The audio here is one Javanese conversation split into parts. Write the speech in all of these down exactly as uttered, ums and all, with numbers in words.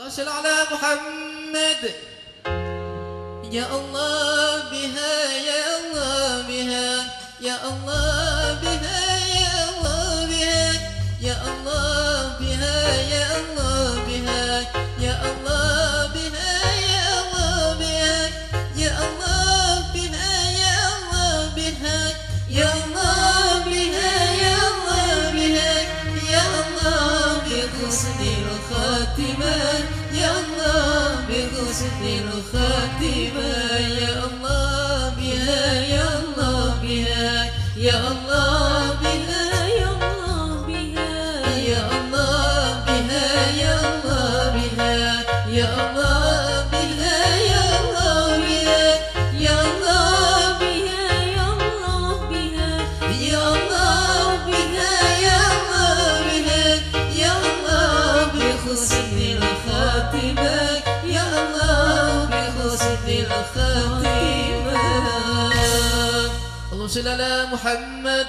صل على محمد يا الله بها يا الله بها يا الله بها يا الله بها يا الله بها يا الله بها يا الله بها يا الله بها يا الله بها يا الله بها يا الله بها يا الله بها يا الله بحسن الخاتمة يا الله بحسن الخاتمة يا الله بها يا الله بها يا الله بها يا الله بها يا الله بها يا الله بها يا الله بها يا الله بها يا الله بها يا الله بها يا الله بها يا الله بها يا الله بحسن الخاتمة يا الله بحسن الخاتمة اللهم صل على محمد.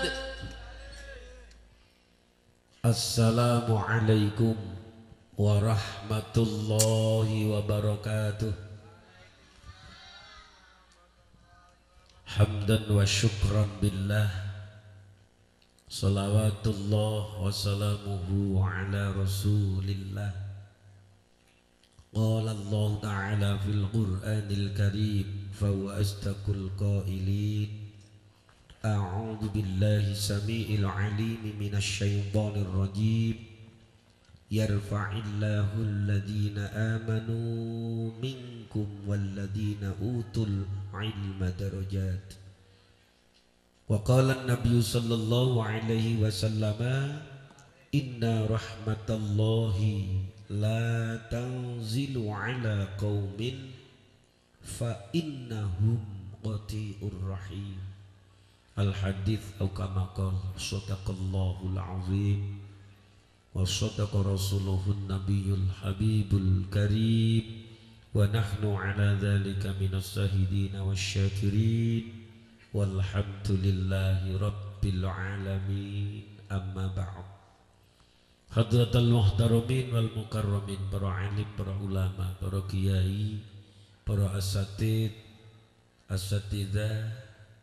Assalamualaikum warahmatullahi wabarakatuh. Hamdan wa syukran billah, salawatullah wa salamuhu ala rasulillah. Qala Allah ta'ala fil Qur'anil Karim fa huwa astaqul qailin. A'udzu billahi samii'il 'aliim minasy syaithaanir rajiim. Yarfa'illahu alladhina amanu minkum walladhina utul 'ilma darajat. Wa qala an-nabiyyu sallallahu alaihi wasallam inna rahmatallahi la tanzilu 'ala qaumin fa innahum qati'ur rahim. Al-hadith atau kama qala sadaqallahul azim wa sadaqa rasuluhun nabiyul habibul karim wa nahnu ala dhalika minas sahidin wasyakirin walhamdulillahi rabbil alamin. Amma ba'd. Hadratal muhtaramin wal mukarramin, para alim, para ulama, para kiai, para asatid, asatidah,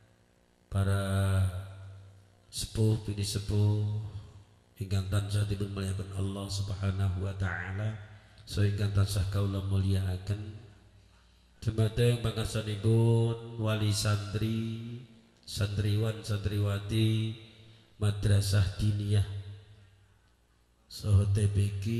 para sepuh bini sepuh ingkang tansah dipun mulyakaken Allah Subhanahu wa taala, saengga tansah kaula mulyakaken dumateng pangarsanipun wali santri, santriwan santriwati madrasah diniyah saha T B K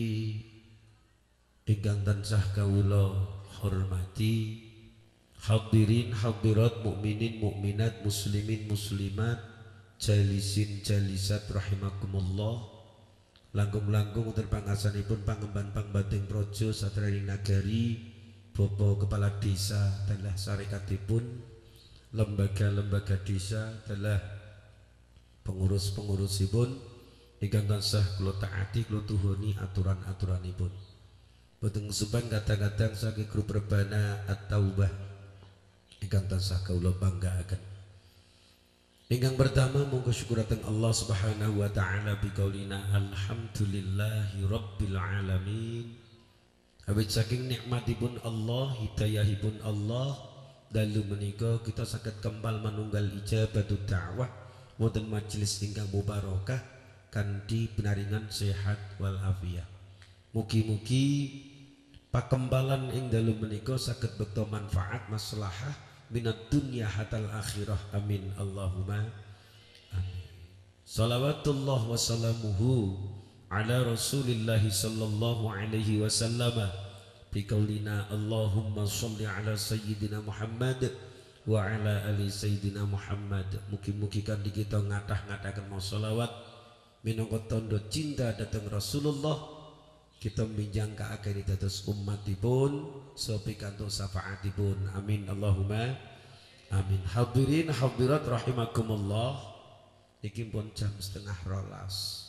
ingkang tansah kaula hormati. Hadirin hadirat, mukminin mukminat, muslimin muslimat, jalisin jalisat rahimakumullah. Langkung-langkung wonten pangarsanipun pangemban pangbating praja satrani nagari, Bapak Kepala Desa telah sarekatipun, lembaga-lembaga desa telah pengurus-pengurusipun ingkang tansah kula taati kula tuhuni aturan-aturanipun. Boten suban kadang-kadang saking grup rebana at-taubah ingkang tansah kaula banggaaken. Ingkang pertama monggo syukur dateng Allah Subhanahu wa taala biqaulina alhamdulillahi rabbil alamin. Awit saking nikmatipun Allah, hidayahipun Allah, dalu menika kita saged kembal manunggal ijabatut da'wah wonten majelis ingkang mubarakah kanthi benaringan sehat wal afiyah. Mugi-mugi pakembalan ing dalu menika saged bekto manfaat maslahah minat dunya hatal akhirah, amin Allahumma amin. Salawatullah wa salamuhu ala rasulillahi sallallahu alaihi wasallam biqaulina Allahumma sholli ala sayyidina Muhammad wa ala ali sayyidina Muhammad. Mugi-mugi kanthi kita ngatah-ngataken mau selawat minangka tandha cinta dhateng Rasulullah, kita minjangkaaken dados ummatipun sapikantuk syafaatipun, amin Allahumma amin. Hadirin hadirat rahimakumullah, iki pun jam setengah rolas,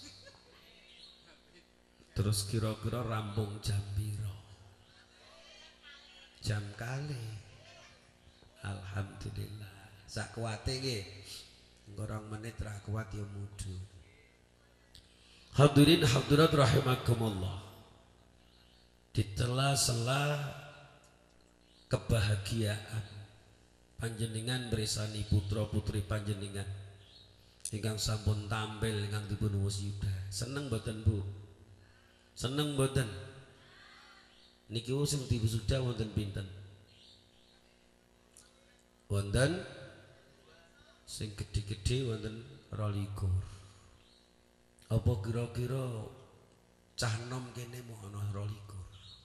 terus kira-kira rampung jam piro? Jam kali. Alhamdulillah. Sak kuwate nggih. Ngorong menit ra kuat ya mudhu. Hadirin hadirat rahimakumullah. di tela-sela kebahagiaan panjenengan bersani putra putri panjenengan ingkang sampun tampil ingkang dipun wusida. Seneng mboten Bu? Seneng mboten? Niki sing diwisuda wonten pinten? Wonten sing gedhe-gedhe wonten rolikur. Apa kira-kira cah nom kene mau ana rolikur?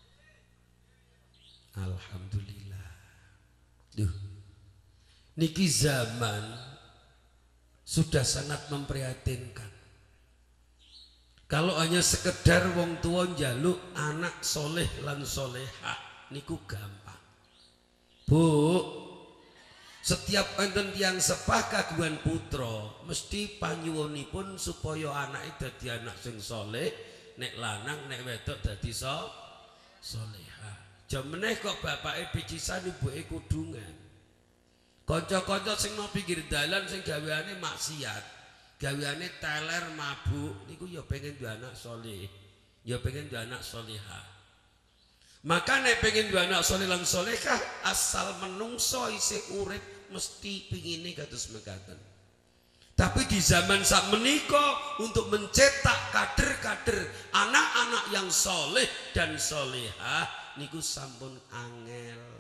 Alhamdulillah. Duh. Niki zaman sudah sangat memprihatinkan. Kalau hanya sekedar wong tua njaluk anak soleh lan solehah niku gampang. Bu, setiap enten tiyang sepah kagungan putra mesti panyuwunipun supaya anake dadi anak sing soleh, nek lanang nek wedok dadi so solehah. Jam meneh kok bapake picisan ibuke kudungan. Kanca-kanca sing nang pinggir dalan sing gaweane maksiat, gaweane teler mabuk niku ya pengen duwe anak soleh, ya pengen duwe anak solehah. Maka nek pengen duwe anak soleh lan solehah asal menungso isih urip mesti pingine kados mekaten. Tapi di zaman sak menika untuk mencetak kader-kader anak-anak yang soleh dan solehah niku sampun angel.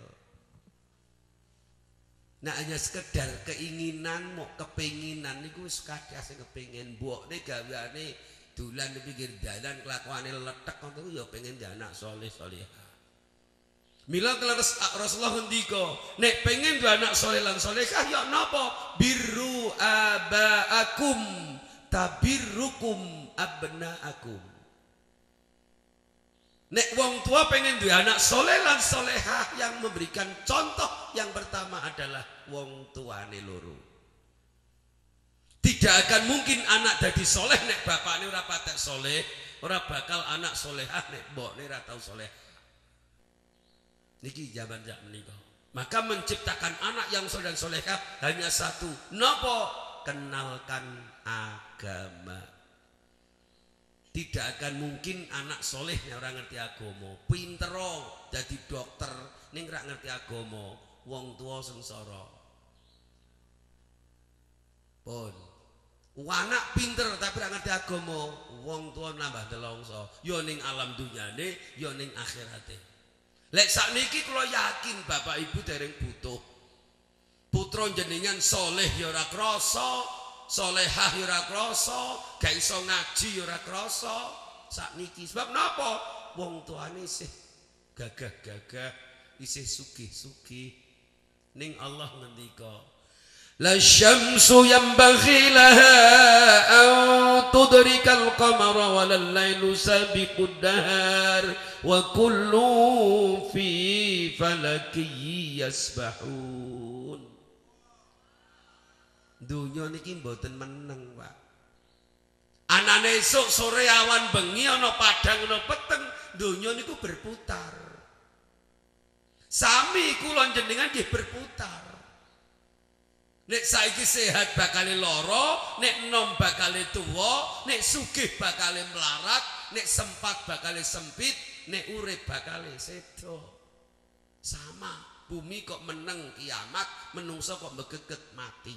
Nah hanya sekedar keinginan mau kepenginan niku wis kadang sing kepengin mbokne gaweane dolan di pinggir dalan kelakuane letek ngono ya pengen anak soleh solehah. Mila kleres Rasulullah ngendika nek pengen duwe anak soleh lan solehah ya napa birru abaakum tabirrukum abnaakum. Nek wong tua pengen duwe anak soleh lan solehah yang memberikan contoh yang pertama adalah wong tuane loro. Tidak akan mungkin anak dadi soleh nek bapakne ora patek soleh, ora bakal anak solehah nek mbokne ora tau soleh. Niki zaman jak menika. Maka menciptakan anak yang soleh dan solehah hanya satu. Napa? Kenalkan agama. Tidak akan mungkin anak solehnya orang ngerti agama, pintero jadi dokter ning ora ngerti agama, wong tua sengsara. Pun anak pinter tapi ora ngerti agama, wong tua nambah delongso, ya ning alam dunyane, ya ning akhirate. Lek sakniki kula yakin bapak ibu dereng butuh putra jenengan soleh ya ora krasa, solehah ya ora krasa, gak iso ngaji ya ora krasa sakniki. Sebab napa? Wong tuane isih gagah-gagah, isih sugih-sugih. Ning Allah ngendika, la syamsu yanbaghi laha an tudrikal qamara walal lailu sabiqud dahar wa kullu fi falaki yasbahun. Dunya niki mboten meneng, Pak. Anane esuk sore awan bengi ana padang ana peteng, dunya niku berputar. Sami kula jenengan nggih berputar. Nek saiki sehat bakale lara, nek nom bakale tuwa, nek sugih bakale melarat, nek sempat bakale sempit, nek urip bakale sedo. Sama, bumi kok meneng kiamat, menungso kok megeget mati.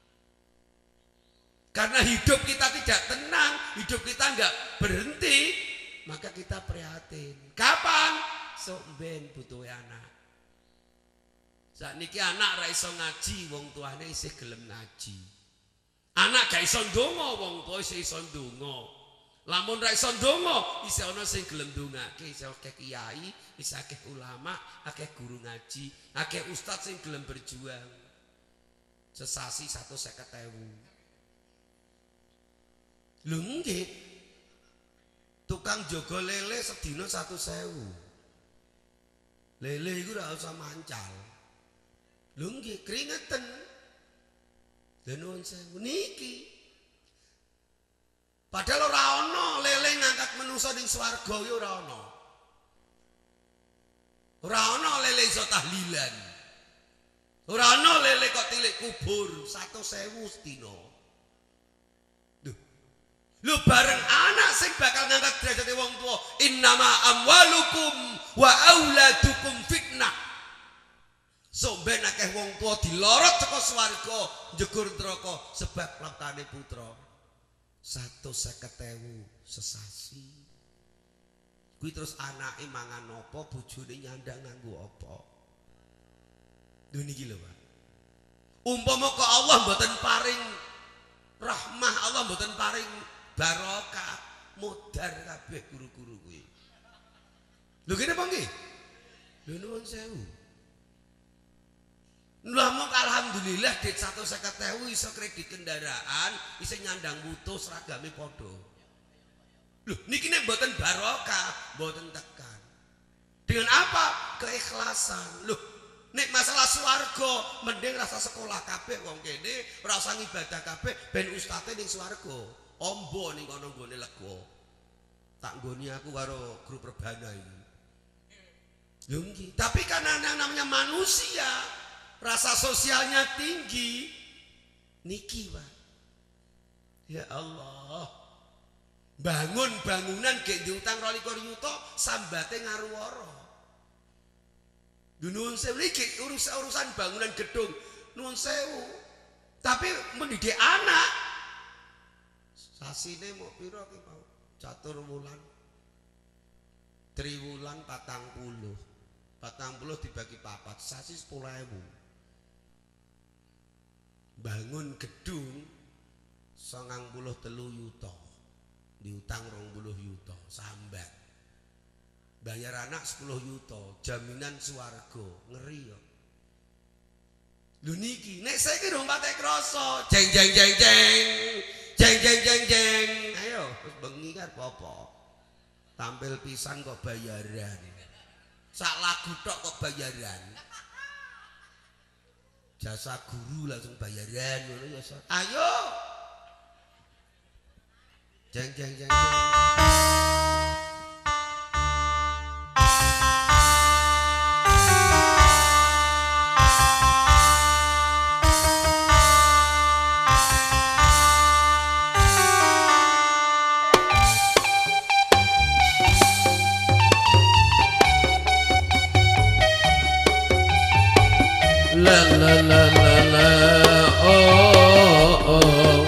Karena hidup kita tidak tenang, hidup kita enggak berhenti, maka kita prihatin. Kapan? Sok ben butuh anak. Saat niki anak ra iso ngaji, wong tuane isih gelem ngaji. Anak gak iso ndonga, wong tua isih iso ndonga. Lamun ra iso ndonga, isih ana sing gelem ndongake, isih akeh kiai, isih akeh ulama, akeh guru ngaji, akeh ustaz sing gelem berjuang. Sesasi seratus lima puluh ribu. Lho nggih. Tukang jaga lele sedina seratus ribu. Lele iku ora usah mancal. Lho nggih keringetan. Lha nuwun sewu niki. Padahal ora ana lele ngangkat menungso ning swarga ya ora ana. Ora ana lele iso tahlilan. Ora ana lele kok tilik kubur seratus ribu sedina. Lho. Lho bareng anak sing bakal ngangkat derajate wong tuwa, innama amwalukum wa auladukum fitnah. Somben akeh wong tua dilorot saka swarga njegur neraka sebab laktane putra. seratus seket ewu sesasi. Kuwi terus anake mangan apa, bojone nyandang nganggo apa. Lho niki lho, Pak. Umpama kok Allah mboten paring rahmah, Allah mboten paring barokah, modar kabeh guru-guru kuwi. Lho kene apa nggih? Lho nuwun sewu. Lamun alhamdulillah dit seratus seket ewu iso kredit kendaraan, iso nyandang mutu seragame padha. Loh niki nek mboten barokah, mboten tekan. Dengan apa? Keikhlasan. Loh nek masalah swarga mending rasa sekolah kabeh wong kene, ora usah ngibadah kabeh ben ustate ning swarga. Ombo ning kono nggone lega. Tak nggoni aku karo grup Rebana iki. Lho nggih, tapi karena yang namanya manusia rasa sosialnya tinggi niki Pak. Ya Allah, bangun bangunan gek diutang rolikur yuto sambate ngaruwara. Nuwun sewu iki urusan urusan bangunan gedung nuwun sewu. Tapi mendidik anak sasine mau pira ki mau catur wulan triwulan patang puluh patang puluh dibagi papat sasi sepuluh ewu. Bangun gedung sangang puluh telu yuto diutang rong puluh yuto sambat bayar anak sepuluh yuto jaminan swarga ngeri yo. Lho niki nek saiki rong patek krasa jeng jeng jeng jeng jeng jeng jeng jeng ayo wis bengi kan apa tampil pisan kok bayaran sak lagu tok kok bayaran jasa guru langsung bayaran ngono ya. Ayo. Jeng jeng jeng. La la la la la oh oh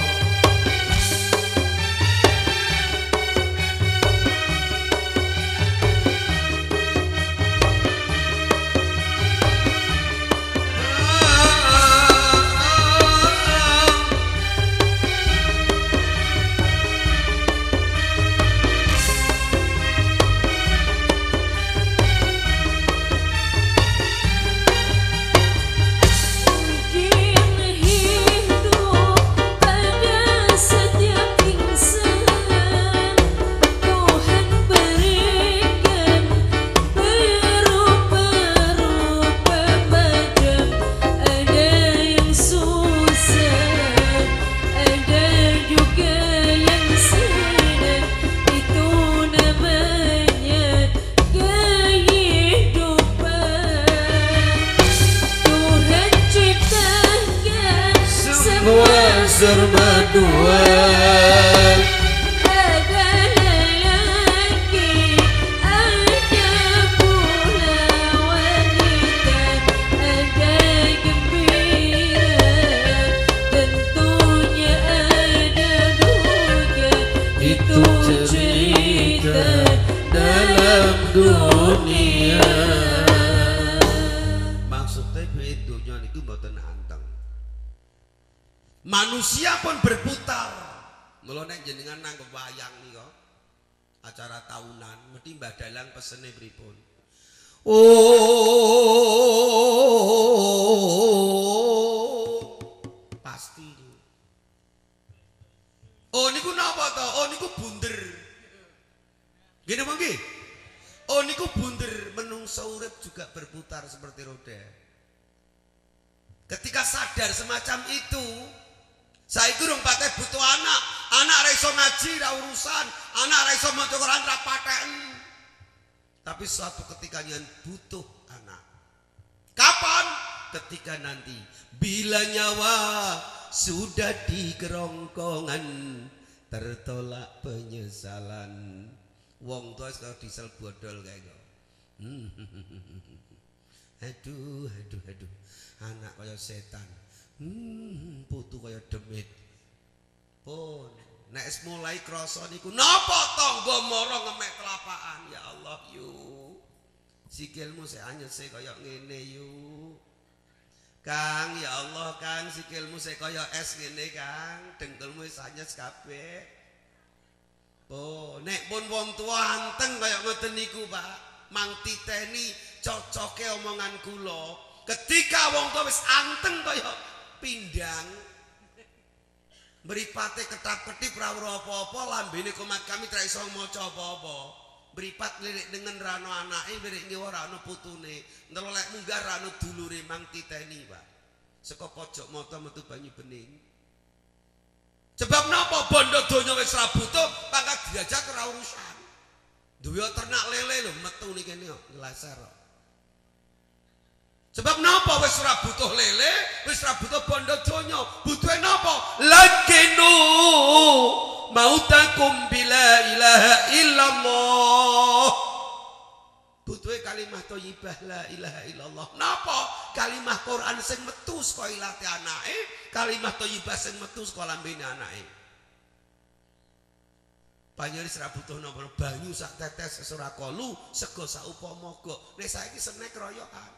serba dua ada lelaki ada pula wanita ada gembira tentunya ada duka itu cerita dalam dunia. Maksudnya bedonya niku mboten anteng. Manusia pun berputar. Mula nek jenengan nang wayang nika acara tahunan mesti Mbah Dalang pesene pripun. Oh pasti. Oh niku napa to? Oh niku bunder. Gini apa nggih? Oh niku bunder, menungso urip juga berputar seperti roda. Ketika sadar semacam itu, saya kurang pakai butuh anak, anak ra iso ngaji ra urusan, anak ra iso maca Quran ra paten. Tapi suatu ketika yang butuh anak. Kapan? Ketika nanti bila nyawa sudah di kerongkongan tertolak penyesalan. Wong tua kalau diesel bodol kayak gitu. Aduh, aduh, aduh. Anak kaya setan. Hmm, putu kaya demit. Pun, nek mulai krasa niku napa tangga mara ngemek kelapaan. Ya Allah, yu. Sikilmu sik anyese kaya ngene yu. Kang, ya Allah, Kang, sikilmu sik kaya es ngene, Kang. Dengkulmu wis anyes kabeh. Oh, nek pun wong tua anteng kaya ngoten niku, Pak. Mang titeni cocoke omongan kula. Ketika wong tua wis anteng kaya pindang, mripate ketap-ketip ra ora apa-apa, lambene komat kami tra iso maca apa-apa. Mripat lirik dengan rano anake, lirik ngiwa rano putune. Ndelok munggah rano dulure mang titeni, Pak. Saka pojok mata metu banyu bening. Sebab napa bondo donya wis ra butuh, pangkat diajak ora urusan. Duwe ternak lele lho metu niki kene kok nglaser. Sebab napa wis ora butuh lele, wis ora butuh bondo donya, butuhe napa? Lakinu mautakum bila ilaha illallah. Butuhe kalimah thayyibah la ilaha illallah. Napa? Kalimah Quran sing metu saka ilate anake, kalimah thayyibah sing metu saka lambene anake. Panjenengan ora butuh napa banyu sak tetes ora kolu, sego sak upama gok. Nek saiki senek royokan.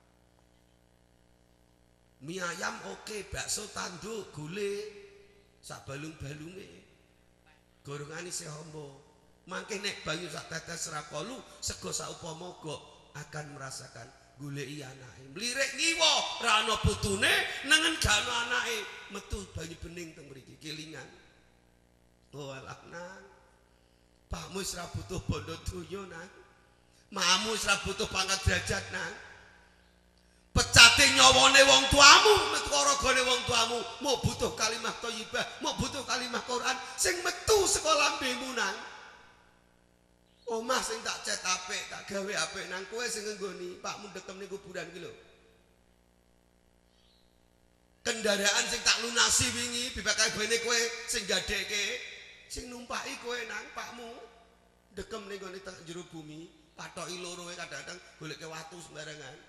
Mie ayam oke, bakso tanduk, gule sak balung-balunge. Gorongane isih amba. Mangke nek banyu sak tetes ora kolu, sego sak upama gok akan merasakan goleki anake. Mlirik ngiwa ra ana putune, nengen gak ana anake, metu banyu bening teng mriki kelingan. Oh alah nang. Pakmu wis ra butuh bondo donya nang. Mamu wis ra butuh pangkat derajat nang. Pecate nyawane wong tuamu, metu ragane wong tuamu, mau butuh kalimah thayyibah, mau butuh kalimah Quran sing metu saka lambemu nang. Omah sing tak cet apik, tak gawe apik nang kowe sing nggoni, pakmu dekem ning kuburan iki lho. Kendaraan sing tak lunasi wingi bibake bene kowe sing gadekke, sing numpaki kowe nang pakmu dekem ning gone jero bumi, patoki loro kadang-kadang goleke watu sembarangan.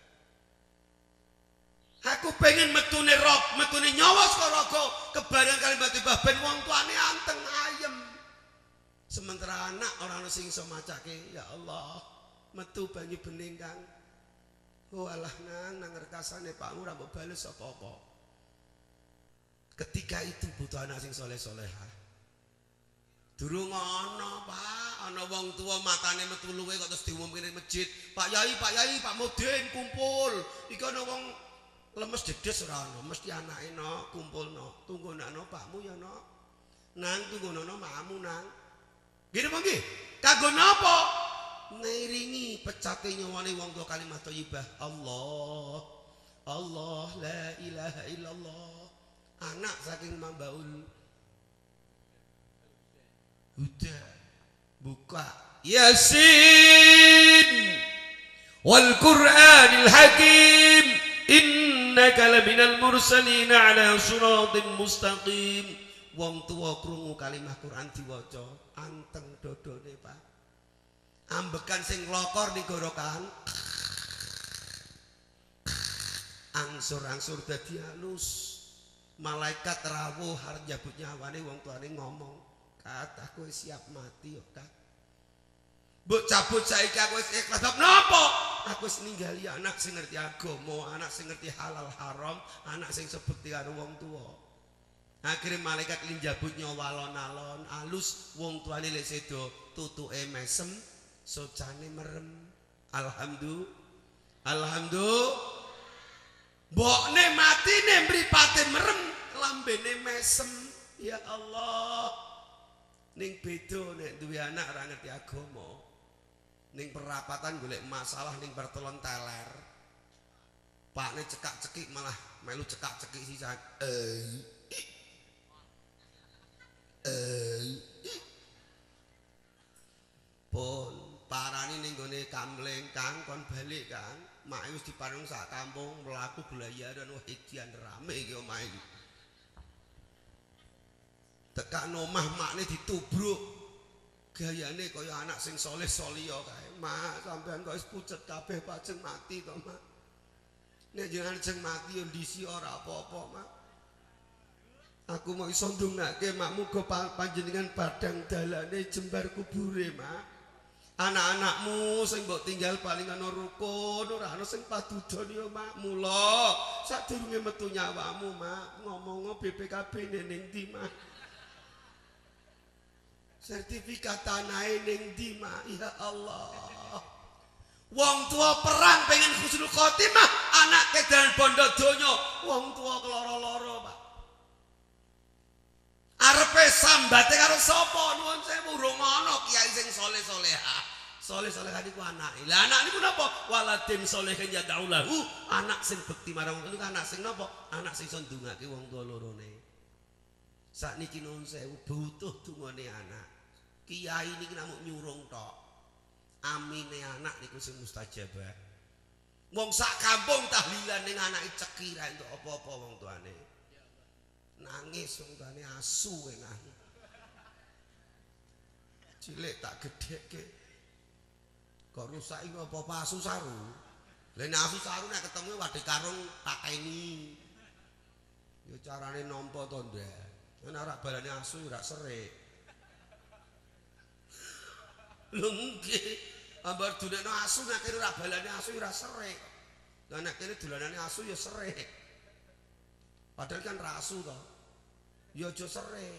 Aku pengen metune roh, metune nyawa saka raga, kebareng kalimat tibah ben wong tuane anteng ayem. Sementara anak orang sing iso macake, ya Allah, metu banyu bening Kang. Oh alah nang nang rekasane pakmu ra mbok bales apa-apa. Ketika itu butuh anak sing soleh-solehah. Durung ana, Pak, ana wong tua matane metu luwe kok terus diumumke ning masjid. Pak Yai, Pak Yai, Pak Mudin kumpul. Iki ana wong lemes dedes ora ana, mesti anake no kumpulno. Tunggonakno pakmu ya no. Nang tunggonono makmu nang. Gini apa nggih? Kanggo napa? Ngiringi pecate nyawane wong tua kalimat thayyibah. Allah. Allah la ilaha illallah. Anak saking Mambaul Huda buka Yasin wal Qur'anil Hakim innaka laminal mursalin ala siratin mustaqim. Wong tua krungu kalimah Quran diwaca anteng dodone, Pak. Ambekan sing lokor digorokan angsur-angsur dadi halus. Malaikat rawuh arep njabut nyawane wong tuane ngomong, "Kat, aku siap mati yo, Kat. Mbok cabut saiki aku wis ikhlas. Napa? Aku wis ninggali anak sing ngerti agama, anak sing ngerti halal haram, anak sing sebekti karo wong tua." Akhirnya malaikat linjabut nyawa alon-alon alus wong tuane lek sedo tutuke mesem socane merem. Alhamdulillah. Alhamdulillah. Mbokne matine mripate merem, lambene mesem. Ya Allah. Ning beda nek duwe anak ora ngerti agama. Ning perapatan golek masalah ning pertelon teler. Pakne cekak-cekik malah melu cekak-cekik sisan. Eh Eh, pun parani ning gone kamleng Kang kon balik Kang, mak wis diparung sak kampung mlaku gelayaran wah idian rame iki omahe. Tekan omah makne ditubruk. Gayane kaya anak sing soleh soliyo kae. Mak, sampean kok wis pucet kabeh pajeng mati to, Mak. Nek jenengan jeng mati yo ndisi ora apa-apa, Mak. Aku mau iso ndongake Mak, muga panjenengan padang dalane jembar kubure, Mak. Anak-anakmu sing mbok tinggal paling ana rukun, ora ana sing padudon yo, Mak. Mula sadurunge metu nyawamu, Mak, ngomong B P K B ning ndi, Mak? Sertifikat tanahe ning ndi, Mak? Ya Allah. Wong tua perang pengen husnul khotimah, anak kedalan bondo donya, wong tua keloro-loro, Pak. Arepe sambate karo sapa? Nuwun sewu urung ana kiai sing saleh-salehah. Saleh-salehah niku anake. Lah anak niku napa? Waladin sholihin yad'ulahu, anak sing bekti marang wong niku anak sing napa? Anak sing iso ndongake wong tua lorone. Sakniki nuwun sewu butuh dungane anak. Kiai niki namung nyurung tok. Amine anak niku sing mustajabah. Wong sak kampung tahlilan ning anake ceki ra entuk apa-apa wong tuane. Nangis wong tuane asu enak. Cilik tak gedhekke. Kok rusak iki apa-apa asu saru. Lah nek asu saru nek ketemu wadhe karung takeni. Ya carane nampa to, Ndak. Nek ora balane asu ora serik. Lho nggih, ambar dunekno asu nek kene ora balane asu ora serik. Lah nek kene dolanane asu ya serik. Padahal kan ra asu to. Ya aja serik.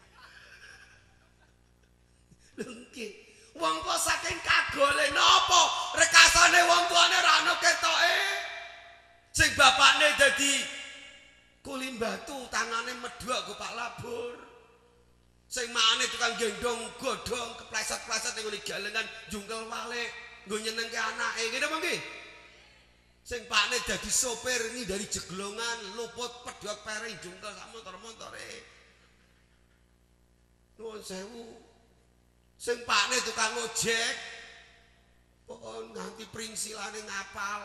Lho nggih, wong kok saking kagole napa rekasane wong tuane ora ana ketoke. Sing bapakne dadi kuli batu, tangane medhok go Pak Labur. Sing mane tukang gendong godhong kepleset-pleset ning ngene galengan jungkel walik nggo nyenengke anake. Ngene apa nggih? Sing pakne dadi sopir ngindari jeglongan, luput pedhot pereng jungkel sak motor-motore. Nuwun sewu. Sing pakne tukang ojek pokon nganti pringsilane ngapal.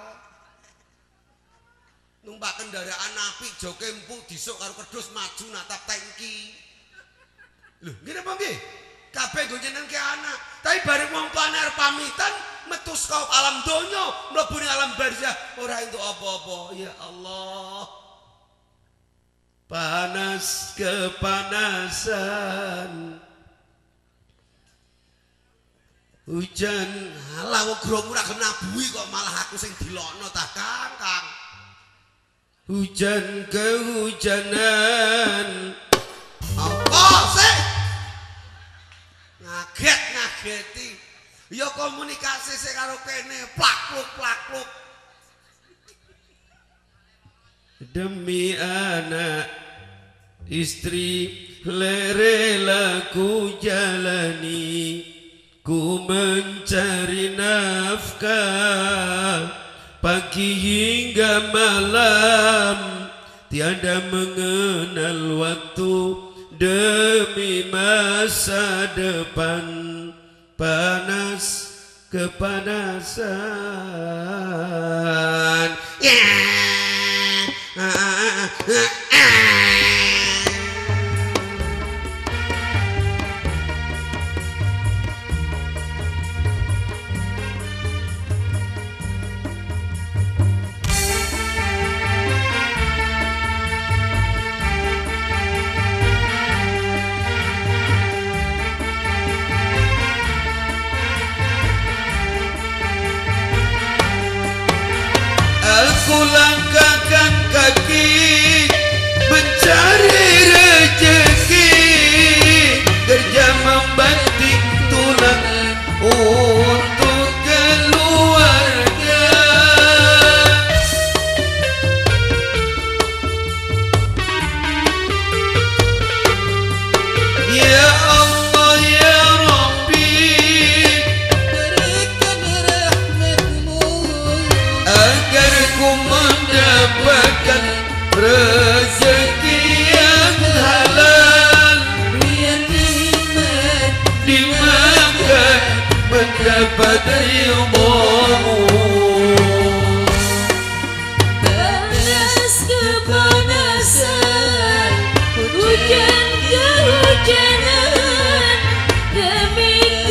Numpak kendaraan apik joke empuk disuk karo kedus maju natap tangki. Lho, ngene apa nggih? Kabeh nggo nyenengke anak. Tapi bareng wong tuane arep pamitan metu saka alam donya, mlebu ning alam barzah ora entuk apa-apa. Ya Allah. Panas kepanasan. Hujan, alah wong grong ora kena bui kok malah aku sing dilokno ta, Kang, Kang. Hujan kehujanan. Apa sih? Ngaget ngageti. Ya komunikasi sing karo kene plakluk plakluk. Demi anak istri rela ku jalani, ku mencari nafkah pagi hingga malam, tiada mengenal waktu demi masa depan. Panas kepanasan. Yeah. Ah, ah, ah. Aku langkahkan kaki mencari rezeki, kerja membanting tulang untuk keluarga. Ya Allah ya Rabbi, berikan rahmatmu agar ku mendapatkan rezeki yang halal, biar nikmat dimakan mendapat ridhamu. Panas kepanasan, hujan kehujanan, demi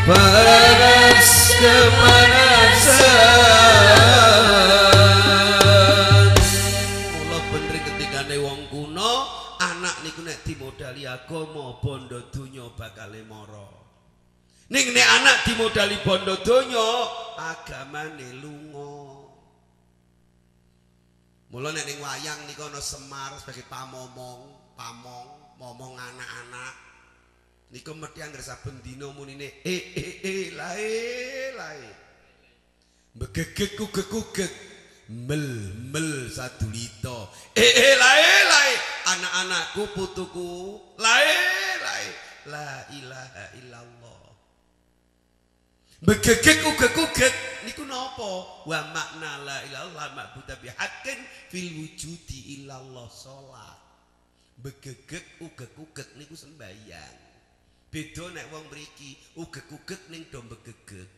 panas kepanasan. Mula bener ketikane wong kuno, anak niku nek dimodali agama bondo donya bakale mara. Ning nek anak dimodali bondo donya, agamane lunga. Mula nek ning wayang niku ana Semar sebagai pamomong, pamong, momong anak-anak. Niku mesti anggere saben dina munine eh eh eh lae lae. Begegek ugek-ugek, mel mel sadulita. Eh eh lae lae, anak-anakku putuku, lae lae. La ilaha illallah. Begegek ugek-ugek niku napa? Wa makna la ilaha ma'budu bihaqqin fil wujudi illallah salat. Begegek ugek-ugek niku sembahyang. Beda nek wong mriki ugek-ugek ning do begegek.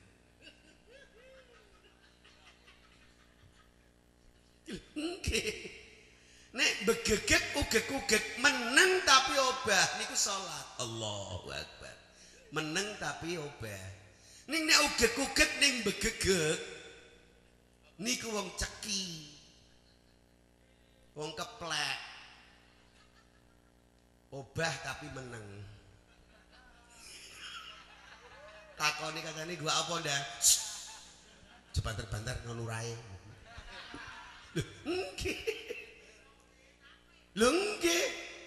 Nggih. Nek begegek ugek-ugek meneng tapi obah niku salat. Allahu Akbar. Meneng tapi obah. Ning nek ugek-ugek ning begegek niku wong ceki. Wong keplek. Obah tapi meneng. Takoni katane gua apa ndak? Jebanter-banter ngono rae. Lho, nggih. Lho nggih.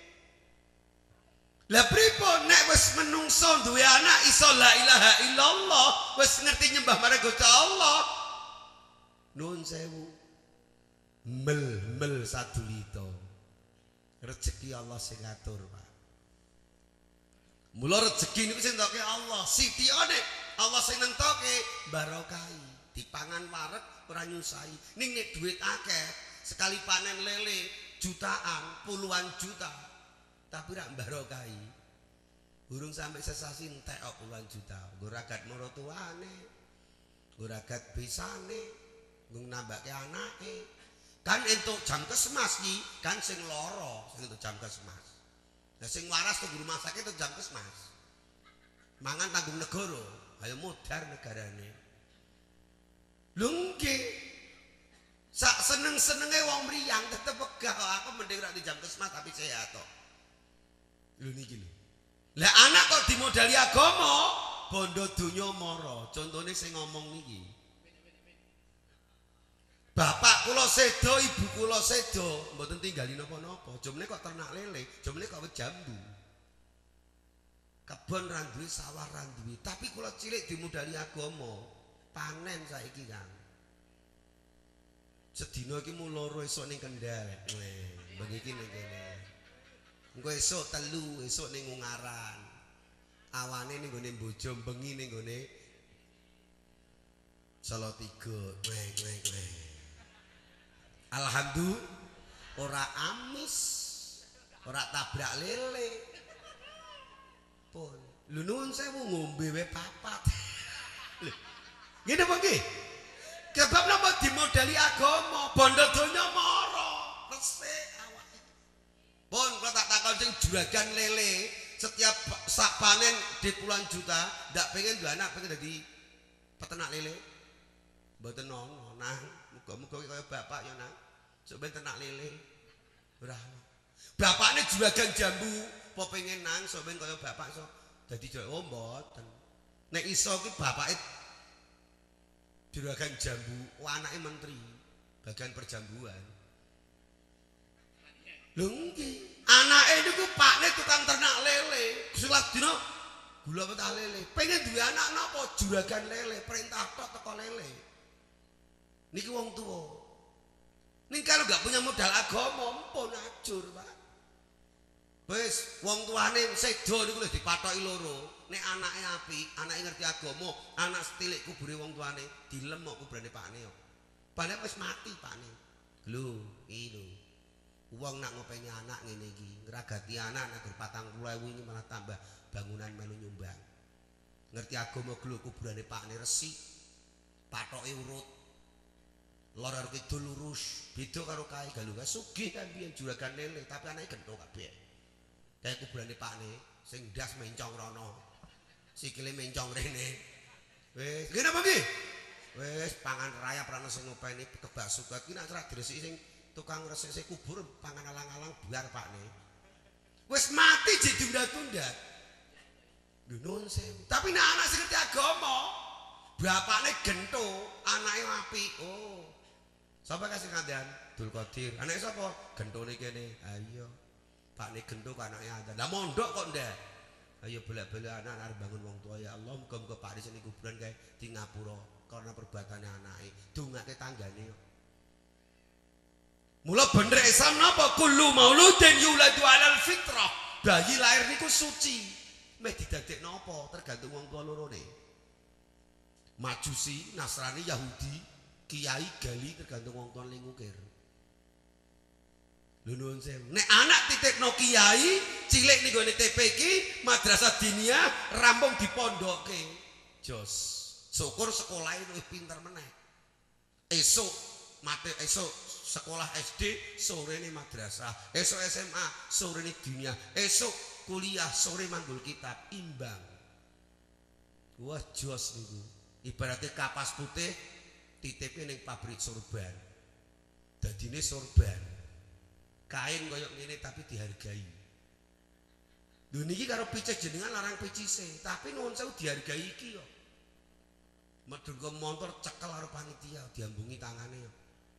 Lah pripun nek wis menungso duwe anak iso la ilaha illallah, wis ngerti nyembah marang Gusti Allah. Nuwun sewu. Mel-mel sadulita. Rezeki Allah sing ngatur, Pak. Mula rezeki niku sing nentoke Allah, sitiane Allah sing nentoke barokahi, dipangan wareg ora nyusahi. Ning nek duit akeh, sekali panen lele jutaan, puluhan juta, tapi rak barokahi. Burung sampai sesasi entek kok puluhan juta. Nggo ragat maratuane, nggo ragat besane, nggo nambake anake. Kan entuk jam kesmas iki, kan sing lara sing entuk jam kesmas. Lah sing waras tuh rumah sakit tuh jam kesmas. Mangan tanggung negara, ayo modar negarane. Lho nggih. Sak seneng-senenge wong mriyang tetep wegah kok aku mending ra di jam kesmas tapi sehat kok. Lho niki lho. Lah anak kok dimodali agama, bondo donya mara. Contone sing ngomong niki. Bapak kula sedo, ibu kula sedo, mboten tinggali napa-napa. Jomne kok ternak lele, jomne kok wit jambu. Kebon ra duwe, sawah ra duwe, tapi kula cilik dimodali agama. Panen saiki, Kang. Sedina iki mung loro esuk ning Kendal. Weh, bengi iki ning kene. Engko esuk telu, esuk ning Ungaran. Awane ning gone Bojo, bengi ning gone Salatiga. Weh, weh, weh. Alhamdulillah ora amis, ora tabrak lele. Pun, lho nuwun sewu ngombe wae papat. Lho. Ngene apa nggih? Kebab napa dimodali agama, bondo donya mara, resik awake. Pun kula tak takon sing juragan lele, setiap sak panen di puluhan juta, ndak pengen duwe anak, pengen dadi peternak lele. Mboten ono, nah, muga-muga kaya bapak ya, Nang. Sok ben ternak lele. Ora. Bapakne juragan jambu, apa pengen nang sok ben kaya bapak iso dadi oh mboten. Nek iso ki bapake juragan jambu, oh anake menteri bagian perjambuan. Lho nggih, anake niku pakne tukang ternak lele. Salat dina gula petah lele. Pengen duwe anak napa? Juragan lele, perintah tok teko lele. Niki wong tuwa. Ning kalau gak punya modal agama, mpun ajur, Pak. Wis wong tuane sedo niku lho dipathoki loro. Nek anake apik, anake ngerti agama, anak setilik kubure wong tuane dilem kok kuburane pakne kok. Padahal wis mati pakne. Lho, iki lho. Wong nak ngopeni anak ngene iki, ngragati anak nek patang puluh ewu ini malah tambah bangunan melu nyumbang. Ngerti agama lho kuburane pakne resik. Pathoke urut. Lor karo kidul lurus, beda karo kae galungan sugih kan biyen juragan lele, tapi anake gento kabeh. Kae kuburane pakne sing ndas mencong rono. Sikile mencong rene. Wis, ngene apa iki? Wis pangan rayap ra ono sing ngopeni kebak suka iki nek ora diresiki sing tukang resik kubur pangan alang-alang biar pakne. Wis mati jek ditunda-tunda. Lho nun sewu. Tapi nek anak sing ngerti agama, bapakne gento, anake apik. Oh. Sapa kasih kandan? Dul Qadir. Anake sapa? Gentone kene. Ayo. Pakne gento kok anake andan. Lah mondok kok ndak? Ayo bolak-balik anak arep bangun wong tua ya Allah muga-muga Pak Ris ning kuburan kae di ngapura karena perbuatannya anake. Dongake tanggane kok. Mula bener Islam napa kullu mauludin yuladu alal fitrah. Bayi lahir niku suci. Meh didadekno apa tergantung wong tua lorone. Majusi, Nasrani, Yahudi, Kiai, Gali tergantung wong tua ning ngukir. Lho nuwun sewu. Nek anak titikno kiai, cilik ning gone T P iki, madrasah diniyah rampung dipondokke. Jos. Syukur sekolah luwih pinter meneh. Esuk mate esuk sekolah S D, sorene madrasah. Esuk S M A, sorene diniyah. Esuk kuliah, sore manggul kitab, imbang. Wah jos niku. Ibaratnya kapas putih titipe ning pabrik sorban. Dadine sorban. Kain koyok ngene tapi dihargai. Lho niki karo picek jenengan larang picise, tapi nuwun sewu dihargai iki yo. Medhun motor cekel karo panitia diambungi tangane yo.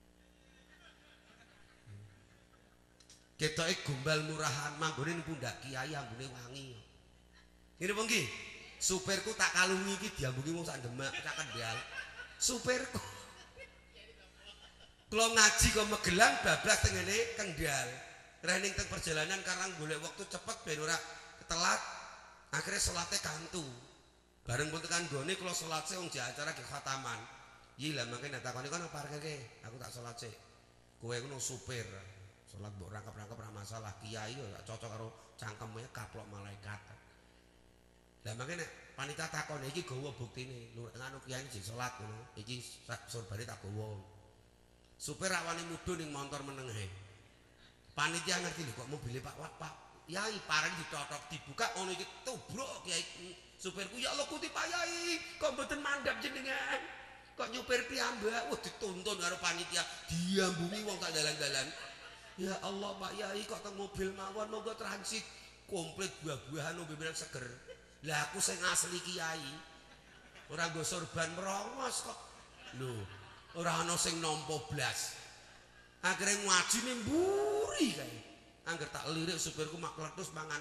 Ketoke gombal murahan manggone ning pundak kiai ambune wangi yo. Ngene apa nggih? Supirku tak kalungi iki diambungi wong sak Demak, sak Kendal. Supirku kalau ngaji kok Magelang bablas tengene Kendal. Rening teng perjalanan karena golek waktu cepet ben ora ketelat. Akhirnya salate kantu. Bareng pun tekan gone kula salat sik wong di acara ke khataman. Iya lah mangke nek takoni kono parkirke, aku tak salat sik. Kowe ngono supir. Salat mbok rangkep-rangkep ora masalah. Kiai yo tak cocok karo cangkeme kaplok malaikat. Lah mangke nek panitia takoni iki gawa buktine. Lho ngono kiai sing salat ngono. Iki sorbane tak gawa. Supir awani mudhun ning motor menenge. Panitia ngerti lho kok mobilnya Pak Wat Pak. Yai pareng ditotok dibuka ono iki tubruk Kiai. Supirku ya Allah kuti Pak Yai, kok mboten mandhap jenengan. Kok nyupir piyambak. Wah dituntun karo panitia, diambungi wong tak dalan-dalan. Ya Allah Pak Yai kok teng mobil mawon monggo transit komplit buah-buahan ombe seger. Lah aku sing asli Kiai. Ora nggo sorban merongos kok. Lho ora ana sing nampa blas. Akhire ngajine mburi kae. Angger tak lirik supirku mak kletus mangan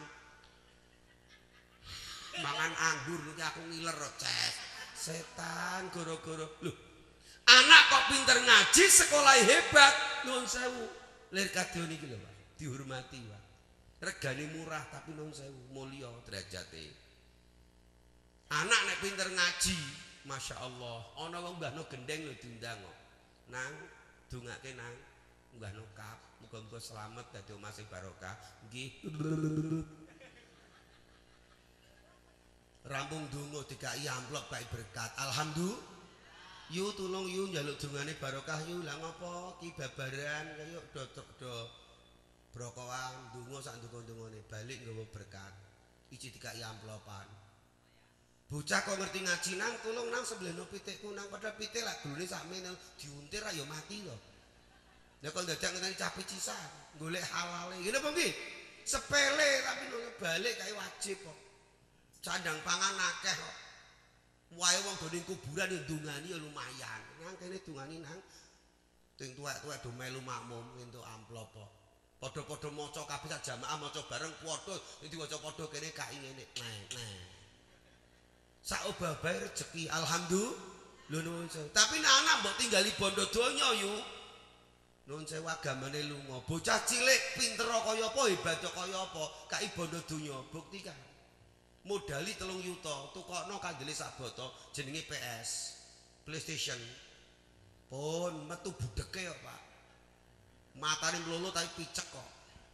mangan anggur iki aku ngiler ces. Setan gara-gara. Lho. Anak kok pinter ngaji, sekolah hebat. Nuwun sewu. Lir kadya niki lho, Pak. Dihormati, Pak. Regane murah tapi nuwun sewu, mulya derajate. Anak nek pinter ngaji, Masya Allah, ana wong mbahno gendeng lho diundang kok. Nang dongake nang mbahno kap, muga-muga slamet dadi omah sing barokah. Nggih. Rampung donga dikai amplop kai berkat. Alhamdulillah. Yu tulung yu njaluk dongane barokah yu. Lah ngopo ki babaran kaya do do brokowan donga sak ndonga-ndongane balik nggawa berkat. Iki dikai amplopan. Bocah kok ngerti ngaji nang tulung nang sebelehno pitikku nang padha pitik lak glune sakmene diuntir ayo mati lho. Lah kok dadak ngene cah picisan, golek halale. Ngene apa nggih? Sepele tapi nang balik kae wajib kok. Candang pangan akeh kok. Wae wong do ning kuburan yo ndungani yo lumayan. Nang kene dungani nang sing tuwek-tuwek do melu makmum entuk amplop kok. Padha-padha maca kabeh sak jamaah maca bareng padha diwaca padha kene kae ngene. Nah, nah. Sak obah-obahe rezeki alhamdulillah. Lho nuwun sewu. Tapi nek anak mbok tinggali bondo donya yu. Nuwun sewu agamane lunga. Bocah cilik pinter kaya apa, hebat kaya apa, kai bondo donya. Buktikan. Modali telung yuta, tukokno kandele sak boto jenenge P S. PlayStation. Pun metu budeke kok, Pak. Matane mlolo tapi picek kok.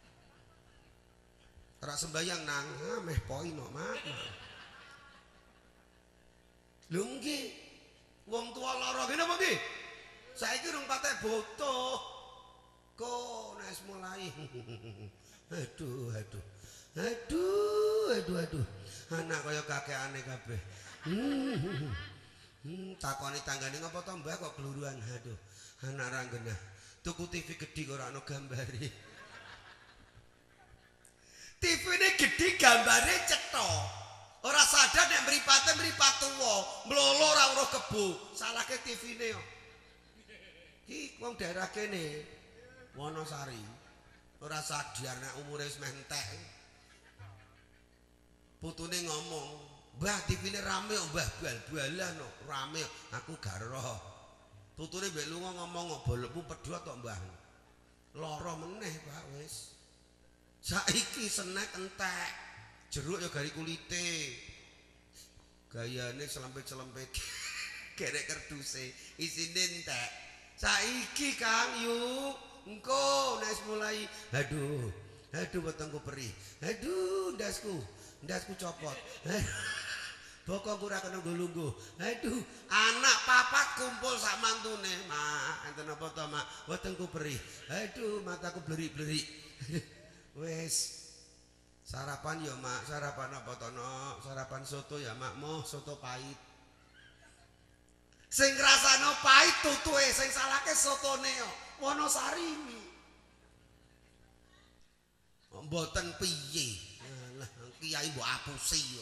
Ora sembayang nang, ah meh poin kok, Mak. Lho nggih. Wong tua lara ngene apa nggih? Saiki urung patek butuh. Kok nek mulai. Aduh, aduh. Aduh, aduh, aduh. Anak kaya kakekane kabeh. Hmm, takoni tanggane ngopo to Mbah kok keluruan. Aduh, anak ra genah. Tuku T V gedhi kok ora ana gambare. T V-ne gedhi gambare cetha. Ora sadar nek mripate mripat tuwa, mlolo ora uruh kebo. Salahke T V-ne kok. Iki wong daerah kene Wonosari. Ora sadar nek umure wis mentek. Putune ngomong, "Mbah, T V-ne rame kok, Mbah, bal-balan kok, rame." Aku gak roh. Putune mbek lunga ngomong kok bolekmu pedhot kok, Mbah. Lara meneh, Pak, wis. Saiki senek entek. Jeruk ya gari kulite. Gayane selempit-selempit. Gerek kerduse, isine entek. Saiki Kang yuk, engko nek mulai. Aduh, aduh wetengku perih. Aduh, ndasku, ndasku copot. Bokongku ora kena lungguh. Aduh, anak papat kumpul sak mantune. Mak, enten apa to, Mak? Wetengku perih. Aduh, mataku blerik-blerik. Wes. Sarapan ya, Mak. Sarapan apa to, Nok? Sarapan soto ya, Mak. Moh soto pahit. Sing rasane pahit tutuke, sing salahke sotone yo. Wonosari iki. Mboten piye. Lah, kiai mbok apusi yo.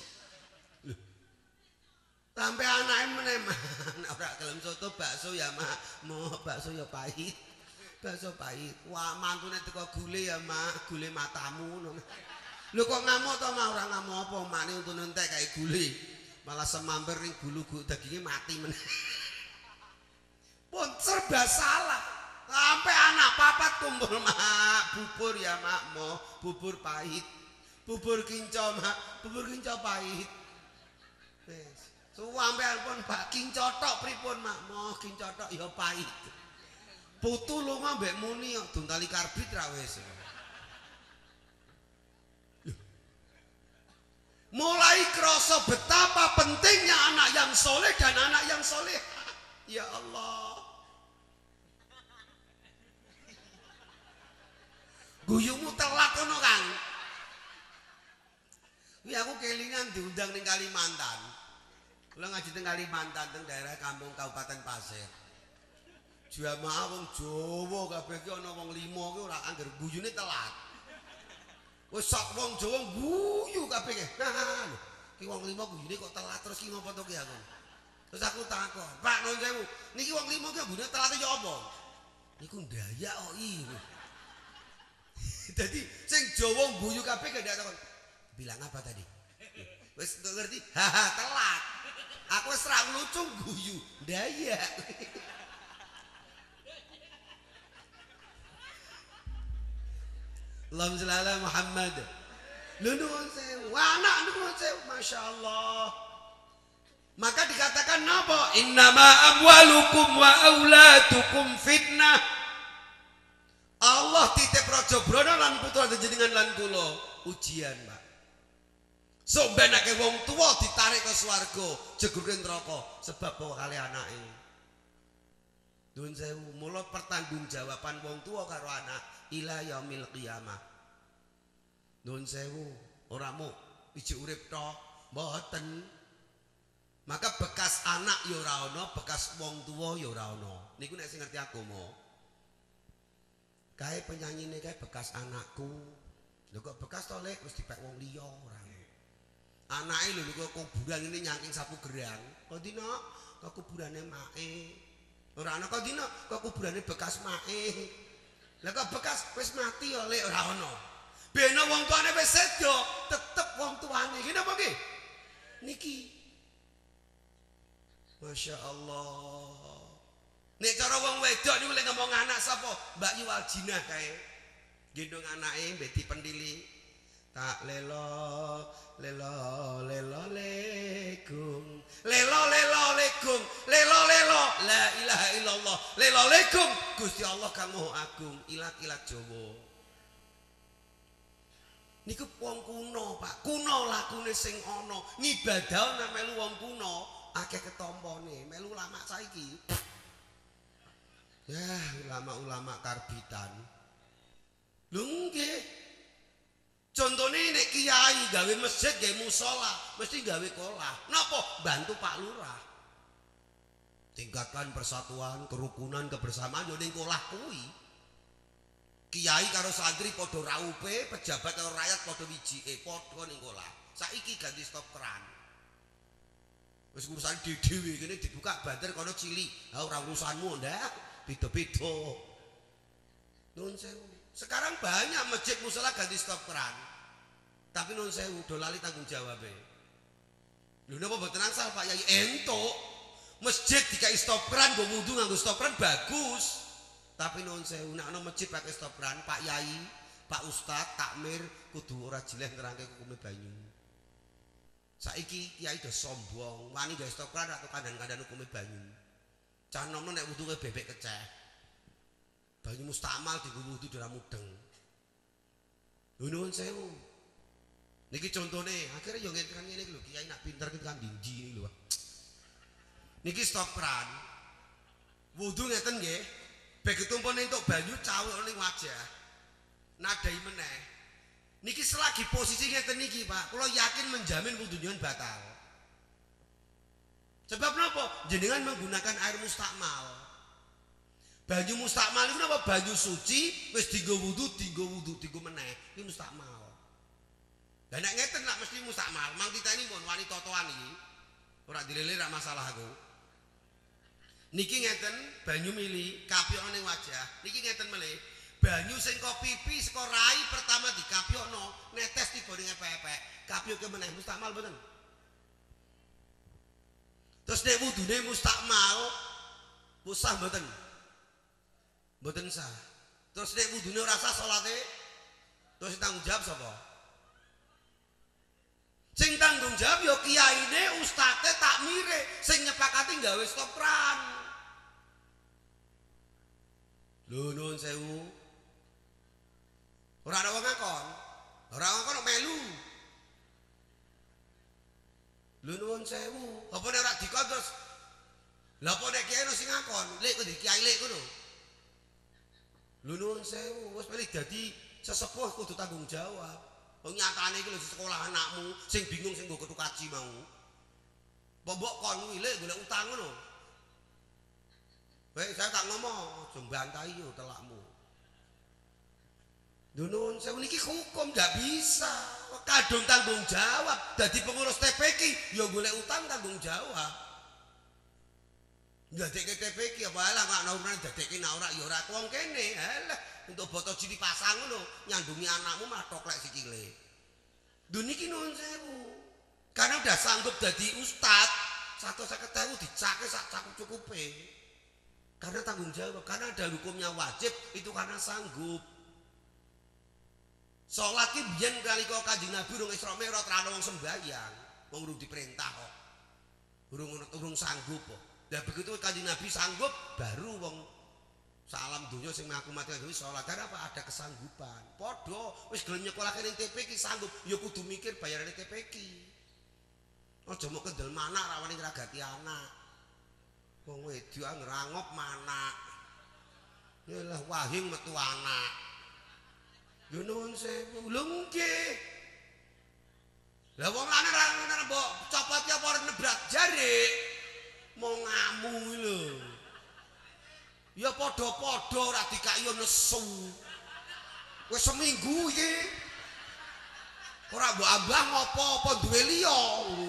Sampai anake meneh ora gelem soto bakso ya, Mak. Mo bakso ya pahit. Bakso pahit. Wah, mantune teko gule ya, Mak. Gule matamu ngono. Lho kok ngamuk to, Mak? Ora ngamuk apa, Mak untune entek kae gule. Malah semampir ning gulu-gulu daginge mati meneh. Pun serba salah. Sampai anak papat kumpul, Mak. Bubur ya, Mak. Mo bubur pahit. Bubur kinco, Mak. Bubur kinco pahit. Wes. Suwampean pun Pak kincotok pripun, Mak? Moh kincotok ya pahit. Putu lunga mbek muni kok duntali karbit ra wis. Mulai kerasa betapa pentingnya anak yang soleh dan anak yang soleh. Ya Allah. Guyumu telat ngono, Kang. Kuwi aku kelingan diundang ning Kalimantan. Kula ngaji teng Kalimantan teng daerah Kampung Kabupaten Pasir. Jamaah wong Jawa kabeh ki ana wong lima ki ora angger guyune telat. Wis sak wong Jawa guyu kabeh ki. Nah, ki wong lima guyune kok telat terus ki ngopo to ki aku. Terus aku takon, "Pak nuwun sewu, niki wong lima ki guyune telat ya apa?" Niku ndayak kok iki. Dadi sing Jawa guyu kabeh gak takon. Bilang apa tadi? Wis ngerti? Haha, telat. Aku wis ra lucu guyu, ndayak. Allahumma shalli ala Muhammad. Nuwun sewu, anak nuwun sewu, Masya Allah. Maka dikatakan napa? Innama amwalukum wa auladukum fitnah. Allah titip raja brana lan putra jenengan lan kula ujian, Pak. Sok benake wong tuwa ditarik ke swarga, jegurke neraka sebab bawa kali anake. Nuwun sewu, mula pertanggungjawaban wong tuwa karo anak ila yaumil qiyamah. Nuwun sewu, ora muk iji urip tok, mboten. Maka bekas anak ya ora ana, bekas wong tuwa ya ora ana. Niku nek sing ngerti agama. Kae penyanyine kae bekas anakku. Lho kok bekas to Lek wis dipek wong liya ora. Anake lho kok kuburan ini nyangking sapu gerang. Kok dina kok kuburane make. Ora ana kok dina kok kuburane bekas make. Lah kok bekas wis mati ya Lek ora ana. Bena wong tuane wis sedo, tetep wong tuane. Iki napa nggih? Niki. Masya Allah. Nek cara wong wedok niku lek ngomong anak sapa? Mbak Yu Waljinah kae. Gendong anake mbek dipendili. Tak lelo lelo lelo legung. Lelo lelo legung. Lelo lelo la ilaha illallah. Lelo legung Gusti Allah kang Maha Agung. Ilat-ilat Jawa. Niku wong kuno, Pak. Kuno lakune sing ana. Ngibadah nek melu wong kuno akeh ketompone. Melu ulama saiki. Ya, ulama-ulama karbitan. Lho nggih. Contone nek kiai gawe masjid, gawe musala, mesti gawe kolah. Napa? Bantu Pak Lurah. Tingkatkan persatuan, kerukunan, kebersamaan yo ning kolah kuwi. Kiai karo santri padha raupe, pejabat karo rakyat padha wijike, padha ning kolah. Saiki ganti stop keran. Wis urusan dhewe kene dibuka banter kono cilik. Ha ora urusanmu ndak, beda-beda. Nuwun sewu. Sekarang banyak masjid musala ganti stop keran. Tapi nuwun sewu do lali tanggung jawabe. Lho napa mboten angsal Pak Yai entuk. Masjid dikai stop keran nggo wudu nganggo stop keran bagus. Tapi nuwun sewu nek ana masjid pakai stop keran, Pak Yai, Pak Ustad, takmir kudu ora jileh nerangke hukume banyu. Saiki kiai do sombong, wani gawe stop keran atau kandhan-kandhan hukume banyu. Cah nom-nom nek wudu ke bebek keceh. Banyu mustakmal dienggo wudu ora mudeng. Lho nuwun sewu. Niki contone, akhirnya yo ngene ngene iki lho, kiai nak pinter ki kan dindi iki lho. Niki stop keran. Wudu ngeten nggih. Begitu pun entuk banyu cawuk ning wajah. Nadai meneh. Niki selagi posisi ngeten niki, Pak, kula yakin menjamin wudu jenengan batal. Sebab napa? Jenengan menggunakan air mustakmal. Banyu mustakmal itu napa? Banyu suci wis dienggo wudu, dienggo wudu, dienggo meneh. Iki mustakmal. Lah nek ngeten lak mesti mustakmal. Mang titeni pun wani totoan iki. Ora dilele ra masalah aku. Niki ngeten banyu mili kapyok ning wajah. Niki ngeten melih. Banyu sing kok pipi saka rai pertama dikapyokno, netes tiba ning epek-epek. Kapyoke meneh mustakmal mboten? Terus nek wudune mustakmal, sah mboten? Mboten sah. Terus nek wudune ora sah salate, terus tanggung jawab sapa? Sing tanggung jawab ya kiyaine, ustate, takmire, sing nyepakati gawe stop keran. Lho nuwun sewu. Ora ana wong ngakon. Ora ngakon melu. Lho nuwun sewu. Apa nek ora dikon terus lha apa nek kiai sing ngakon, lek kudu kiai lek ngono. Lho nuwun sewu, wis pilih dadi sesepuh kudu tanggung jawab. Wong nyatane iki lho sekolah anakmu sing bingung sing nggo ketu kaji mau. Mbok kon kuwi lek golek utang ngono. Weh saya tak ngomong, aja mbantai yo telakmu. Nuwun sewu niki hukum ndak bisa. Kadung tanggung jawab. Dadi pengurus T P K yo golek utang tanggung jawab. Ndadekke T P K apa lah kok ana urusan dadekke nek ora yo ora wong kene. Halah untuk boto cili pasang ngono nyandungi anakmu malah toklek sikile. Lho niki nuwun sewu. Karena udah sanggup dadi ustad, seratus seket ewu dicake sak cukup-cukupe. Karena tanggung jawab, karena ada hukumnya wajib, itu karena sanggup. Salat ki biyen nalika Kanjeng Nabi urung Isra Mi'raj ora ana wong sembahyang, wong urung diperintah kok. Urung urung sanggup kok. Lah begitu Kanjeng Nabi sanggup, baru wong salam donya sing ngaku mati kuwi salat. Karena apa? Ada kesanggupan. Padha wis gelem nyekolahke ning T P K sanggup, ya kudu mikir bayarane T P K. Aja mau kendel manak ra wani ngragati anak. Wong wedok ngrangop manak. Yalah wahing metu anak. Yo nuwun sewu. Lho nggih. Lah wong lanang ra ngono mbok copot ya apa nebrak jare. Mau ngamu lho. Ya padha-padha ora dikaki yo nesu. Wis seminggu iki. Ora mbok ambah ngopo apa duwe liya.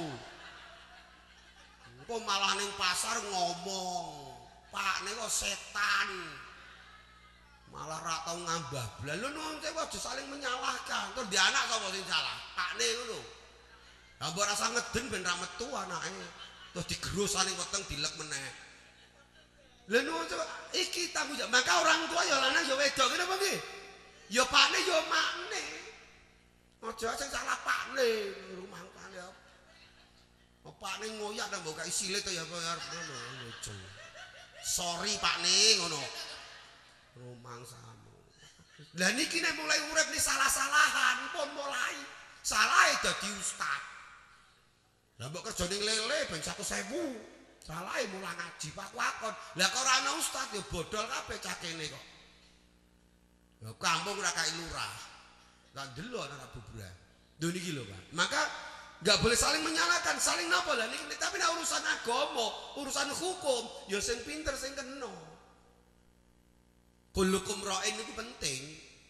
Kok malah ning pasar ngomong, Pak niku setan. Malah ra tau ngambah blas. Lho nuwun sewu aja saling menyalahkan. Terus di anak sapa sing salah? Pakne ngono. Lah mbok rasa ngeden ben ra metu anake. Terus digerusane weteng dilek meneh. Lha nuwun sewu iki tanggung jawab. Maka orang tua ya lanang ya wedok ngene apa nggih? Ya pakne ya makne. Aja sing salah pakne. Rumah pakne apa? Pakne ngoyak nang mbok kai silit ya arep ngono. Sorry pakne ngono. Rumangsamu. Lah niki nek mulai urip ni salah-salahan pun mulai. Salahe dadi ustad. Lah mbok kerja ning lele ben satu sewu. Salahe mulang ngaji Pak wakon. Lah kok ora ana ustad ya bodol kabeh cah kene kok. Ya kampung ora kae lurah. Lah delok ana bubrah. Lho niki lho, Pak. Maka Gak boleh saling menyalahkan, saling napa lah niki, tapi nek urusan agama, urusan hukum, ya sing pinter sing kena. Kulukum ra'in niku penting.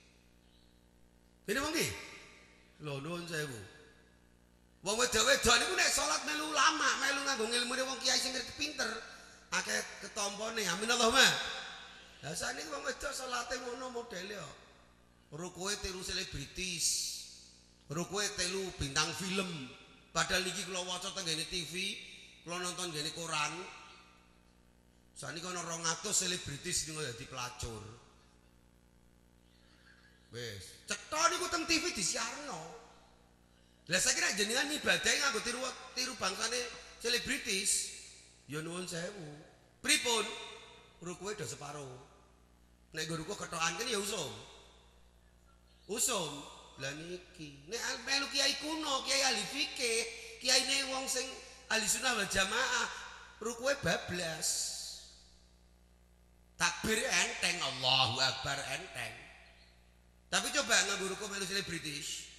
Ini mongki. Lho nuwun sewu. Wong wedok-wedok niku nek salat melu ulama, melu nganggo ngilmune wong kiai sing ngerti pinter, akeh ketompone. Amin Allahumma. Lah sakniki wong wedok salate ngono modele kok. Rukuhe tiru selebritis. Rukuhe telu bintang film. Padahal niki kula waca teng ngene T V, kula nonton ngene koran. Sakniki ana rong atus selebritis niku dadi pelacur. Wis, cetha niku teng T V disiarno. Lah saiki nek jenengan ibadahe nganggo tiru tiru bangsane selebritis, ya nuwun sewu. Pripun? Rukuhe do separo. Nek nggo rukuh kethokan kene ya usum. Usum. Lah niki nek melu kiai kuno, kiai ahli fikih, kiyaine wong sing ahli sunnah wal jamaah, rukuhe bablas. Takbir enteng, Allahu Akbar enteng. Tapi coba nganggo rukuh melu selebritis.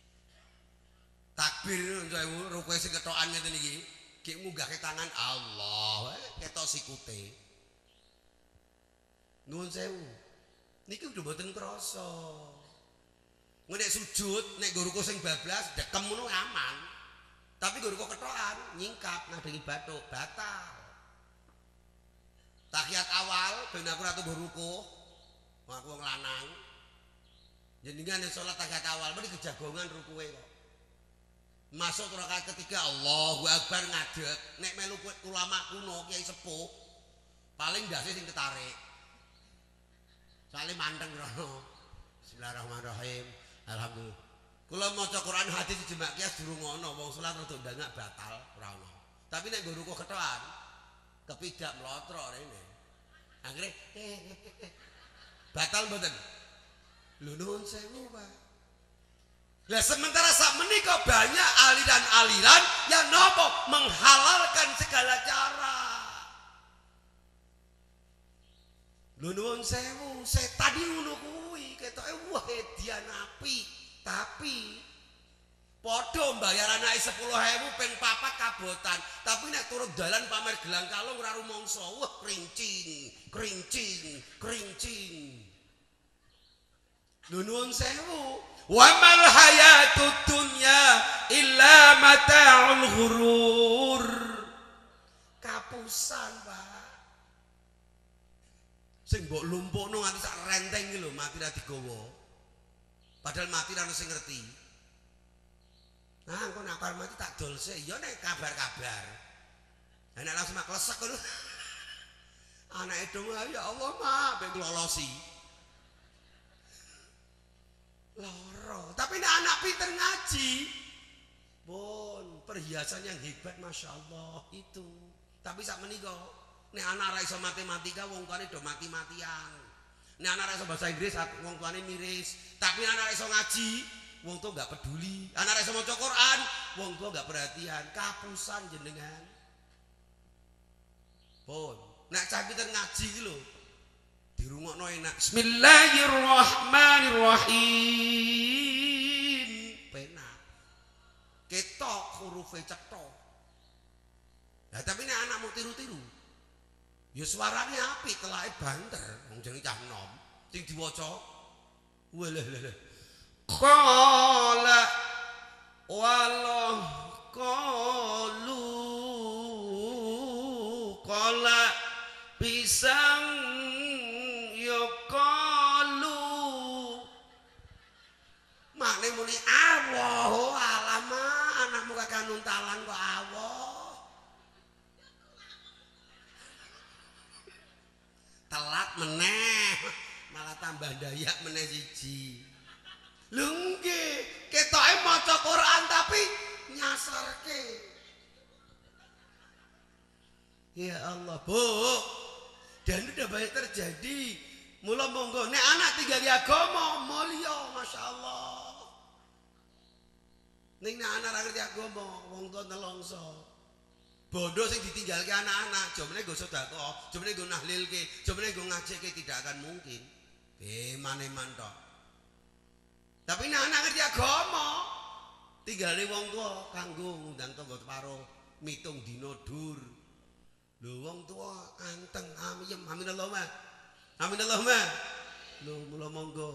Takbir njowo rukuhe sing kethokan ngeten iki, ki munggahke tangan Allah, ketok sikute. Nuwun sewu. Niki udah mboten krasa. Nek sujud, nek nggo rukuh sing bablas, dekem ngono aman. Tapi nggo rukuh kethokan, nyingkap ngadengi bathuk, batal. Tahiyat awal ben aku ratu nggo rukuh. Wong aku wong lanang. Jenengan nek salat tahiyat awal mesti kejagongan rukuhe kok. Masuk rakaat ketiga Allahu Akbar ngadeg. Nek melu ulama kuno, kiai sepuh, paling ndase sing ketarik. Soale manteng rono. Bismillahirrahmanirrahim. Alhamdulillah. Kula maca Quran hadis jemak kias durung ana wong salat rada ndangak batal ora ana. Tapi nek nggo rukuh kethokan kepidak mlotro rene. Akhire batal mboten? Lho nuwun sewu, Pak. Lah sementara sak menika banyak aliran-aliran yang nopo menghalalkan segala cara. Lho nuwun sewu, setan iki ngono kuwi, ketoke wah edian api, tapi padha mbayar anake sepuluh ribu ping papat kabotan, tapi nek turun dalan pamer gelang kalung ora rumangsa, wah krincing, krincing, krincing. Lho nuwun sewu, wa mal hayatud dunya illa mata'ul ghurur. Kapusan, Pak. Sing mbok lumpukno nganti sak renteng iki lho mati ra digawa. Padahal mati ra ono sing ngerti. Nah, engko nek bar mati tak dolse, ya nek kabar-kabar. Nek langsung mak klesek ngono. Anake dong ya Allah mak ben lolosi. Loro. Tapi nek anak pinter ngaji, pun perhiasan yang hebat Masya Allah itu. Tapi sak menika nek anak ra iso matematika wong tuane do mati-matian. Nek anak ra iso bahasa Inggris wong tuane miris. Tapi anak ra iso ngaji, wong tua enggak peduli. Anak ra iso maca Quran, wong tua enggak perhatian. Kapusan jenengan. Pun nek cah pinter ngaji iki lho. Dirungokno enak. Bismillahirrahmanirrahim. Penak. Ketok hurufe cetha. Lah tapi nek anakmu tiru-tiru, ya suarane apik, telake banter, wong jenenge cah enom. Sing diwaca, walah lah. Qala wallah qalu qala pisang ya qalu. Makne muni Allah, alama anakmu kakek nuntalan kok Allah. Telat meneh malah tambah dayak meneh siji. Lho nggih, ketoke maca Quran tapi nyasarke. Ya Allah, Bu. Dan udah banyak terjadi. Mula monggo nek anak tinggal di agama mulya masyaallah. Ning nek anak ra ngerti agama, wong tuwa nelongso. Bodoh sing ditinggalke anak-anak, jomene nggo sedekah, jomene nggo nahlilke, jomene nggo ngajeke tidak akan mungkin. Eh maneman tok. Tapi nek anak ngerti agama, Tinggale wong tuwa kanggo ngundang tangga separo mitung dina dur. Lho wong tuwa anteng amiyem amin Allahumma. Amin Allahumma. Lho mula monggo.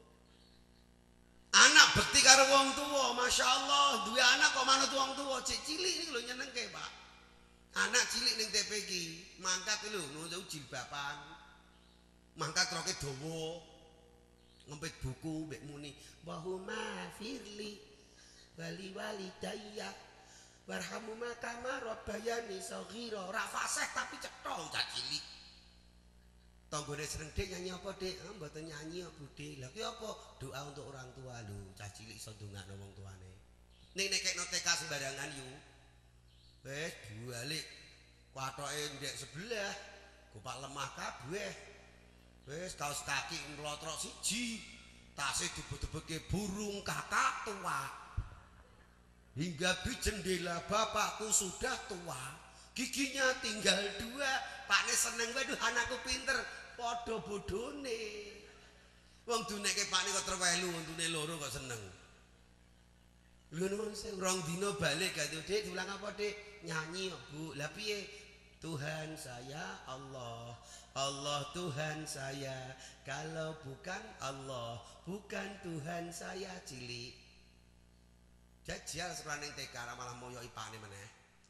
Anak bekti karo wong tuwa, masyaallah, duwe anak kok manut wong tuwa, cek cilik iki lho nyenengke, Pak. Anak cilik ning T P iki, mangkat lho nunjuk jilbaban. Mangkat roke dawa. Ngempit buku mbek muni, "Wahuma firli wali walidayya warhamuma kama rabbayani shaghira." Ora fasih tapi cetha cah cilik. Tanggane seneng Dik nyanyi apa Dik? Ah mboten nyanyi kok Budhe. Lah ki apa? Doa untuk orang tua lho. Cah cilik iso ndongakno wong tuane. Ning nek kekno T K sembarangan yo. Wis balik. Wathoke ndek sebelah. Gopak lemah kabeh. Wis kaos kaki nglotrok siji. Tasih dibut-butke burung kakak tua. Hingga di jendela bapakku sudah tua. Giginya tinggal dua. Pakne seneng waduh anakku pinter. Padha bodhone. Wong dunekke pakne kok terwelu, untune loro kok seneng. Lho nuwun sewu rong dina balik gak Dik, diulang apa Dik? Nyanyi kok Bu. Lah piye? Tuhan saya Allah. Allah Tuhan saya. Kalau bukan Allah, bukan Tuhan saya cilik. Jajal sekolah ning T K malah moyo ipane meneh.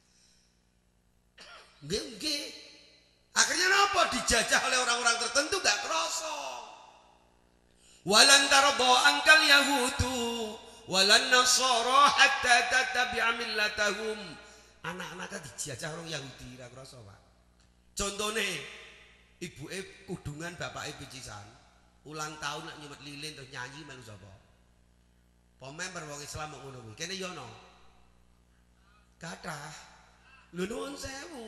Nggih nggih. Akhirnya napa? Dijajah oleh orang-orang tertentu gak kerasa. Walan tarda ankal yahudu walan nasara hatta tattabi'a millatahum. Anak-anaknya dijajah orang Yahudi ra kerasa, Pak. Contone ibuke kudungan bapake picisan. Ulang tahun nak nyumet lilin terus nyanyi melu sapa? Pemember wong Islam kok ngono kuwi. Kene yo ono. Kathah. Lho nuwun sewu.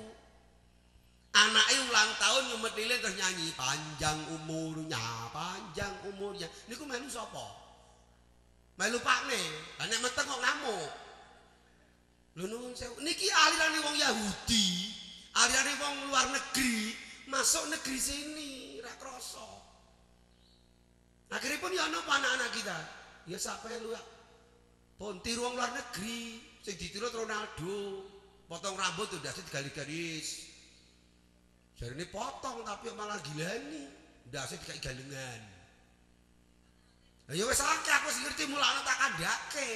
Anake ulang tahun nyumet lilin terus nyanyi panjang umurnya, panjang umurnya. Niku melu sapa? Melu pakne. Lah nek meteng kok ngamuk. Lho nuwun sewu. Niki alirane wong Yahudi, alirane wong luar negeri, masuk negeri sini ra krasa. Akhirnya pun ya ono anak-anak kita. Ya sak pelu ya. Pun tiru wong luar negeri, sing ditiru Ronaldo. Potong rambut udah digalis-galis. Jarine potong tapi malah gilani. Ndase dikai galengan. Lah ya wis akeh aku wis ngerti mulane tak kandhake.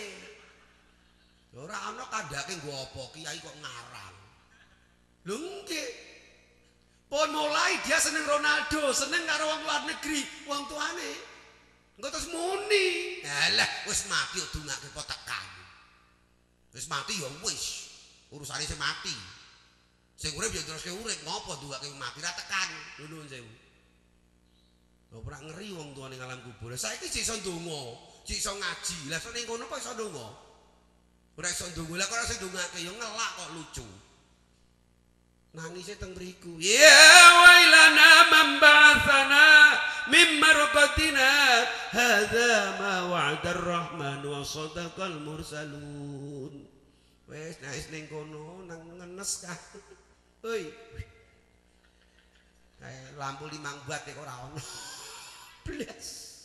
Ora ana kandhake nggo apa kiai kok ngarang. Lho nggih. Pun mulai dia seneng Ronaldo, seneng karo wong luar negeri, wong tuane. Engko terus muni. Alah, wis mati kok dongake kok tekan. Wis mati ya wis. Urusane sing mati. Sing urip ya teruske urip, ngopo dongake mati ra tekan. Nuwun sewu. Lho ora ngeri wong tuane ngalam kubur. Saiki sik iso ndonga, sik iso ngaji. Lah ning kono kok iso ndonga? Ora iso ndonga. Lah kok ora iso ndongake ya ngelak kok lucu. Nangisnya teng beriku. Ya wailana man ba'athana min marqatina hadza ma wa'ada ar-rahman wa sadaqal mursalun. Wes nangis ning kono nang ngenes ka. Hoi. Kayak lampu limang bat kok ora ono. Blas.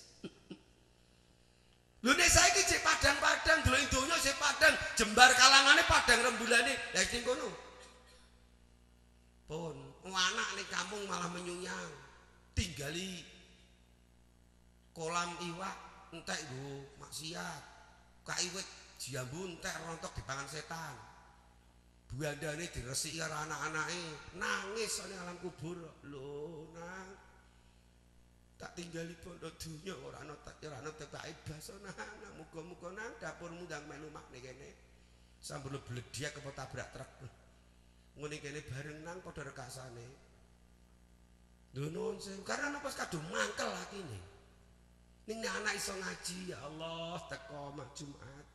Lho nek saiki cek padang-padang delok donya cek padang, jembar kalangane padang rembulane. Lah ning kono. Pun, anak ning kampung malah menyuyang. Tinggali kolam iwak entek nggo maksiat. Kaiwit jambu entek rontok dipangan setan. Buandane diresiki karo anak-anake, nangis ning alam kubur. Lho, Nang. Tak tinggali bondo dunya ora ana tak ora ana tekake baso Nang. Muga-muga Nang dapurmu ndang melu makne kene. Sambel bledhek apa tabrak truk. Ngene kene bareng nang padha rekasane. Lho nuwun sewu karena napa kadung mangkel atine. Ning anak iso ngaji ya Allah teko mak Jumat.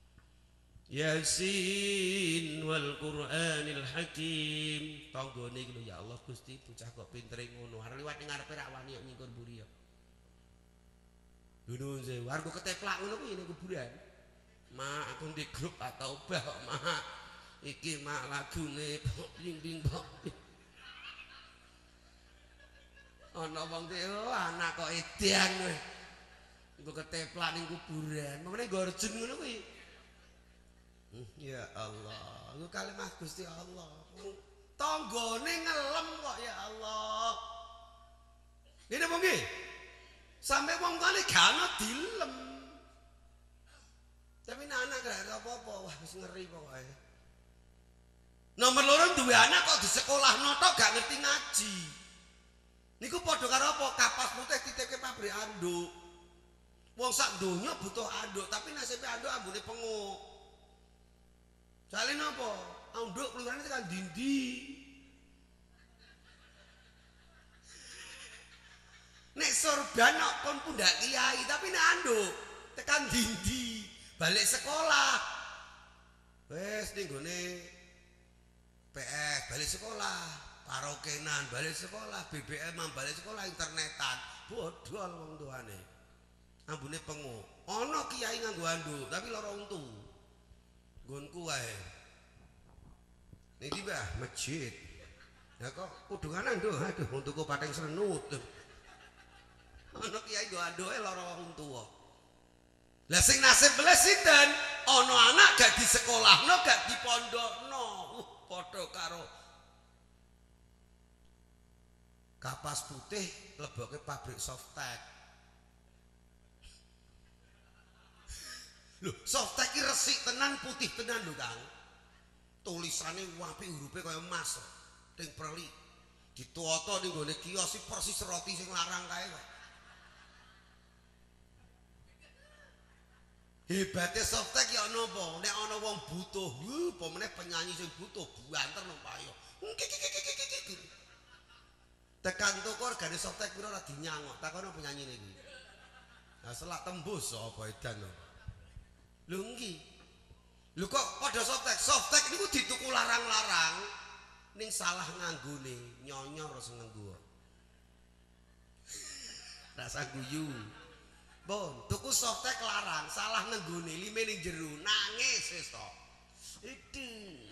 Yasin wal Qur'anil Hakim. Tanggane iki lho ya Allah Gusti bocah kok pintere ngono. Arep liwat ning ngarepe rak wani kok nyingkur mburi ya. Lho nuwun sewu arep keteplak ngono kuwi ning kuburan. Mak aku di grup atau bah kok mak. Iki mak lagune ding ding bok. Ana wong te oh anak kok edan kowe. Engko keteplak ning kuburan. Mamane nggo rejun ngono kuwi. Ya Allah, lu kalimah Gusti Allah. Tanggane ngelem kok ya Allah. Ini apa nggih? Sampai wong tuane gak ana dilem. Tapi anak gak apa-apa, wah wis ngeri pokoke. Nomor loro duwe anak kok di sekolah notok gak ngerti ngaji. Niku padha karo apa? Kapas putih titipke pabrik anduk. Wong sak donya butuh anduk, tapi nasibe anduk ambune penguk. Jale napa? Anduk kelurane tekan dindi. Nek sorban kok kon pundak kiai, tapi nek anduk tekan dindi. Balik sekolah. Wes ning gone P S balik sekolah, parokenan balik sekolah, B B M balik sekolah, internetan. Bodol wong tuane. Ambune penguk. Ana kiai nganggo anduk, tapi lara untu. Nggonku wae. Niki Mbah, masjid. Lah kok kudungan anduk, aduh untuku pating srenut. Ana kiai nggo anduke lara untu kok. Lah sing nasib beles sinten? Ana anak gak di sekolahno, gak di pondokno. Uh, padha karo kapas putih leboke pabrik Softtek. Lho, Softtek iki resik tenan, putih tenan lho, Kang. Tulisane apik hurufe kaya emas. Ting preli. Dituwata ning gone kios iki persis roti sing larang kae kok. Hebate Softtek ya napa? Nek ana wong butuh, apa meneh penyanyi sing butuh banter nang payo. Tekan toko regane Softtek pira ora dinyangok. Takono penyanyi niki. Lah selak tembus apa edan. Lho nggih. Lho kok padha Softtek? Softtek niku dituku larang-larang ning salah nganggone, nyonyor sing nganggo. Rasa guyu. Bon, tuku Softtek larang, salah nenggone lime ning jero, nangis wis to. Itu.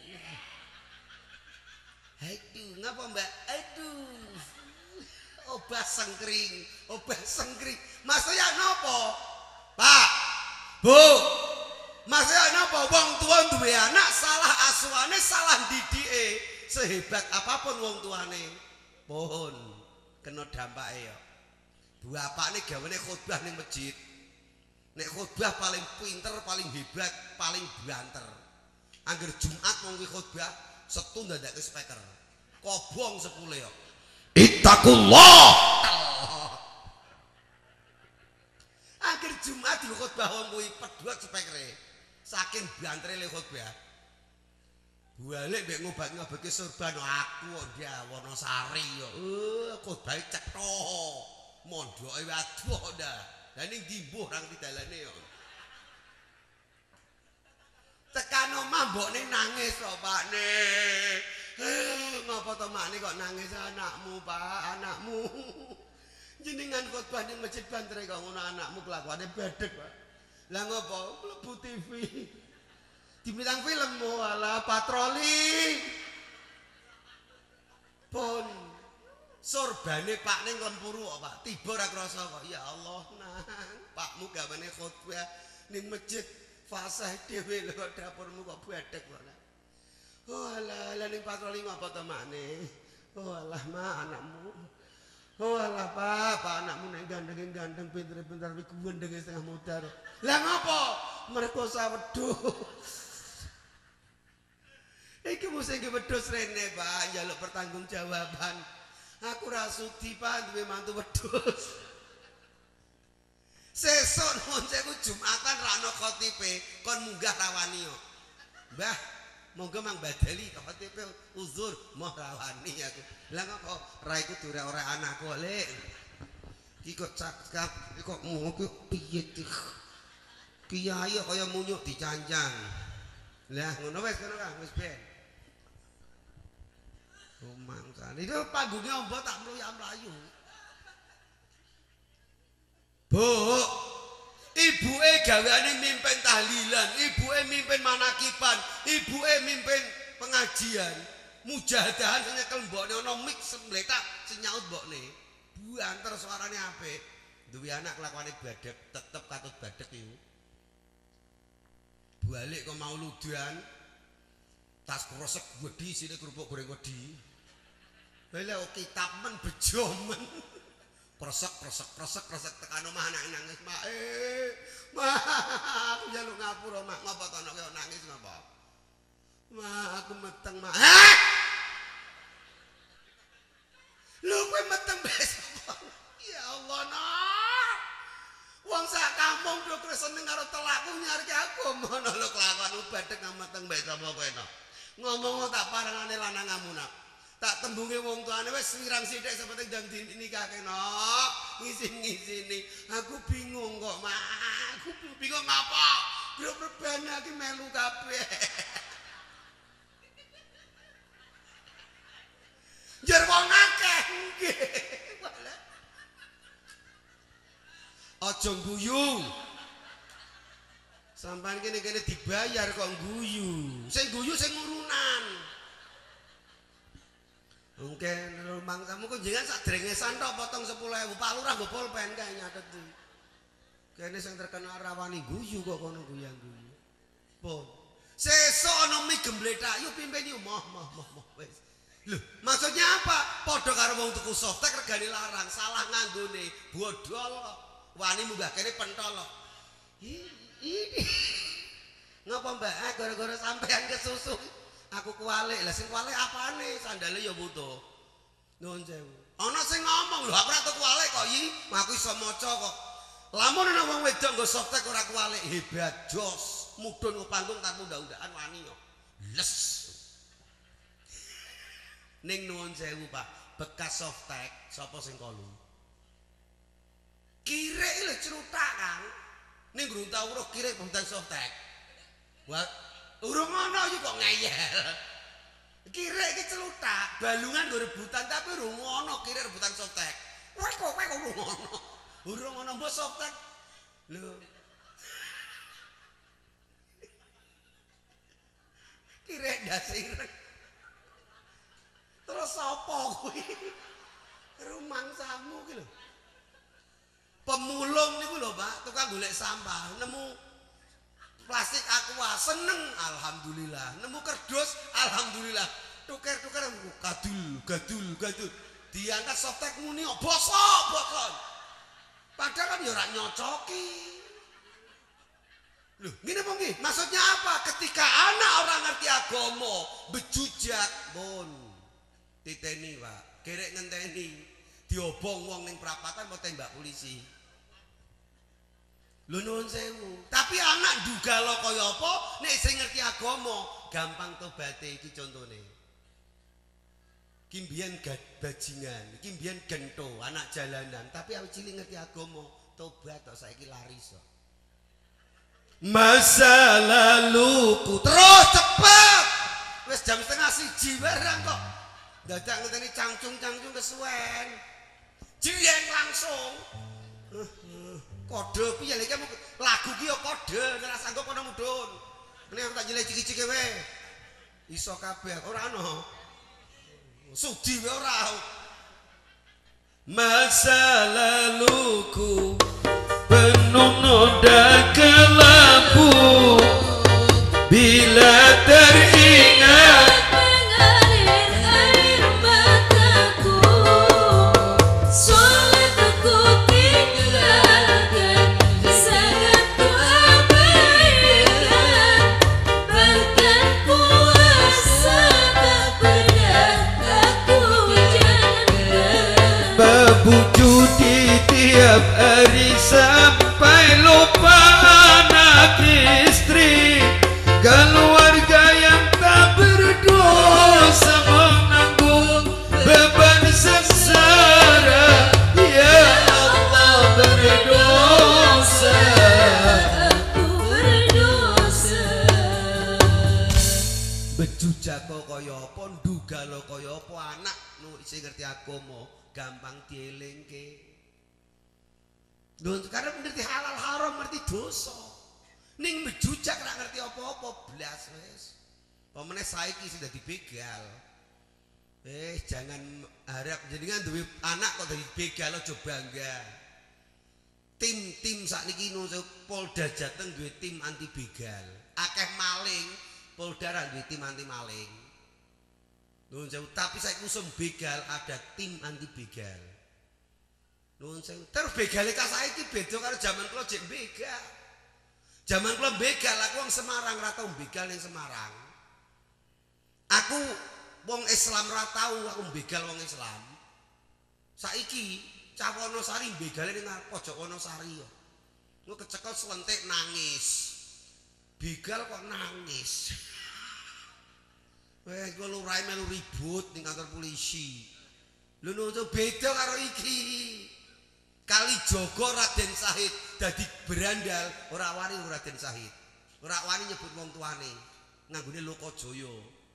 Aduh, ngapa Mbak? Aduh. Obah sengkring, obah sengkring. Maksudnya napa? Pak. Bu. Maksudnya napa? Wong tua duwe anak salah asuhane, salah didike. Sehebat apapun wong tuane, pohon kena dampake ya. Bapakne gawane khotbah ning masjid. Nek khotbah paling pinter, paling hebat, paling banter. Angger Jumat wong kuwi khotbah, Setu ndadake speaker. Kobong sepule kok. Ittaqullah. Angger Jumat di khotbah wong kuwi pedhot speakere. Saking bantere le khotbah. Balik mbek ngobat-ngobake sorban aku kok dia Wonosari yo. Eh khotbahe cetha. Mondoke waduh dah. Lah ning dimbuh nang tidalane yo. Tekan omah mbokne nangis kok Pakne. Eh ngapa to makne kok nangis anakmu Pak, anakmu. Jenengan khotbah ning masjid Bantre kok ngono anakmu kelakuane bedeg Pak. Lah ngopo mlebu T V. Dibilang film walah patroli. Pun sorbane Pak ning lempuru kok Pak. Tiba ra krasa kok. Ya Allah, nang Pakmu gawane khotbah ning masjid fasih dhewe lho kok dapurmu kok bedhek kok. Oh alah, lah ning patroli ngapa to makne? Oh alah Ma anakmu. Oh alah Pak, Pak anakmu nek gandeng-gandeng pinter-pinter iki gendenge setengah mudar. Lah ngopo? Merkosa wedhus. Iki mesti iki wedhus rene Pak, njaluk pertanggungjawaban. Aku ra sudi Pak duwe mantu wedhus. Sesuk nuwun sewu Jumatan ra ana khotibe, kon munggah rawani yo. Mbah, monggo mang badali khotibe uzur moh rawani aku. Lah kok ra iku dure ora anakku lek. Iki kok cakap, kok ngono ki piye iki? Kiai kaya munyuk dicanjang. Lah ngono wis ngono Kang, wis ben. Oh mangkane itu panggungnya ombo tak mlayu-mlayu. Bu, ibuke gaweane mimpin tahlilan, ibuke mimpin manakiban, ibuke mimpin pengajian. Mujahadahan sing nyekel mbokne ana mik sembletak sing nyaut mbokne. Buanter suarane apik. Duwe anak kelakuane badhek, tetep katut badhek iku. balik kok mau ludan. Tas krosek wedi sine kerupuk goreng wedi. Lha kitab men bejo men. Kresek kresek kresek kresek tekan omah anak nangis, "Mak, eh, Mak, aku njaluk ngapura, Mak. Ngapa to anake nangis ngapa?" "Mak, aku meteng, Mak." "Hah? Lho kowe meteng besok." Ya Allah, Nak. Wong sak kampung do seneng karo telaku nyarke aku ngono lho kelakuan badhek meteng besok kowe no. Ngomong tak parangane lanangamu, Nak. Tak tembunge wong tuane wis wirang sithik seperti ndang dinikahke no. Ngisin-ngisini. Aku bingung kok, Mak. Aku bingung apa? Grup rebana iki melu kabeh. Jer wong akeh nggih. Aja guyu. Sampeyan kene kene dibayar kok guyu. Sing guyu sing urunan. Mungkin rumang kamu kok jenengan sak drengesan tok potong sepuluh ribu Pak Lurah nggo pulpen kae nyateti. Kene sing terkenal rawani guyu kok kono guyang-guyu. Pun. Sesuk ana mi gembletak yo pimpin yo moh moh moh moh wis. Lho, maksudnya apa? Padha karo wong tuku softtek regane larang, salah nganggone, bodol kok. Wani munggah kene pentol kok. Ini. Ngapa Mbak? Gara-gara sampean kesusu. Aku kualik, lah sing kualik apane? Sandale ya butuh. Nuwun sewu. Ana sing ngomong, lho aku ora tau kualik kok iki, aku iso maca kok. Lamun ana wong wedok nggo softtek ora kualik, hebat jos. Mudhun ke panggung tanpa unda-undaan wani kok. Les. Ning nuwun sewu, Pak. Bekas softtek sapa sing kolu? Kirek lho cerutak kan. Ning grunta uruh kirek bebutan softtek. Wah, urung ana iki kok ngeyel. Kirek iki celutak, balungan nggo rebutan tapi urung ana kirek rebutan softtek. Wah kok kowe urung ana. Urung ana mbok softtek. Lho. Kirek dasirek. Terus sapa kuwi? Rumangsamu ki lho. Pemulung niku lho, Pak, tukang golek sampah, nemu plastik aqua seneng alhamdulillah, nemu kerdus alhamdulillah, tuker-tuker gadul gadul gadul diangkat softtek muni bosok bosok padahal kan ya ora nyocoki. Loh ngene apa nggih? Maksudnya apa? Ketika anak orang ngerti agama bejujak pun titeni Pak, gerek ngenteni diobong wong ning perapatan mau tembak polisi. Lho nuwun sewu. Tapi anak duga lo kaya apa nek sing ngerti agama gampang tobaté iki contone. Ki mbiyen bajingan, iki mbiyen gento, anak jalanan, tapi awake cilik ngerti agama, tobat kok saiki laris kok. Masa laluku terus cepet. Wis jam setengah siji barang kok. Dadak ngenteni cangcung-cangcung kesuwen. Jiyeng langsung. Kode piye lek lagu ki yo kode ora sanggup ana mudhun. Ini aku tak nyilih ciki-ciki we. Iso kabeh ora ana. Sudi we ora. Masa laluku penuh noda kelabu bila teringat mengalir air mataku, sulit aku tinggalkan, sangat ku abaikan, bahkan puasa tak pernah aku jalankan. babu judi tiap hari sampai lupa anak istri, keluarga yang tak berdosa menanggung beban sengsara. Ya Allah berdosa. Aku berdosa. Bejujak kok kaya apa, nduga lo kaya apa, anak nu sing ngerti agama gampang dielingke. Lho sekarang ngerti halal haram ngerti dosa. Ning bejujak ora ngerti apa-apa blas wis. Pemene saiki sing dadi begal. Eh jangan harap jenengan duwe anak kok dadi begal aja bangga. Tim-tim sakniki nuwun sewu Polda Jateng duwe tim anti begal. Akeh maling, Polda ra duwe tim anti maling. Nuwun sewu, tapi saiki usum begal ada tim anti begal. Nuwun sewu. Terus begale ka saiki beda karo jaman kula jek begal. Jaman kula begal aku wong Semarang ra tau begal ning Semarang. Aku wong Islam ra tau aku begal wong Islam. Saiki Cah Wonosari begale ning pojok Wonosari yo. Lu kecekel selentik nangis. Begal kok nangis. Wes kok lurahe melu ribut ning kantor polisi. Lho nutu beda karo iki. Kalijaga Raden Sahid dadi berandal ora wani Raden Sahid. Ora wani nyebut wong tuane. Nganggone Lokajaya.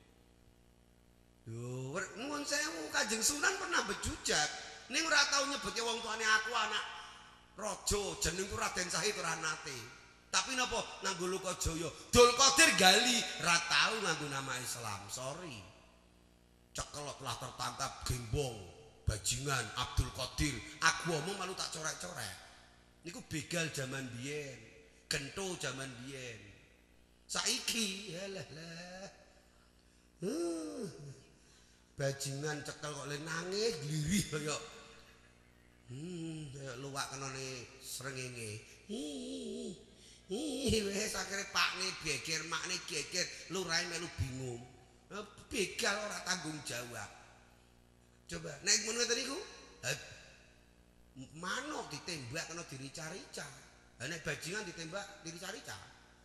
Yo, nuwun sewu Kanjeng Sunan pernah bejujak. Ning ora tau nyebutke wong tuane aku anak raja, jenengku Raden Sahid ora nate. Tapi napa nganggo Lokajaya? Dul Qadir gali ra tau nganggo nama Islam. Sorry. Cekel telah tertangkap gembong, bajingan Abdul Qadir. Aku omong malu tak corek-corek. Niku begal zaman biyen, gento zaman biyen. Saiki yalah lah. Uh, bajingan cekel kok le nangis glirih kaya Hmm, luwak kenane srengenge. Ih, ih, wis akhire pakne geger, makne geger, lurahe melu bingung. Begal ora tanggung jawab. Coba nek ngono ngeten niku, manuk ditembak kena dirica-rica. Lah nek bajingan ditembak dirica-rica.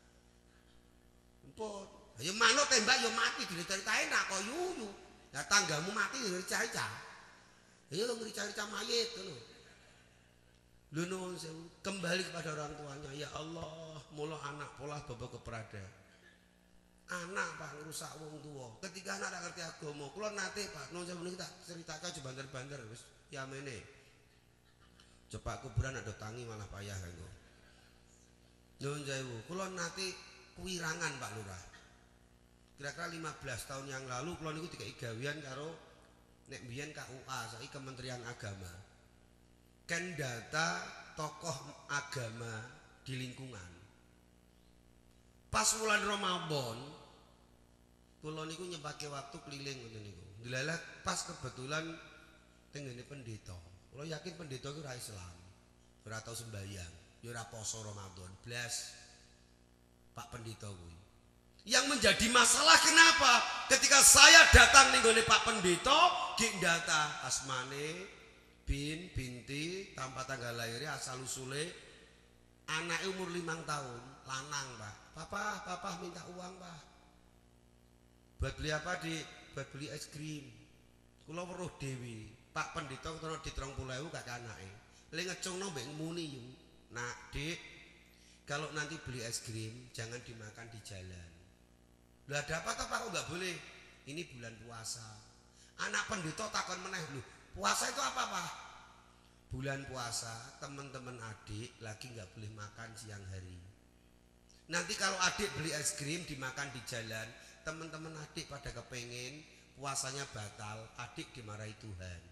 Empun. Ya manuk tembak ya mati dirica-rica enak kok yuyu. Lah tanggamu mati dirica-rica. Ya ngrica-rica mayit ngono. Lho nuwun sewu, kembali kepada orang tuanya. Ya Allah, mula anak pola baba keprada. Anak Pak ngrusak wong tua. Ketika anak tak ngerti agama, kula nate Pak, nuwun sewu niki tak critakake aja banter-banter wis yamene. Cepak kuburan ada tangi malah payah kanggo. Nuwun sewu, kula nate kuwirangan Pak Lurah. Kira-kira lima belas tahun yang lalu kula niku dikai gawean karo nek biyen K U A, saiki Kementerian Agama. Ken data tokoh agama di lingkungan. Pas bulan Ramadan, kula niku nyempake waktu keliling ngoten niku. Dilalah pas kebetulan tenggene pendeta. Kula yakin pendeta iku ora Islam. Ora tau sembahyang, ya ora poso Ramadan blas. Pak pendeta kuwi. Yang menjadi masalah kenapa? Ketika saya datang ning gone Pak pendeta, gek data asmane bin, binti, tanpa tanggal lahirnya, asal usule, anaknya umur limang tahun, lanang Pak. Papa, papa minta uang Pak. Buat beli apa Dik? Buat beli es krim. Kula weruh dewi. Pak pendeta kena di terong pulau gak anaknya. Le ngecungno mbek muni yung. Nak Dik, kalau nanti beli es krim jangan dimakan di jalan. Lah ada apa toh Pak? Kok gak boleh? Ini bulan puasa. Anak pendeta takon meneh lho. Puasa itu apa Pak? Bulan puasa teman-teman adik lagi nggak boleh makan siang hari. Nanti kalau adik beli es krim dimakan di jalan, teman-teman adik pada kepengen puasanya batal, adik dimarahi Tuhan.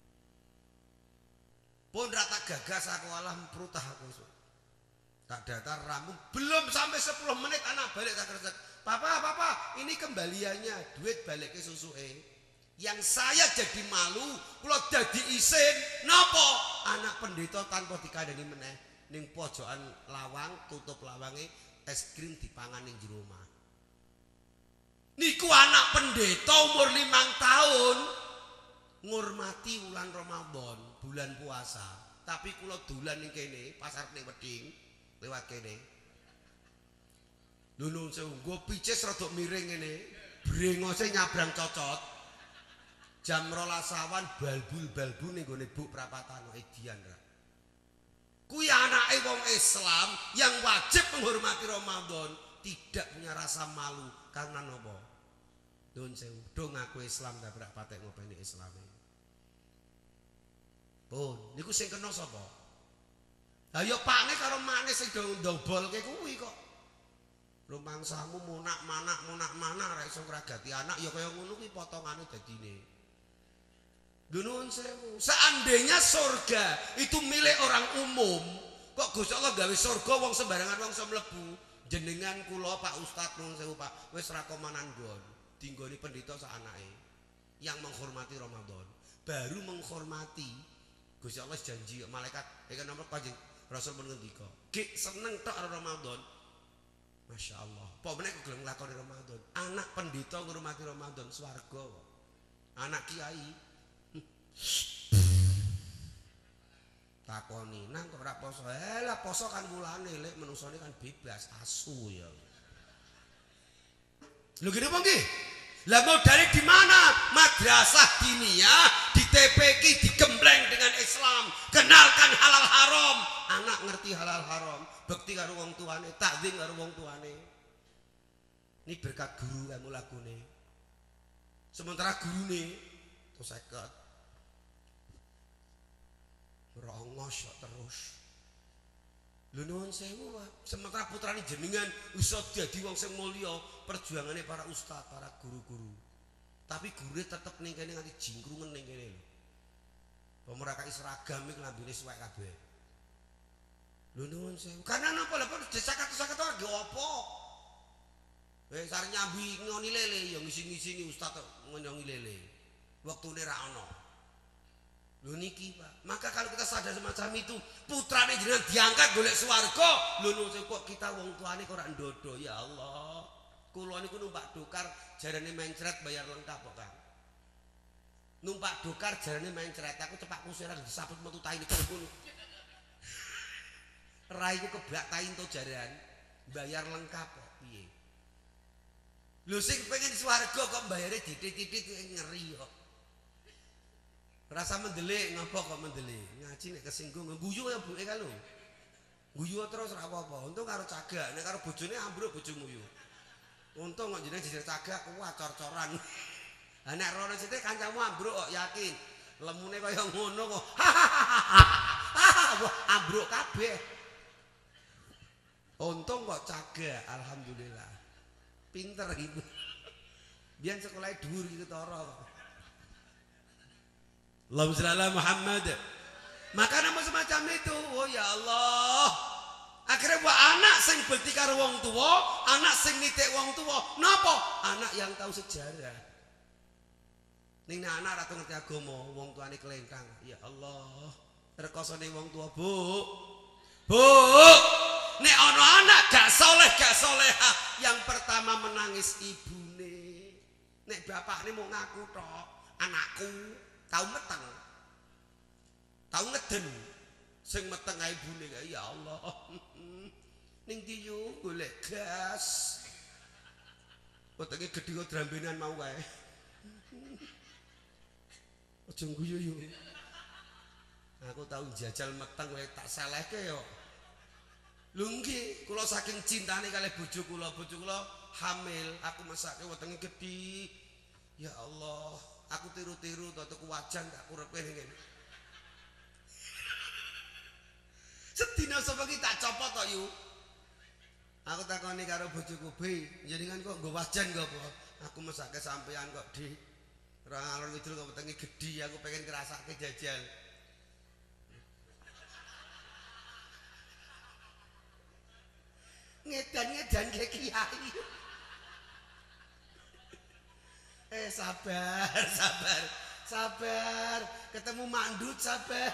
Pun rata gagas aku alam perutah aku. Tak datar ramu belum sampai sepuluh menit anak balik tak kerja. Papa, papa, ini kembaliannya duit balik ke susu eh. Yang saya jadi malu, kalau jadi isin, nopo anak pendeta tanpa dikandani meneh ning pojokan lawang, tutup lawange es krim dipangan ning jero omah. Niku anak pendeta umur limang tahun ngurmati bulan Ramadan, bulan puasa. Tapi kula dolan ning kene, pasar ning Weding, lewat kene. Lho nuwun sewu, nggo picis rada miring ngene, brengose nyabrang cocot. Jam rolas awan balbul-balbul ning gone Buk Prapatan Edian ra. Kuwi anake wong Islam yang wajib menghormati Ramadan, tidak punya rasa malu karena napa? Nuwun sewu, do ngaku Islam tapi rak patek ngopeni Islame. Pun, niku sing kena sapa? Lah ya pakne karo makne sing do ndobolke kuwi kok. Rumangsamu munak-manak munak-manak ra iso ngragati anak ya kaya ngono kuwi potongane dadine. Nuwun sewu. Seandainya surga itu milik orang umum, Kok Gusti Allah gawe surga wong sembarangan wong iso mlebu. Jenengan kula Pak Ustaz nuwun sewu Pak, wis ra komanan nggon. Dinggoni pendeta sak anake yang menghormati Ramadan. Baru menghormati Gusti Allah janji malaikat iki nomor Kanjeng Rasul pun ngendika, "Gek seneng tok Ramadan." Masya Allah. Apa meneh kok gelem nglakoni Ramadan? Anak pendeta ngurmati Ramadan swarga. Anak kiai takoni nang kok ora poso. Eh lah poso kan mulane lek menusane kan bebas asu ya. Lho gini apa nggih? Lah modalnya di mana? Madrasah diniyah di T P K digembleng dengan Islam. Kenalkan halal haram. Anak ngerti halal haram. Bekti karo wong tuane, takzim karo wong tuane. Ini berkat guru kamu lagune. Sementara gurune terus seket. Rongos terus. Lho nuwun sewu, sementara putrane jenengan iso dadi wong sing mulya, perjuangane para ustaz, para guru-guru. Tapi gurune tetep ning kene nganti jingkrungen ning kene lho. Pemerakai seragam iki lambene suwek kabeh. Lho nuwun sewu. Karena napa lho kok desakat-desakat ora ge apa? Eh sare nyambi ngoni lele ya ngisi-ngisi ustaz ngonyomi lele. Waktune ra ono. Lho niki Pak, maka kalau kita sadar semacam itu, putrane jenengan diangkat golek swarga. Lho nuwun kok kita wong tuane kok ora ndodo ya Allah. Kula niku numpak dokar jarane mencret bayar lengkap kok Kang. Numpak dokar jarane mencret aku cepak kusiran disaput metu taine ngono. Raiku keblak tain to jaran bayar lengkap kok piye. Lho sing pengen swarga kok bayare titik-titik ngeri kok. Rasa mendelik ngapa kok mendelik ngaji nek kesinggung guyu ya buke kan lho guyu terus ora apa-apa untung karo cagak nek karo bojone ambruk bojo nguyu untung kok jenenge jejer cagak kuat cor-coran ha nek rono sithik kancamu ambruk kok yakin lemune kaya ngono kok wah ambruk kabeh untung kok cagak alhamdulillah pinter ibu biyen sekolah dhuwur iki ketara kok. Allahumma shalli ala Muhammad. Maka nama semacam itu, oh ya Allah. Akhirnya buat anak sing bekti karo wong tua, anak sing nitik wong tua. Napa? Anak yang tahu sejarah. Ning anak ratu ngerti agama, wong tuane kelengkang. Ya Allah, rekosane wong tua, Bu. Bu. Nek ana anak gak soleh, gak soleha, yang pertama menangis ibune. Nek bapakne mau ngaku tok, anakku tahu meteng, tahu ngeden, sing meteng ae ibune ya Allah. Ning ndi yo golek gas. Wetenge gedhe kok drambenan mau kae. Aja guyu yo. Aku tahu jajal meteng wae tak selehke yo. Lho nggih, kula saking cintane kalih bojo kula, bojo kula hamil, aku masake wetenge gedhe. Ya Allah. Aku tiru-tiru to tuku wajan tak kurepe ning kene. Sedina sapa ki tak copot to yu. Aku takoni karo bojoku, "Be, jenengan kok nggo wajan nggo apa?" Aku mesake sampean kok, Dik. Ora ngalor ngidul kok wetenge gedhi, aku pengen ngrasake jajal. Ngedan-ngedan ke kiai. Eh sabar, sabar, sabar. Ketemu mandut sabar.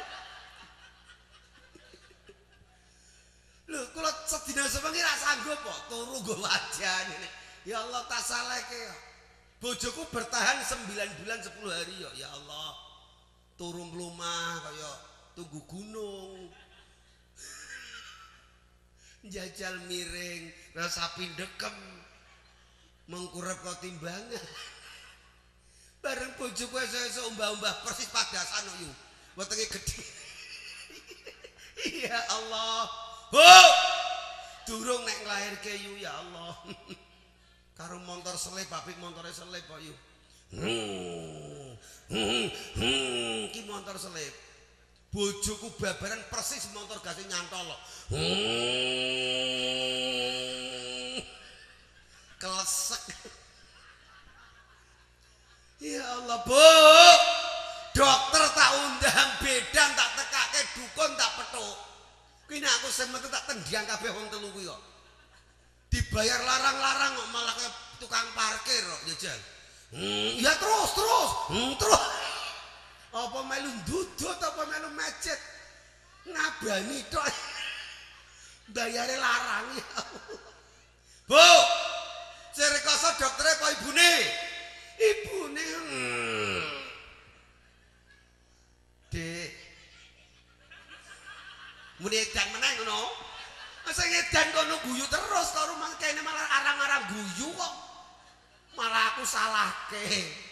Lho, kula sedina sewengi ra sanggup kok turu nggo wajan ini. Ya Allah tak salehke ya. Bojoku bertahan sembilan bulan sepuluh hari ya. Ya Allah. Turu mlumah kaya tunggu gunung. Jajal miring, rasa pindekem. Mengkurep kau timbangan bareng bojoku esuk umbah-umbah persis padasan yo wetenge gedhe. Ya Allah, ho durung nek nglahirke yu ya Allah. Karo motor selip apik montore selip kok yu. Hmm, hmm, hmm, ki motor selip. Bojoku babaran persis motor gase nyantol. Hmm. Kelesek. Ya Allah, Bu. Dokter tak undang bedan tak tekake dukun tak petuk. Kuwi nek aku sing metu tak tendiang kabeh wong telu kuwi kok. Dibayar larang-larang kok malah kayak tukang parkir kok jajal. Hmm, ya terus terus. Hmm, terus. Apa melu ndudut apa melu macet? Ngabani tok. Bayare larang ya. Bu. Serekoso doktere apa ibune? Ibune. Hmm. Dek. Muni edan meneh ngono. Masa edan kono guyu terus to rumah kene malah arang-arang guyu kok. Malah aku salahke.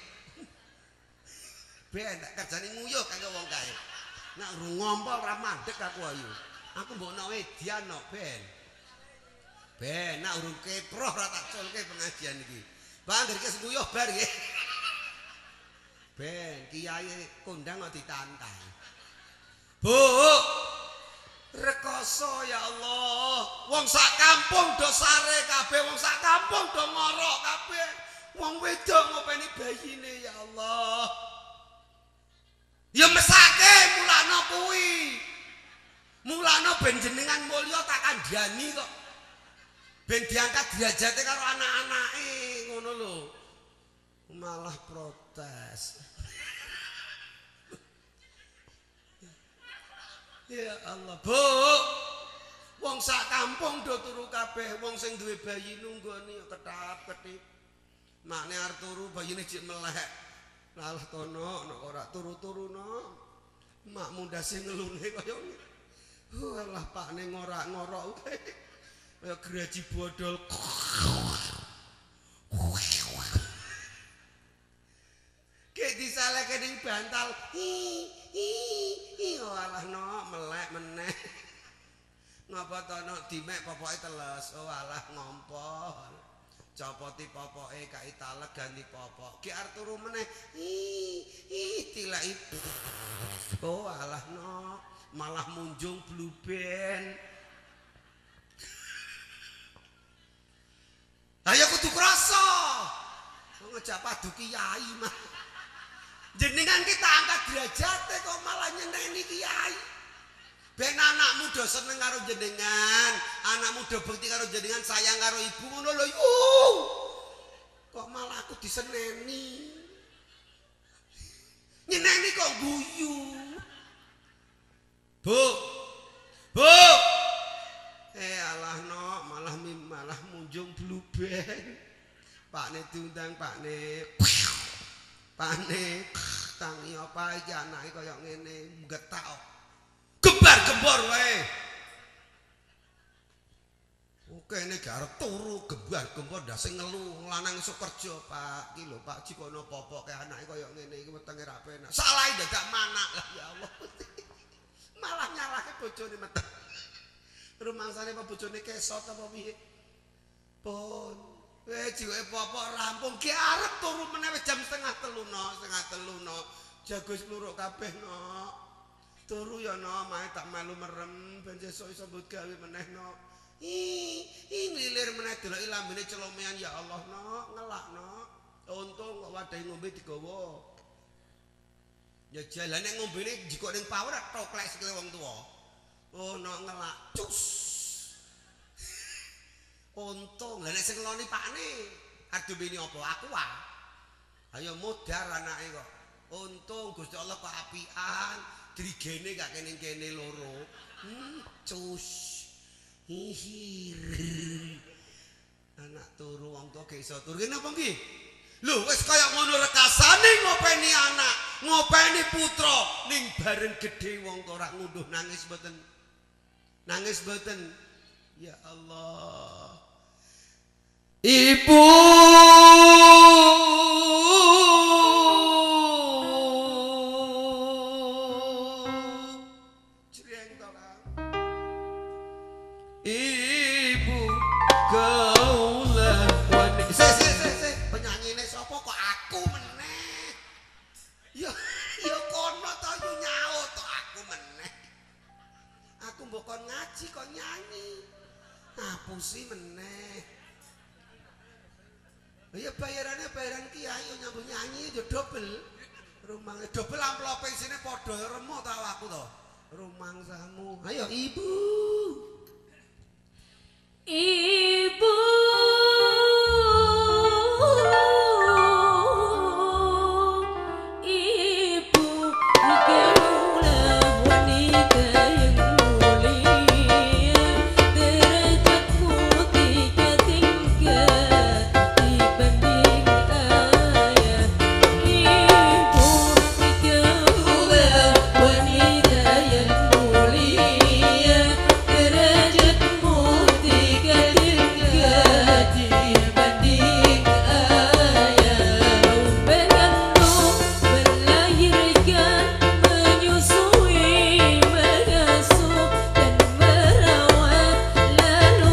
Ben tak kerjane nguyuh kanggo wong kae. Nek urung ngompol ra mandeg aku ayo. Aku mbok nek edian no ben. Ben nek urung keproh ra tak culke pengajian iki. Bang dari kes nguyuh bar nggih. Ben kiai kondang kok ditantang. Bu, rekoso ya Allah. Wong sak kampung do sare kabeh, wong sak kampung do ngorok kabeh. Wong wedok ngopeni bayine ya Allah. Ya mesake mulana kuwi. Mulana ben jenengan mulya tak kandhani kok. Ben diangkat derajate karo anak-anake ngono lho. Malah protes. Ya Allah, Bu. Wong sak kampung do turu kabeh, wong sing duwe bayi nunggoni ketap-ketip. Makne arep turu bayine jek melek. Lalah kono nek ora turu-turuno. Mak mundase ngelune kaya ngene. Walah pakne ngorak-ngorok kaya geraji bodol. Kayak disalahke ning bantal. Hi hi hi walah no melek meneh. Ngapa to no dimek popoke teles. Oh alah ngompol. Copoti popoke kai talek ganti popok. Ki arep turu meneh. Hi hi tilaki. Oh alah no malah munjung bluben. Ayo kudu krasa. Ngejak padu kiai mah. Jenengan kita angkat derajate kok malah nyeneni kiai. Ben anakmu do seneng karo jenengan, anakmu do bekti karo jenengan, sayang karo ibu ngono lho. Yuh. Kok malah aku diseneni. Nyeneni kok guyu. Bu. Bu. Eh alah no, malah malah munjung bluben. Pakne diundang Pakne. Pakne tangi apa iki anake kaya ngene getak kok. Gebar-gembor wae. Oke ini gak arep turu gebar-gembor ndak sing ngelu lanang iso kerja Pak. Iki lho Pak jikono popok kayak anake kaya ngene iki wetenge ra penak. Salah dadak manak lah ya Allah. Malah nyalahke bojone meteng. Rumangsane apa bojone kesot apa piye? Pun eh jiweke popok rampung ki arep turu meneh jam setengah telu no, setengah telu no. Jago sluruk kabeh no. Turu ya no, mae tak melu merem ben sesuk iso mbut gawe meneh no. Ih, ih nglilir meneh deloki lambene celomean ya Allah no, ngelak no. Untung kok wadahe ngombe digawa. Ya jalane ngombene jikok ning power toklek sikile wong tuwa. Oh no ngelak cus. Untung lha nek sing ngeloni pakne arep bini apa aku ah. Ayo modar anake kok. Untung Gusti Allah kok apian. Drigene gak kene-kene loro. Hmm, cus. Hihir. Anak turu wong tuwa gak iso turu. Kene apa nggih? Lho wis kaya ngono rekasane ngopeni anak, ngopeni putra ning bareng gedhe wong tuwa ora ngunduh nangis mboten. Nangis mboten. Ya Allah. Ibu Ibu kaulah wanita. Se se se se penyanyine sapa kok aku meneh. Ya ya kono to yo nyaut to aku meneh. Aku mbok kon ngaji kok nyanyi. Ngapusi meneh. Ya bayarannya bayaran kiai yo nyambung nyanyi yo double. Rumangnya double amplope isine padha remuk ta aku to. rumangsamu. Ayo ibu. Ibu Ibu Ikalah wanita yang mulia Derajatmu tiga tingkat dibanding ayah Ibu Ikalah wanita yang mulia Derajatmu tiga tingkat dibanding ayah Mengandung, melahirkan, menyusui, mengasuh dan merawat Lalu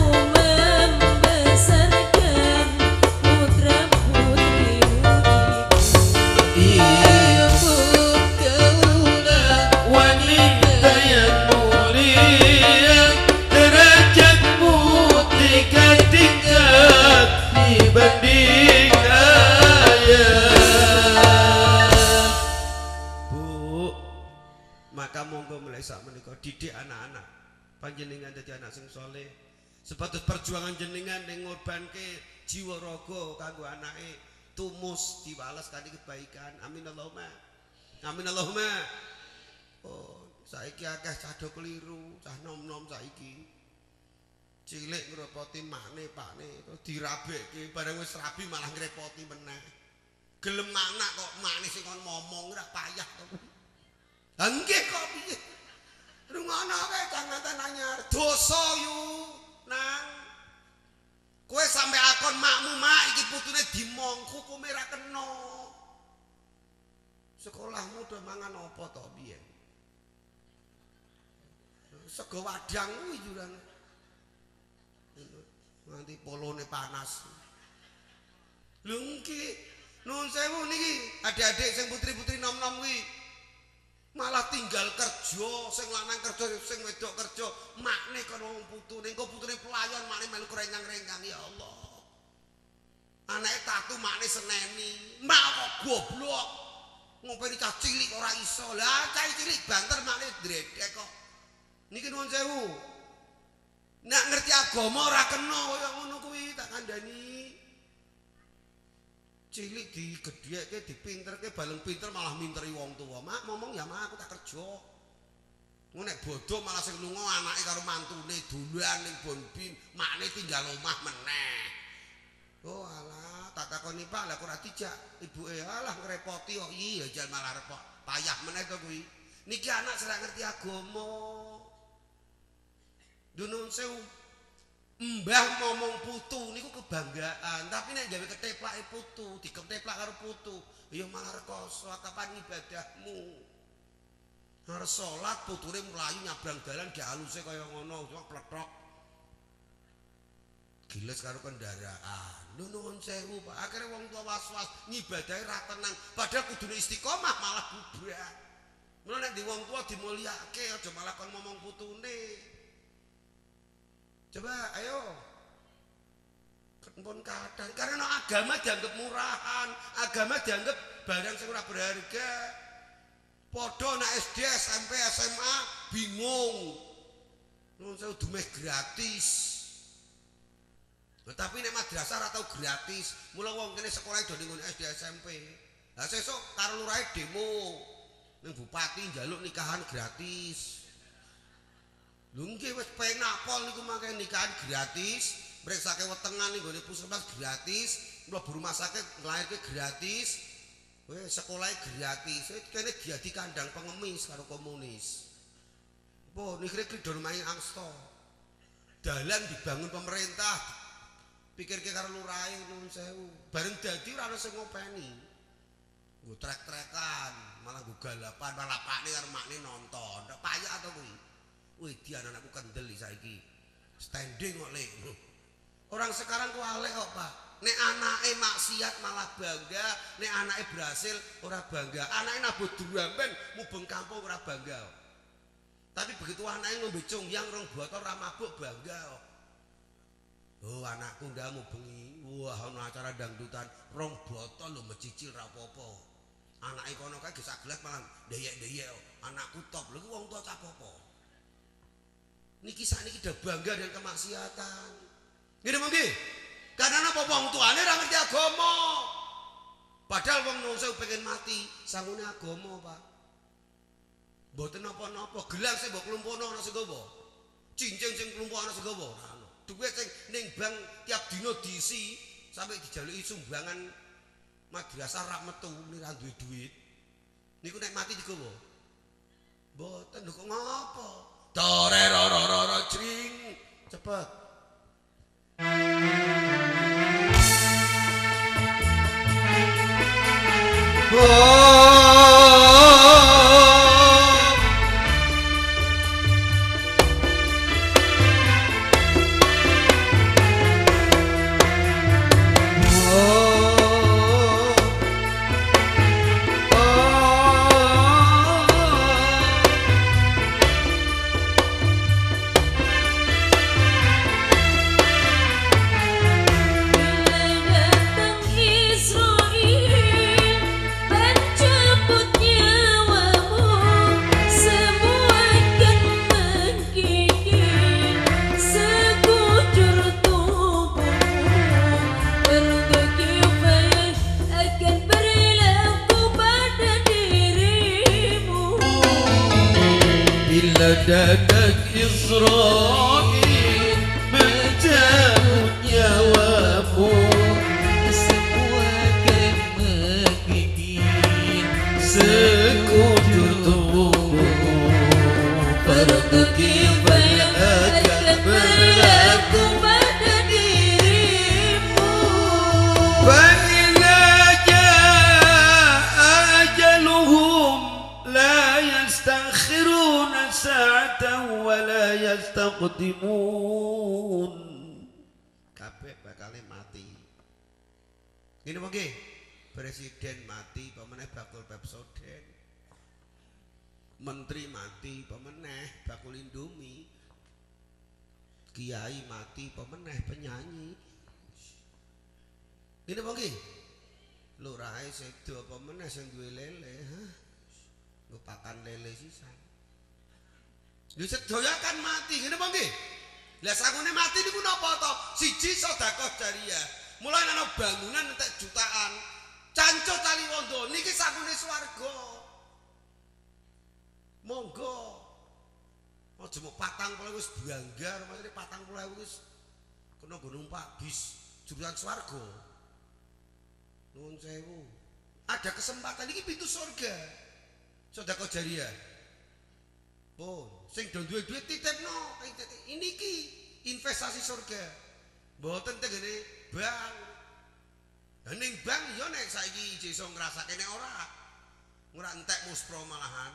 membesarkan putra-putrimu Ibu kaulah wanita yang mulia derajatmu tiga tingkat dibanding ayah. Bu, maka monggo mulai sak menika didik anak-anak. Panjenengan dadi anak sing saleh. Sepatus perjuangan jenengan ning ngorbanke jiwa raga kanggo anake tumus diwales kanthi kebaikan. Amin Allahumma. Amin Allahumma. Oh, saiki akeh cah do keliru, cah nom-nom saiki. Cilik ngrepoti makne pakne terus dirabekke bareng wis rabi malah ngrepoti meneh. Gelem anak kok makne sing kon ngomong ora payah to. Lah nggih kok piye? Rungono wae Kang Mantan anyar. Dosa yu, Nang. Kowe sampe akon makmu mak iki putune dimong, hukume ra kena. Sekolahmu do mangan apa to biyen? Sego wadang kuwi jurane. Nanti polone panas. Lho nggih, nuwun sewu niki, adik-adik sing putri-putri nom-nom kuwi malah tinggal kerja, sing lanang kerja, sing wedok kerja, makne kono wong putune, engko putune pelayan makne melu renggang-renggang ya Allah. Anake tatu makne seneni, mak kok goblok. Ngopeni cah cilik ora iso. Lah cah cilik banter makne dredek kok. Niki nuwun sewu. Nek ngerti agama ora kena kaya ngono kuwi tak kandhani. Cilik digedheke dipinterke baleng pinter malah minteri wong tuwa. Mak ngomong ya mak aku tak kerja. Ngono nek bodoh malah sing lunga anake karo mantune dolan ning bonbin, makne tinggal omah meneh. Oh alah, tak takoni Pak, lah kok ora dijak ibuke. Alah ngrepoti kok. Iya jan malah repot. Payah meneh to kuwi. Niki anak sing ngerti agama. Dunun sewu mbah ngomong putu niku kebanggaan, tapi nek gawe keteplake putu, diketeplak karo putu, ya malah rekoso kapan ibadahmu. Harus salat putune mlayu nyabrang dalan gak aluse kaya ngono, cuma pletok. Giles karo kendaraan. Lho nuwun sewu, Pak. Akhire wong tua was-was ngibadahi ra tenang, padahal kudune istiqomah malah bubrah. Mula nek di wong tua dimulyake aja malah kon ngomong putune. Coba ayo pun kadang karena agama dianggap murahan, agama dianggap barang sing ora berharga. Padha nek S D, S M P, S M A bingung. Nuwun sewu dumeh gratis. Tapi nek madrasah ora tau gratis. Mula wong kene sekolah do ning S D S M P. Lah sesuk karo lurahe demo ning bupati njaluk nikahan gratis. Lho nggih wis penak pol niku mangke nikahan gratis, mreksake wetengan ning gone puskesmas gratis, mlebu rumah sakit nglairke gratis. Wis sekolahe gratis. Kene diadi kandang pengemis karo komunis. Apa niki kridor main angsta. Dalan dibangun pemerintah. Pikirke karo lurahe nuwun sewu. Bareng dadi ora ono sing ngopeni. Nggo trek-trekan, malah nggo galapan, malah pakne karo makne nonton. Payah to kuwi. Wih, dia anakku kendel saiki. Standing kok le. Orang sekarang ku alek kok, Pak. Nek anake maksiat malah bangga, nek anake berhasil ora bangga. Anake nabut duramben mubeng kampung ora bangga. Tapi begitu anake ngombe congyang rong botol ora mabuk bangga kok. Oh, anakku ndak mubengi. Wah, ana acara dangdutan rong botol lho mecicil ra apa-apa. Anake kono kae gesak gelas malah ndeyek-ndeyek. Anakku top. Lha wong tua cah apa? Niki sakniki udah bangga dengan kemaksiatan. Ngene mongki. Karena apa wong tuane ora ngerti agama. Padahal wong nungsa pengen mati, sangune agama, Pak. Mboten napa-napa, gelang sing mbok klumpono ana sing nggawa. Cincin sing klumpono ana sing nggawa. Duit sing ning bank tiap dina diisi sampai dijaluki sumbangan madrasah rak metu ora duwe duit. Niku nek mati digawa. Mboten lho kok ngapa? Torerorororo jring. Cepet. Datang Israel mencabut nyawamu, semua akan menggigit sekujur tubuhmu. Pergi yang akan berlaku pada dirimu. Fa'ila ja'a ajaluhum la yastakhiruna sa'atan wa la yastaqdimun. Kabeh bakale mati. Ngene mongki. Presiden mati, pemeneh bakul Pepsodent. Menteri mati, pemeneh bakul Indomie. Kiai mati, pemeneh penyanyi. Ngene mongki. Lurahe sedo pemeneh sing duwe lele, ha? Nggo pakan lele sisan. Lha sedaya kan mati, ngene apa nggih? Lah sakune mati niku napa to? Siji sedekah jariyah. Mulai ana bangunan entek jutaan. Cancut tali wondo niki sakune swarga. Monggo. Aja mok patang puluh wis banggar, maksudnya patang puluh wis kena nggo numpak bis jurusan swarga. Nuwun sewu. Ada kesempatan iki pintu surga. Sedekah jariyah. Oh, sing do duwe duit titipno. Ini ki investasi surga. Mboten tengene bank. Lah ning bank yo nek saiki iso ngrasake nek ora. Ora entek muspro malahan.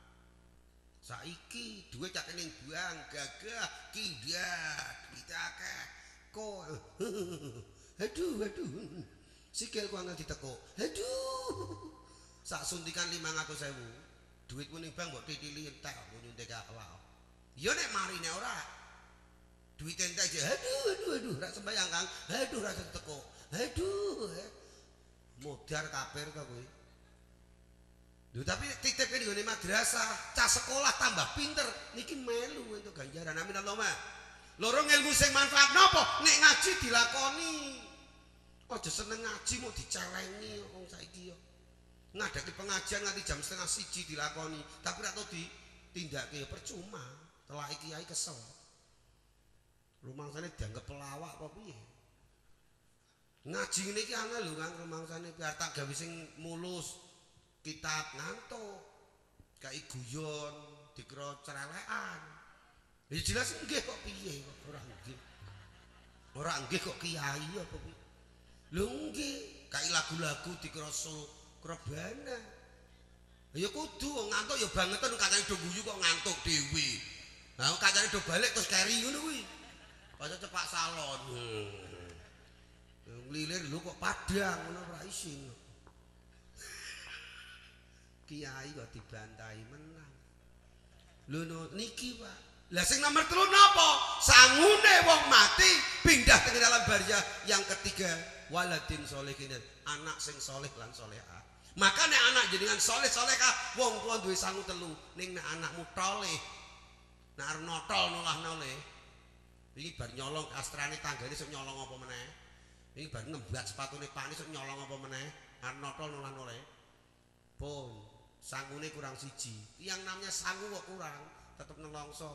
Saiki duit cak ning bank gagah kindat duit akeh. Kok aduh aduh. Sikil ku angel ditekuk. Aduh. Sak suntikan lima ratus ribu. Duitmu ning bank mbok titili entek aku nyuntik awak. Ya nek marine ora. Duit entek aja. Aduh aduh aduh rak sembayang Kang. Aduh rak tekuk. Aduh. Modar kafir to kowe. Lho tapi titip ini nggone madrasah, cah sekolah tambah pinter niki melu itu ganjaran. Amin Allahumma. Lorong ilmu sing manfaat napa? Nek ngaji dilakoni. Aja seneng ngaji mau dicelengi wong saiki yo. Ngadaki pengajian nganti jam setengah siji dilakoni, tapi ora tau ditindakake ya percuma. Telake kiai kesel. Rumangsane dianggap pelawak apa piye? Ngaji ngene iki angel lho Kang, rumangsane biar tak gawe sing mulus. Kitab ngantuk. Kai guyon, dikira cerelekan. Ya jelas nggih kok piye kok ora nggih. Ora nggih kok kiai apa piye? Lho nggih, kai lagu-lagu dikira so Rebana. Ya kudu wong ngantuk ya bangetan kancane do guyu kok ngantuk dhewe. Lah kancane do balik terus keri ngono kuwi. Pancen cepak salon. Nglilir lho kok padang ngono ora isin. Kiai kok dibantai menang. Lho no, niki Pak. Lah sing nomor telu napa? Sangune wong mati pindah ke dalam barzah yang ketiga waladin sholihin, anak sing soleh lan solehah. Maka nek anak jenengan soleh soleh kah wong tua duwe sangu telu ning nek anakmu toleh nek arep notol nolah noleh iki bar nyolong astrane tanggane sok nyolong apa meneh iki bar ngembat sepatune panis sok nyolong apa meneh arep notol nolah noleh pun sangune kurang siji yang namanya sangu kok kurang tetep nelongso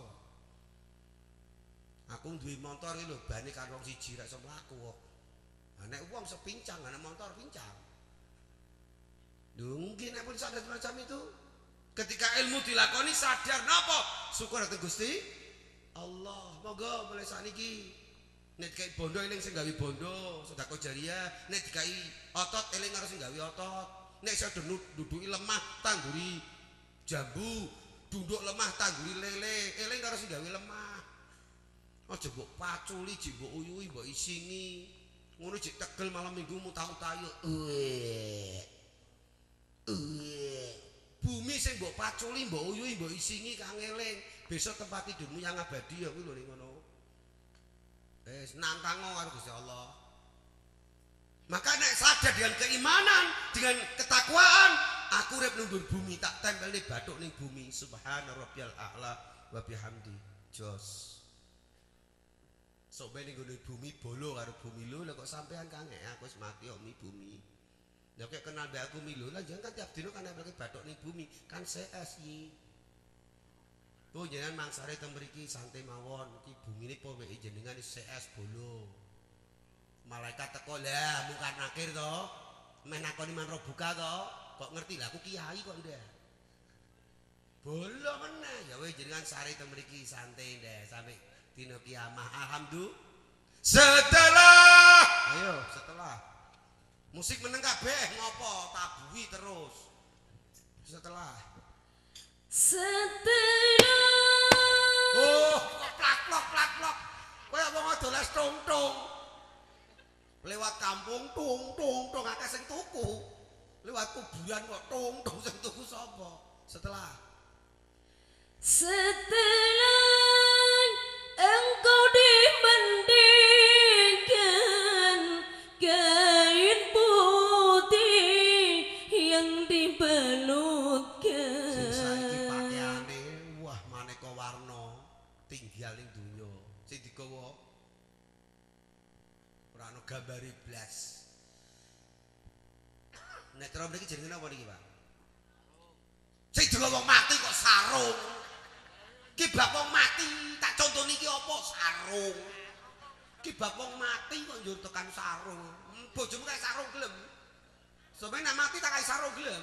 aku duwe motor iki lho bane karo wong siji ra iso mlaku kok nek wong sepincang ana motor pincang. Mungkin pun sadar macam itu. Ketika ilmu dilakoni sadar napa? Syukur dateng Gusti Allah. Moga mulai saniki nek dikai bondo eling sing gawe bondo, sedekah jariah, nek dikai otot eling karo sing gawe otot. Nek iso duduki lemah tangguri jambu, duduk lemah tangguri lele, eling karo sing gawe lemah. Aja mbok paculi, jek mbok uyuhi, mbok isingi. Ngono jek tegel malam minggu mutah-utayu. Uweh. Bumi sing mbok paculi, mbok uyuhi, mbok isingi kang eling. Besok tempat tidurmu yang abadi ya kuwi lho ning ngono. Wis nantang karo Gusti Allah. Maka nek sadar dengan keimanan, dengan ketakwaan, aku urip nunggu bumi tak tempel ning bathuk ning bumi. Subhana rabbiyal a'la wa bihamdi. Jos. Sok ben ning bumi bolo karo bumi lho lha kok sampean kangen aku wis mati kok mi bumi. Ya kayak kenal mbak aku milu lah jangan kan tiap dino kan nempel bathuk ning bumi kan C S iki. Oh jenengan mangsare teng mriki santai mawon iki bumine po weke jenengan C S bolo. Malaikat teko lah mungkar nakir to. Men nakoni man buka to. Kok ngerti lah aku kiai kok ndak. Bolo meneh ya wis jenengan sare teng mriki santai ndek sampai dino kiamah. Alhamdulillah. Setelah ayo setelah musik meneng kabeh ngopo tabuhi terus. Setelah Setelah oh plak-plok plak-plok koyo wong doles tung-tung. Lewat kampung tung-tung akeh sing tuku. Lewat kuburan kok tung-tung sing tuku sapa? Setelah Setelah engkau dimandikan kain putih yang dibelutkan. Sing saiki pakaiane wah maneka warna tinggal ning donya. Sing digawa ora ana gambare blas. Nek cara mriki jenenge napa niki, Pak? Sing digawa wong mati kok sarung. Ki bab wong mati tak contoni iki apa sarung. Ki bab wong mati kok njur tekan sarung. Bojomu kae sarung gelem. Sampe nek mati tak kae sarung gelem.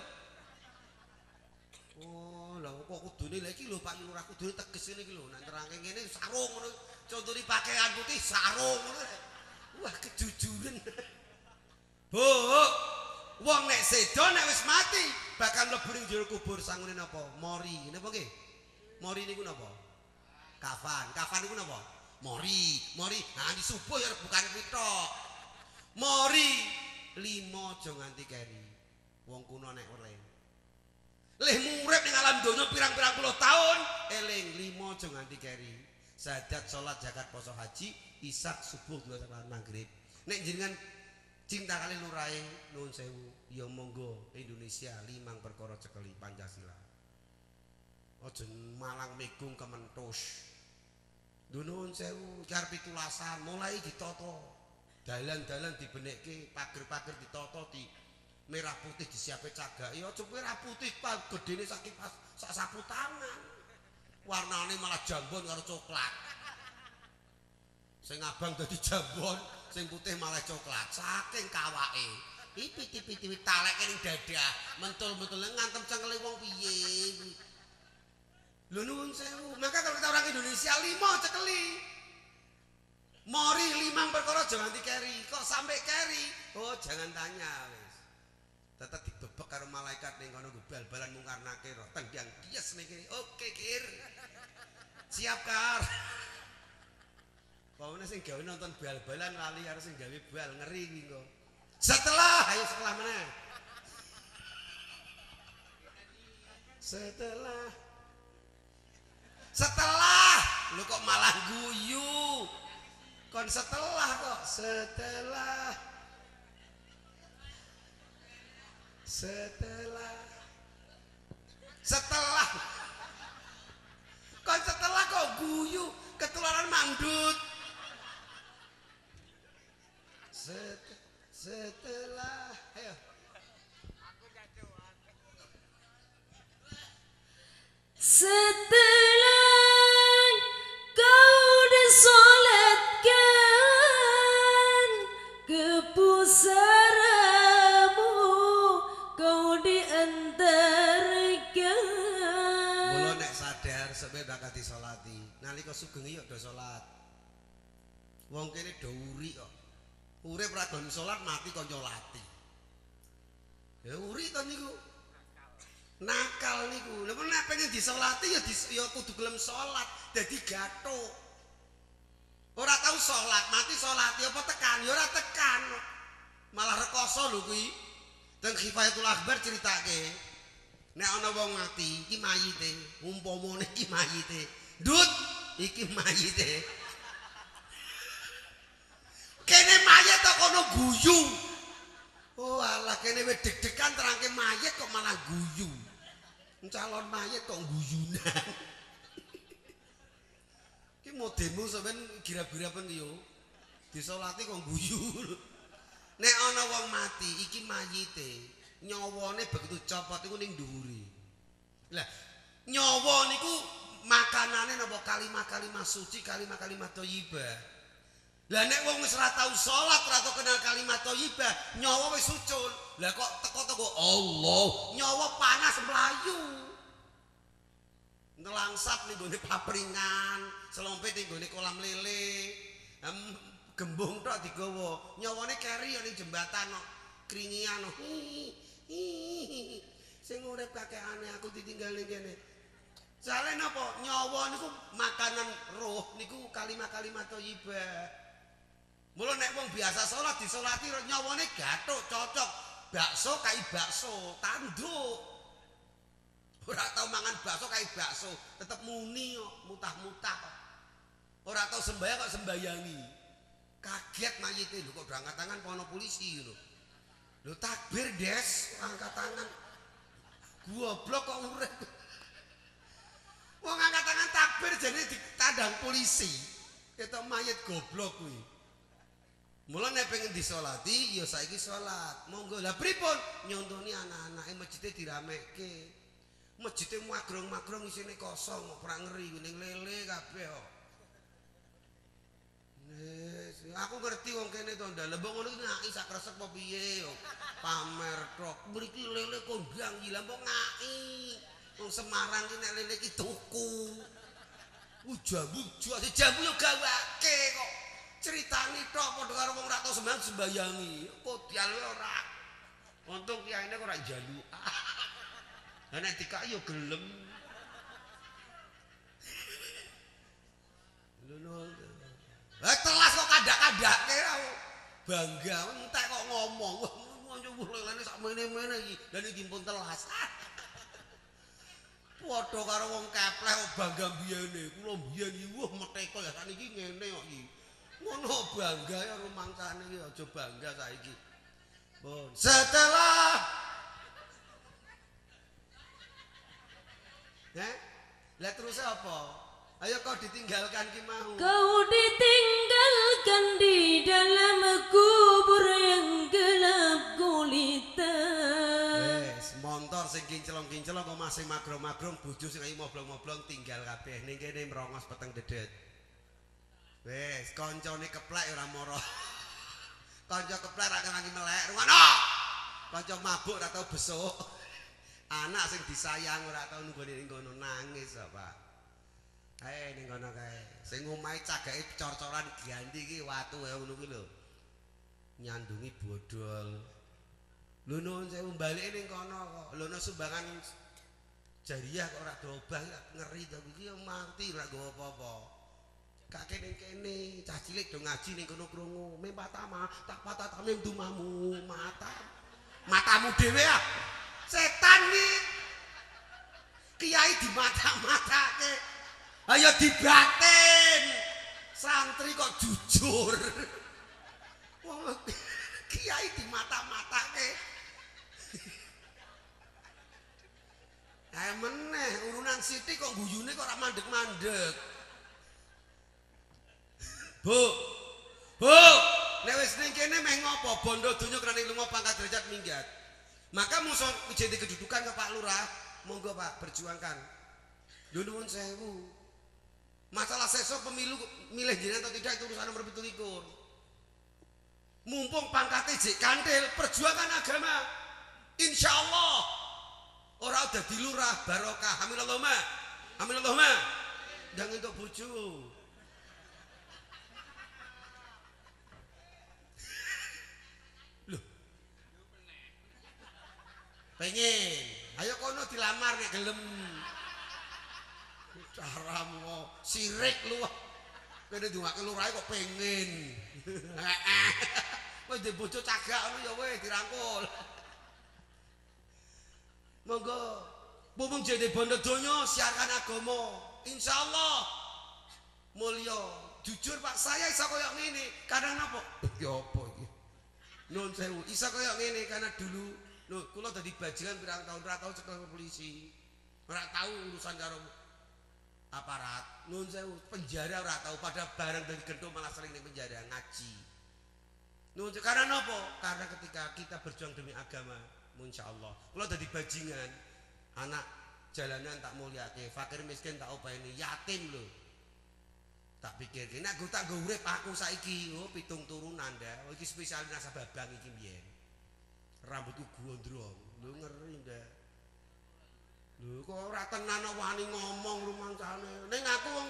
Oh, lha kok kudune lha iki lho Pak Lurah kudune teges ngene iki lho. Nek terangke ngene sarung ngono. Contoni pakaian putih sarung ngono. Wah, kejujuran. Bu, wong nek sedo nek wis mati bakal mlebu ning jero kubur sangune napa? Mori. Napa nggih? Mori niku napa? Kafan. Kafan niku napa? Mori. Mori. Nah, di subuh ya bukan pitok. Mori limo aja nganti keri. Wong kuno nek weling. Leh murip ning alam donya pirang-pirang puluh tahun, eling limo aja nganti keri. Sadat salat zakat poso haji, isak subuh dua salat maghrib. Nek jenengan cinta kali lurae nuwun sewu, ya monggo Indonesia limang perkara cekeli Pancasila. Aja malang megung kementus. Nuwun sewu, karep pitulasan mulai ditata. Dalan-dalan dibenekke, pager-pager ditata di merah putih disiape cagake. Aja merah putih pak gedene saking pas sak sapu tangan. Warnane malah jambon karo coklat. Sing abang dadi jambon, sing putih malah coklat. Saking kawake. Iki piti-piti taleke ning dadah, mentul-mentul ngantem cengkele wong piye. Lho nuwun sewu. Maka kalau kita orang Indonesia lima cekeli. Mori limang perkara jangan dikeri. Kok sampai keri? Oh, jangan tanya wis. Tetep dibebek karo malaikat ning kono bal-balan mungkar nakir. Tendang dies ning kene. Oke, Kir. Siap, Kar. Pokoknya sing gawe nonton bal-balan lali karo sing gawe bal ngeri kuwi kok. Setelah, ayo setelah mana? Setelah Setelah lu kok malah guyu. Kon setelah kok setelah Setelah Setelah Kok setelah kok guyu ketularan mandut. Set, setelah ayo. Setelah kau disolatkan ke pusaramu, kau diantarkan. Mula nek sadar sampe bakal disolati. Nalika sugeng yo do salat. Wong kene do uri kok. Urip ra gelem salat mati kok nyolati. Ya uri to niku. Nakal niku. Lha nek pengen disolati ya ya kudu gelem salat, dadi gathuk. Ora tau salat, mati salat ya apa tekan, ya ora tekan. Malah rekoso lho kuwi. Teng Khifayatul Akbar critake. Nek ana wong mati, iki mayite, umpamane iki mayite. Ndut, iki mayite. Kene mayit kok kono guyu. Oh alah kene wis deg-degan terangke mayit kok malah guyu. Calon mayit kok guyunan. Ki modemu sampean gira-girapen yo. Disolati kok guyu. Nek ana wong mati iki mayite, nyawane begitu copot iku ning dhuwure. Lah nyawa niku makanane napa kalimat-kalimat suci, kalimat-kalimat thayyibah. Lah nek wong wis ora tau salat, ora tau kenal kalimat thayyibah, nyawa wis ucul. Lah kok teko-teko Allah, nyawa panas mlayu. Nelangsap ning gone papringan, selompet ning gone kolam lele. Gembung tok digawa, nyawane keri ning jembatan kok kringian. Sing urip kakekane aku ditinggal ning kene. Jale napa? Nyawa niku makanan roh niku kalimat-kalimat thayyibah. Mula nek wong biasa salat disolati nyawane gathuk cocok. Bakso kai bakso, tanduk. Ora tau mangan bakso kai bakso, tetep muni kok, mutah-mutah kok. Ora tau sembayang kok sembayangi. Kaget mayite lho kok angkat tangan pono polisi lho. Lho takbir, Des, angkat tangan. Goblok kok urip. Wong angkat tangan takbir jane ditandang polisi. Ketok mayit goblok kuwi. Mula nek pengen disolati ya saiki salat. Monggo. Lah pripun? Nyontoni anak-anake masjide diramekke. Masjide magrong-magrong isine kosong, ora ngeri ning lele kabeh kok. Wis, aku ngerti wong kene to ndal. Mbok ngono iki ngaki sak kresek apa piye yo. Pamer tok. Mriki lele kondang iki lha mbok ngaki. Wong Semarang iki nek lele iki tuku. Uh jambu, jambu yo gawake kok. Critani tok padha karo wong ora tau sembahyang sembayangi. Kodial ora. Untung kiyaine kok ora njaluk. Lah nek dikak yo gelem. Lho lah telas kok kadak-kadake bangga entek kok ngomong. Wah lelene sak mene-mene iki. Lah iki pun telas. Padha karo wong kepleh kok bangga biyene. Kula biyen iki wah meteko ya sakniki ngene kok iki. Ngono bangga ya rumangsane iki aja bangga saiki. Pun setelah Eh? Lah terus apa? Ayo kau ditinggalkan ki mau. Kau ditinggalkan di dalam kubur yang gelap gulita. Wes, montor sing kinclong-kinclong kok masih magrong-magrong bojo sing ayo moblong-moblong tinggal kabeh ning kene merongos peteng dedet. Wes, kancane keplek ora moro. Kanca keplek ra lagi melek, rungono. Kanca mabuk ora tau besuk. Anak sing disayang ora tau nunggone ning kono nangis apa. Ae ning kono kae. Sing omahe cagake cor-coran ganti iki watu ya ngono kuwi lho. Nyandungi bodol. Lho nuwun sewu balike ning kono kok. Lho no sumbangan jariah kok ora dobah ngeri to iki mati ora nggo apa-apa. Kakek ning kene cah cilik do ngaji ning kono krungu. Mempatama tak patatame dumamu mata. Matamu dhewe ah. Setan nih kiai di mata-matake ayo dibatin santri kok jujur wong kiai di mata-matake Kae meneh urunan sithik kok guyune kok ora mandeg-mandeg. Bu. Bu, nek wis ning kene meh ngopo bondo donya krane lunga pangkat derajat minggat. Maka musuh jadi kedudukan ke Pak Lurah, monggo Pak perjuangkan. Lho nuwun sewu. Masalah sesuk pemilu milih jenengan atau tidak itu urusan nomor tujuh belas. Mumpung pangkatnya jek kantil, perjuangan agama. Insya Allah orang udah di lurah barokah. Amin Allahumma. Amin Allahumma. Jangan untuk bojo. Loh. Pengen. Ayo kono dilamar nek gelem. Caramu sirik lu. Kene diwake lurahe kok pengen. Wis di bojo cagak ngono ya wis dirangkul. Monggo mumpung jadi bondo donya siarkan agama. Insyaallah mulya. Jujur Pak saya isa koyo ngene karena napa? Ya apa iki? Nuwun sewu, isa koyo ngene karena dulu lho kula dadi bajingan pirang tahun ora tau cekel polisi. Ora tau urusan karo aparat. Nuwun sewu, penjara ora tau pada bareng dari gedung malah sering ning penjara ngaji. Nuwun karena napa? Karena ketika kita berjuang demi agama, insyaallah. Kula dadi bajingan, anak jalanan tak mulyake, fakir miskin tak openi, yatim lho. Tak pikir nek aku tak nggo urip aku saiki, oh pitung turunan ndak. Oh iki spesial nasabah bank iki mbiyen. Rambutku gondrong. Lho ngeri ndak. Lho kok ora tenan wani ngomong rumangsane. Ning aku wong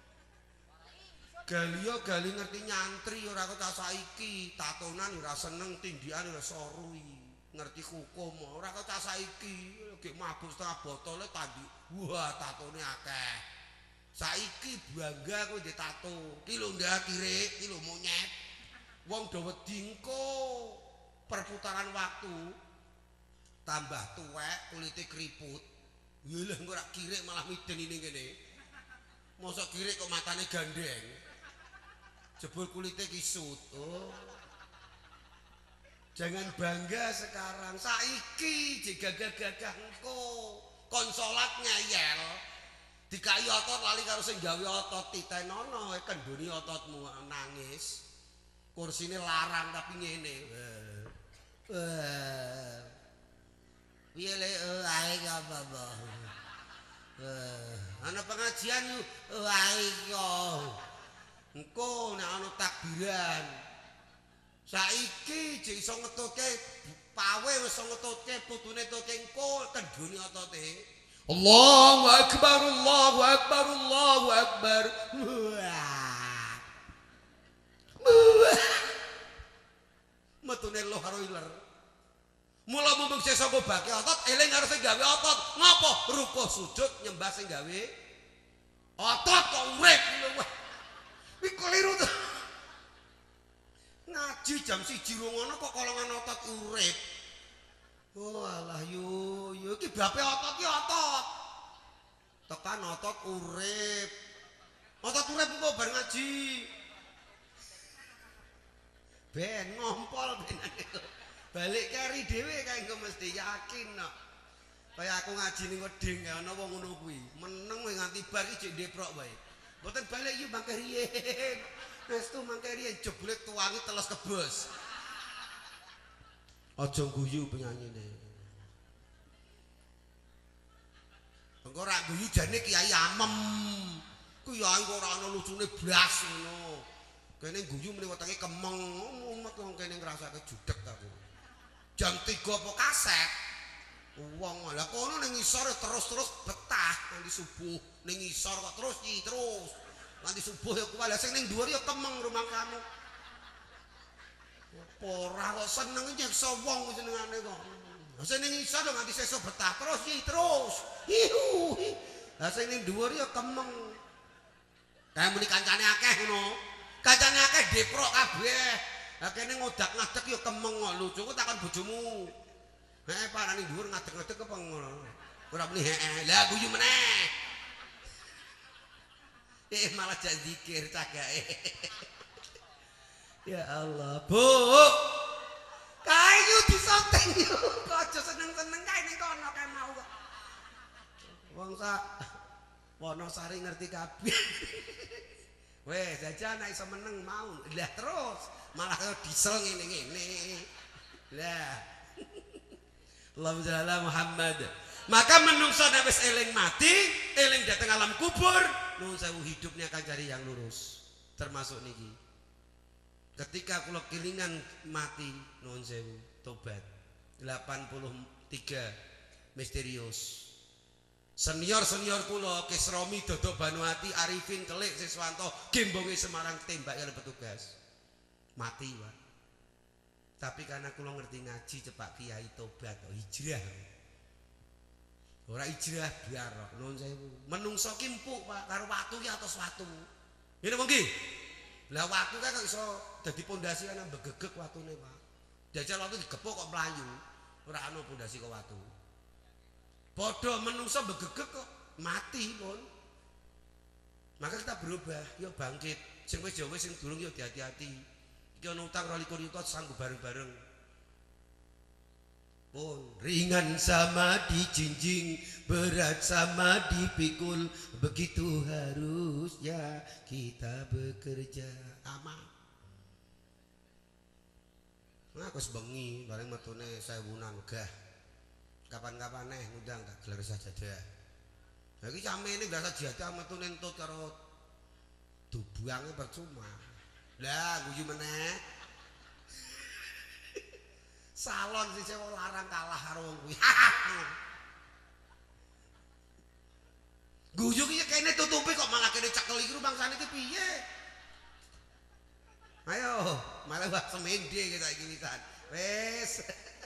Galio gali ngerti nyantri ora kok ta saiki, tatonan ora seneng, tindikan ora sorui. Ngerti hukum ora kok ta saiki, gek mabuk setengah botole tadi. Wah, tatone akeh. Saiki bangga kowe ndek tato. Ki lho ndak kirik, ki lho monyet. Wong do wedi engko perputaran waktu tambah tuwek, kulite keriput. Yalah engko ora kirik malah miden ini kene. Mosok kirik kok matane gandeng. Jebul kulite kisut. Oh. Jangan bangga sekarang. Saiki digagah-gagah engko konsolat ngeyel. Dikai otot lali karo sing gawe otot titenono kendhoni ototmu nangis. Kursine larang tapi ngene. Eh. Piye le ae apa bah. Eh, ana pengajian yo ae yo. Engko nek ana takbiran. Saiki jek iso ngetutke pawe wis iso ngetutke putune tutke engko kendhoni otote. Allahu akbar, Allahu akbar, Allahu akbar. Metune loh karo iler. Mula mumpung sesuk ngobake otot, eling karo sing gawe otot. Ngopo? Rukuh sujud nyembah sing gawe otot kok urip lho. Wah. Iki keliru to. Ngaji jam siji ngono kok kolongan otot urip. Oh alah yo yo iki bape otot ki otot. Tekan otot urip. Otot urip kok bar ngaji. Ben ngompol ben. Balik kari dhewe kae engko mesti yakin kok. Kaya aku ngaji ning weding ana wong ngono kuwi. Meneng kowe nganti bar iki jek ndeprok wae. Mboten balik yo mangke riyen. Wis tu mangke riyen jebule tuwangi teles kebos. Aja guyu penyanyine. Engko ora guyu jane Kiai Amem. Kiai kok ora ana lucune blas ngono. Kene guyu mrene wetenge kemeng, mumet wong kene ngrasake judeg aku. Jam tiga apa kaset. Wong lha kono ning ngisor terus-terus betah nganti subuh. Ning ngisor kok terus iki terus. Nganti subuh ya kuwi lha sing ning dhuwur ya kemeng rumah kamu. Ora kok seneng nyekso wong jenengane kok. Lah sing ning isor nganti sesuk betah terus iki terus. Hiu. Lah sing ning dhuwur ya kemeng. Kae muni kancane akeh ngono. Kancane akeh deprok kabeh. Lah kene ngodak-ngadeg ya kemeng kok lucu kok takon bojomu. Heeh parane dhuwur ngadeg-ngadeg kepeng ngono. Ora muni heeh. Lah guyu meneh. Eh malah jak zikir cagake. Ya Allah, Bu. Kayu disonting yo. Kok aja seneng-seneng kae ning kono kae mau kok. Wong sak Wonosari ngerti kabeh. Weh, jajan nek iso meneng mau. Lah terus malah kaya diesel ngene-ngene. Lah. Allahumma shalli ala Muhammad. Maka menungso nek wis eling mati, eling dateng alam kubur, nuwun sewu hidupnya akan cari yang lurus. Termasuk niki. Ketika kula kelingan mati, nuwun sewu tobat. delapan puluh tiga misterius. Senior-senior kula Kisromi Dodok Banuati Arifin Kelik Siswanto Gembonge Semarang tembak oleh petugas. Mati, Pak. Tapi karena kula ngerti ngaji cepak kiai tobat oh, hijrah. Ora hijrah biar nuwun sewu. Menungso ki empuk, Pak, karo watu ki atos watu. Ngene mongki. Lah watu kan kok iso dadi pondasi ana begegek watune, Pak. Jajal watu digepuk kok mlayu. Ora ana pondasi kok watu. Bodoh menungso begegek kok mati pun. Maka kita berubah, yuk bangkit. Sing wis wis sing durung yuk hati-hati. Iki ana utang roli yuta sanggup bareng-bareng. Pun ringan sama dijinjing, berat sama dipikul, begitu harusnya kita bekerja aman. Nah, aku sebengi bareng metune sewunan wegah. Kapan-kapan neh ngundang tak gelar sajadah. Lah iki camene biasa jadah metu nentut karo dubuange percuma. Lah guyu meneh. Salon sing sewa larang kalah karo wong kuwi. Guyu ki kene tutupi kok malah kene cekel iki bangsane iki piye? Ayo, malah wah semende kita iki wisan. Wis.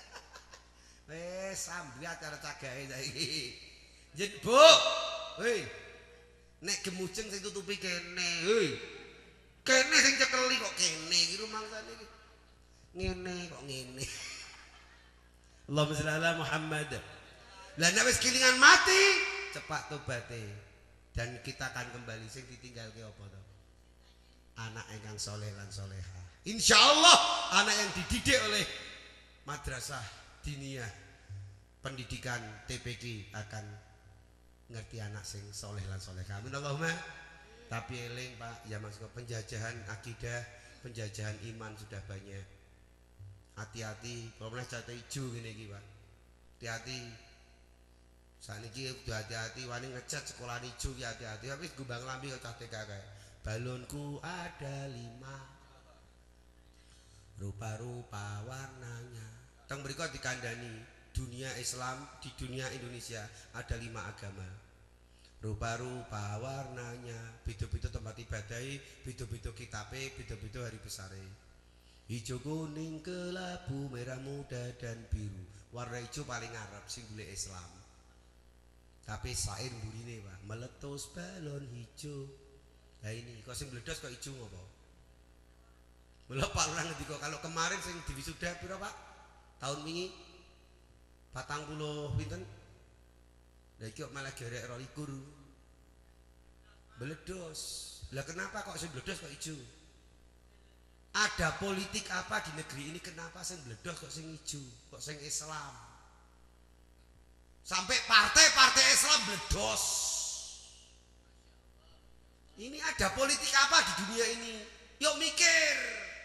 Wes sambil acara cagahe saiki. Jen, Bu. Hei. Nek gemujeng sing tutupi kene, hei. Kene sing cekeli kok kene iki rumangsane iki. Ngene kok ngene. Allahumma shalli ala Muhammad. Lah nek wis kelingan mati, cepat tobaté. Dan kita akan kembali sing ditinggalke apa to? Anak ingkang saleh lan salehah. Insyaallah anak yang dididik oleh madrasah diniyah pendidikan T P K akan ngerti anak sing soleh lan solehah. Amin Allahumma. Tapi eling Pak, ya Mas, penjajahan akidah, penjajahan iman sudah banyak. Hati-hati, kalau meneh jatuh ijo ngene iki Pak. Hati-hati. Saniki kudu hati-hati wani ngecat sekolah ijo ki hati-hati. Tapi gumbang lambi kok cah T K kae. Balonku ada lima. Rupa-rupa warnanya. Teng mriku dikandani dunia Islam di dunia Indonesia ada lima agama. Rupa-rupa warnanya, beda-beda tempat ibadai, beda-beda kitabe, beda-beda hari besare. Hijau kuning kelabu, merah muda dan biru. Warna hijau paling Arab simbole Islam. Tapi sair burine Pak, meletus balon hijau. Nah ini, kok sing bledos kok hijau ngopo? Mula Pak Lurah ngendika kalau kemarin sing diwisuda pira Pak? Tahun wingi patang puluh pinten? Lah iki kok malah gerek rolikur. Meledos. Lah kenapa kok sing meledos kok ijo? Ada politik apa di negeri ini kenapa sing meledos kok sing ijo? Kok sing Islam? Sampai partai-partai Islam meledos. Ini ada politik apa di dunia ini? Yuk mikir.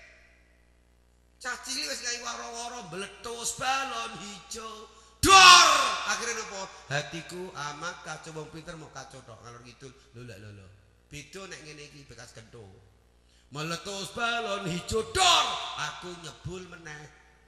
Cah cilik wis kaya waro-waro meletus balon hijau. Dor! Akhirnya nopo? Hatiku amat kacau wong pinter mau kacau tok ngalor ngidul. Lho lho lho. Beda nek ngene iki bekas gento. Meletus balon hijau dor, aku nyebul meneh.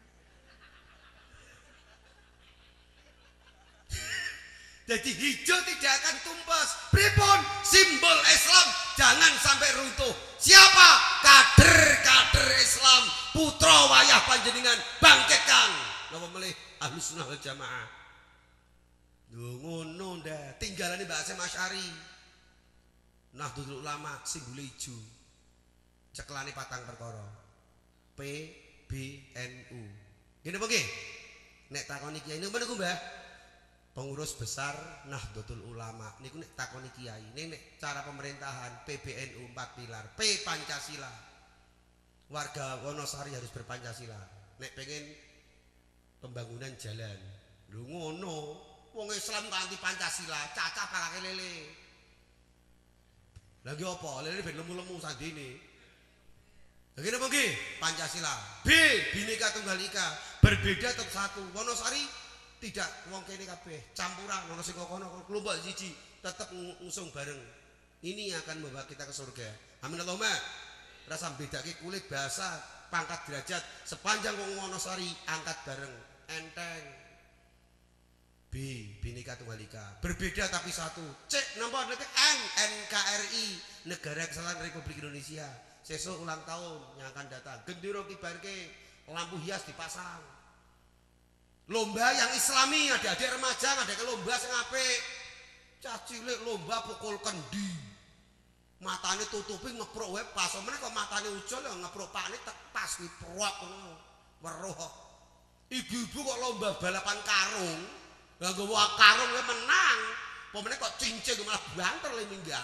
Jadi hijau tidak akan tumpas. Pripun simbol Islam jangan sampai runtuh. Siapa? Kader-kader Islam, putra wayah panjenengan bangkitkan. Napa melih Ahlus Sunnah wal Jamaah. Lho ngono ndak. Tinggalane Mbak Hasyim Asy'ari. Nahdlatul Ulama simbole ijo. Cekelane patang perkara. P B N U. Ngene apa nggih? Nek takoni kiai niku menapa Mbah? Pengurus besar Nahdlatul Ulama niku nek takoni kiai nek nek cara pemerintahan P B N U empat pilar. P Pancasila. Warga Wonosari harus berpancasila. Nek pengen pembangunan jalan. Lho ngono. Wong Islam kanthi Pancasila, cacah pakake lele. Lagi apa? Lele ben lemu-lemu sandine. Lagi napa nggih? Pancasila. B, Bhinneka Tunggal Ika. Berbeda tetap satu. Wonosari tidak wong kene kabeh, campuran ono sing kono kelompok siji, tetap ngusung bareng. Ini akan membawa kita ke surga. Amin Allahumma. Rasa bedake kulit, bahasa, pangkat derajat sepanjang wong Wonosari angkat bareng. Enteng. B, Bhinneka Tunggal Ika. Berbeda tapi satu. C, napa N, N K R I, Negara Kesatuan Republik Indonesia. Sesuk ulang tahun yang akan datang. Gendera kibarke, lampu hias dipasang. Lomba yang Islami, ada adik remaja, ada ke lomba sing apik. Cah cilik lomba pukul kendi. Matane tutupi ngeprok wae pas meneh kok matane ucul ya ngeprok pakne pas diprok ngono. Weruh. Ibu-ibu kok lomba balapan karung. Lah nggawa karung wae menang. Apa meneh kok cincin malah banter le minggat.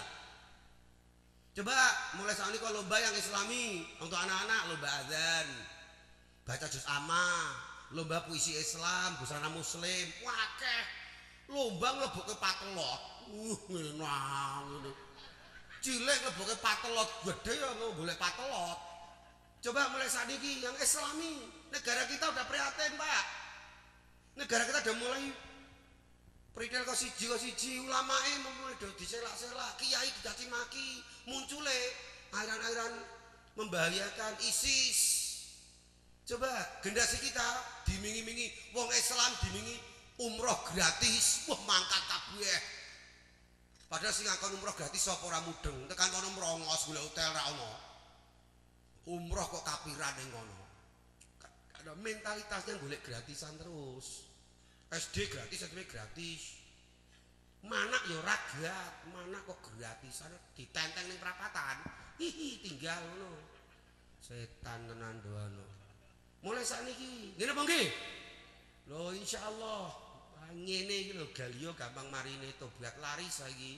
Coba mulai saat ini kalau lomba yang Islami untuk anak-anak, lomba azan, baca juz amma, lomba puisi Islam, busana Muslim, wakeh, lomba ngeleboke patelot, uh, nah, cilik ngeleboke patelot, gede ya ngeleboke patelot. Coba mulai saat ini yang Islami, negara kita udah prihatin Pak, negara kita udah mulai Pridel kok siji kok siji ulamae mulai do diselak-selak, kiai dicaci maki, muncule airan-airan membahayakan ISIS. Coba generasi kita dimingi-mingi wong Islam dimingi umroh gratis, wah mangkat kabeh. Padahal sing ngakon umroh gratis sapa ora mudeng, tekan kono mrongos golek hotel ra ono. Umroh kok kapiran ning kono. Ada mentalitasnya golek gratisan terus. S D gratis, S D gratis. Mana ya ragat, mana kok gratisan ditenteng ning perapatan. Hihi tinggal ngono. Setan tenan doano. Mulai sakniki, ngene apa nggih? Lho insyaallah ngene iki lho Galio gampang marine tobat lari saiki.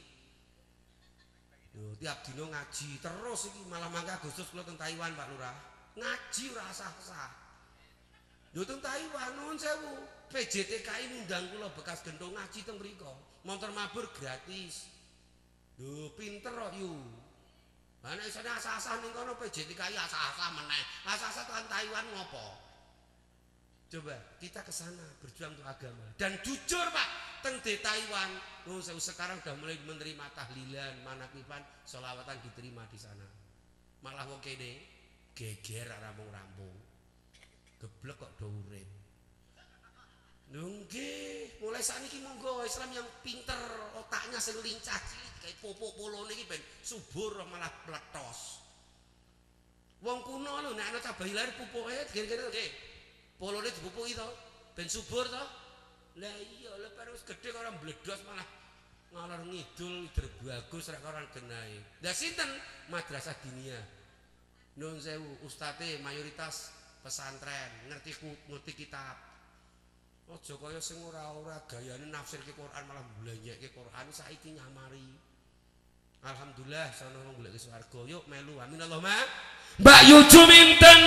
Lho tiap dino ngaji terus iki malah mangke Agustus kula teng Taiwan Pak Lurah. Ngaji ora sah-sah. Lho teng Taiwan nuwun sewu. P J T K I ngundang kula bekas gendong ngaji teng mriko. Montor mabur gratis. Lho pinter kok yu. Lah nek isine asah-asah ning kono P J T K I asah-asah meneh. Asah-asah tekan Taiwan ngopo? Coba kita ke sana berjuang untuk agama. Dan jujur Pak, teng di Taiwan, oh, sekarang udah mulai menerima tahlilan, manakifan, sholawatan diterima di sana. Malah wong kene geger rampung-rampung. Geblek kok do urip. Nggih, mulai sakniki monggo Islam yang pinter, otaknya sing lincah cilik kayak popok polone iki ben subur malah pletos. Wong kuno lho nek ana cabah lahir pupuke gere-gere nggih. Polone dipupuki to, ben subur to. Lah iya, lha wis gedhe kok ora mbledos malah ngalor ngidul der bagus rek ora genahe. Lah sinten madrasah diniyah. Nun sewu ustate mayoritas pesantren, ngerti ngerti kitab. Aja kaya sing ora-ora gayane nafsirke Quran malah mblanjekke Quran saiki nyamari. Alhamdulillah sono wong golek swarga. Yuk melu amin Allahumma. Mbak Yuju minten.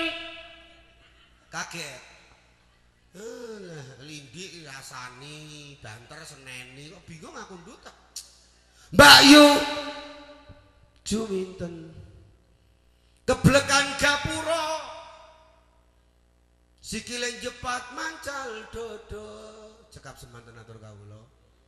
Kaget. Lah lindik rasani, banter seneni kok bingung aku ndut. Mbak Yu Juminten. Keblekan gapura. Sikile jepat mancal dodo. Cekap semanten atur kawula.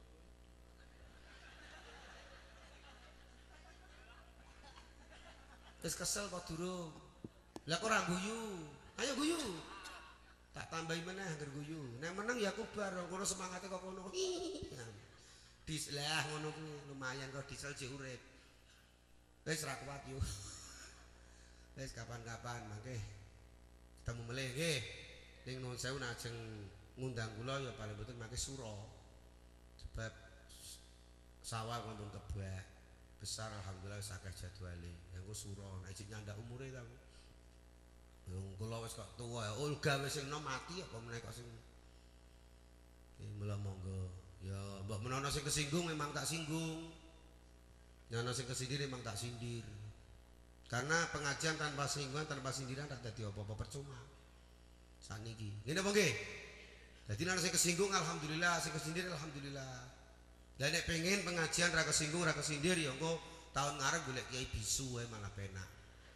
Wis kesel kok durung. Lah kok ora guyu. Ayo guyu. Tak tambahi meneh angger guyu. Nek meneng ya kubar, ngono semangate kok ngono. Dis lah ngono kuwi lumayan kok diesel jek urip. Wis ra kuat yo. Wis kapan-kapan mangke ketemu melih nggih. Ning nuwun sewu najeng ngundang kula ya paling betul mangke suro. Sebab sawah wonten kebak besar alhamdulillah wis akeh jadwale. Engko suro nek iki nyandak umure ta. Wong kula wis kok tuwa ya. Olga wis sing nom mati apa meneh kok sing iki mula monggo. Ya mbok menawa sing kesinggung memang tak singgung. Nyana sing kesindir memang tak sindir. Karena pengajian tanpa singgungan, tanpa sindiran tak dadi apa-apa percuma. Saniki. Ngene apa nggih? Jadi nek sing kesinggung alhamdulillah, sing kesindir alhamdulillah. Lah nek pengen pengajian ra kesinggung ra kesindir ya engko tahun ngarep golek kiai bisu wae malah penak.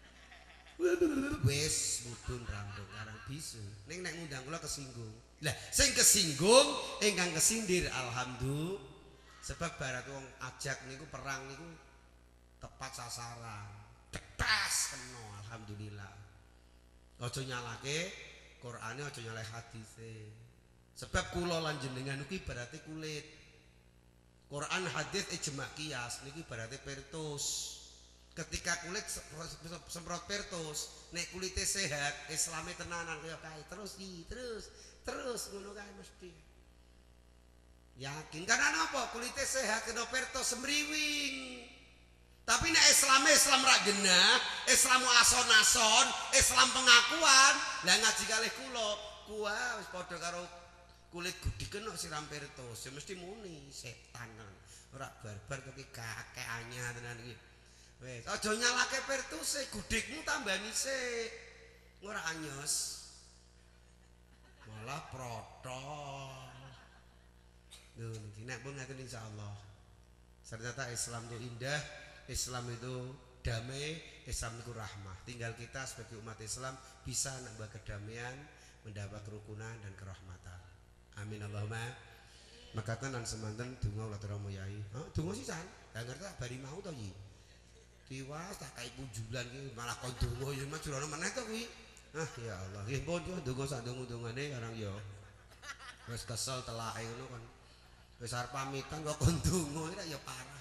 Wis mudhun rampung karang bisu. Ning nek ngundang kula kesinggung. Lah sing kesinggung ingkang kesindir alhamdulillah. Sebab barat wong ajak niku perang niku tepat sasaran. Tepas kena alhamdulillah. Aja nyalake Qur'ane, aja nyalake hadise. Sebab kula lan jenengan niku ibarate kulit. Quran hadis ijma qiyas niki ibarate pertus. Ketika kulit semprot pertus, nek kulite sehat, Islame tenanan kaya kae terus iki, terus terus ngono kae mesti. Yakin karena apa? Kulite sehat kena pertus semriwing. Tapi nek Islame Islam ra genah, Islam ason-ason, Islam pengakuan, lah ngaji kalih kula, kuwi wis padha karo kulit gudik kena siram pertus ya mesti muni setan ora barbar tapi kakek anyar tenan iki wis aja nyalake pertus e gudikmu tambani sik ora anyes malah protol lho niki nek pun ngaten insyaallah ternyata Islam itu indah Islam itu damai Islam itu rahmah tinggal kita sebagai umat Islam bisa nambah kedamaian mendapat kerukunan dan kerahmatan. Amin Allahumma. Maka tenan semanten donga kula teramo yai. Hah, donga sisan? Lah ngerti bari mau to iki. Tiwas tak kai pujulan iki malah kon donga ya mah jurana meneh to kuwi. Ah ya Allah, nggih pun yo donga sak donga-dongane karang yo. Wis kesel telake ngono kon. Wis arep pamitan kok kon donga iki ya parah.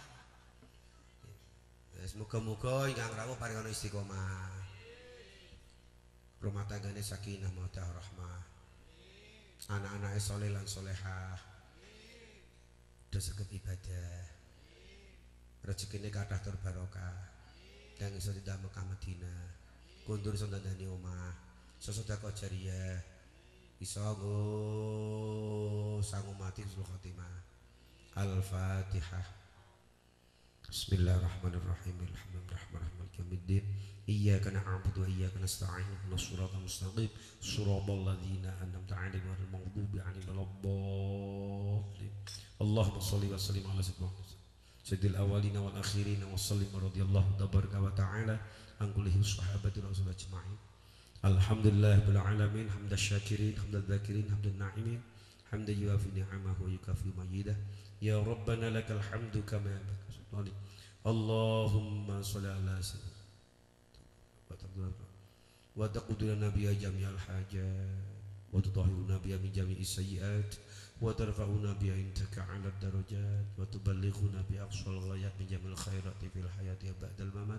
Wis muga-muga ingkang rawuh paringono istiqomah. Rumah tanggane sakinah mawaddah rahmah. Anak-anaknya soleh lan solehah udah saged ibadah rezekine kathah tur barokah dan iso tidak Mekah Madinah kundur iso dandani omah iso sedekah jariyah iso nggo sangu mati husnul khotimah. Al-Fatihah. Bismillahirrahmanirrahim. Alhamdulillahirrahmanirrahim. Maliki iyyaka na'budu wa iyyaka nasta'in ihdinas siratal mustaqim siratal ladzina an'amta 'alaihim ghairil maghdubi 'alaihim waladdallin. Allahumma shalli wa sallim ala sayyidil awwalin wal akhirin wa sallim radhiyallahu tabaraka wa ta'ala an kulli sahabati rasul ajma'in. Alhamdulillah bil alamin hamdash syakirin hamdal dzakirin hamdan na'imin hamdan yuafi ni'amahu wa yukafi majidah. Ya rabbana lakal hamdu kama yanbaghi. Allahumma shalli ala sayyidina wa taquduna biya jami'al hajat wa tutahhiruna biya min jami'is sayyi'at wa tarfa'una biya intaka 'ala darajat wa tuballighuna bi aqsal ghayat min jami'il khairati fil hayati ba'dal mamat.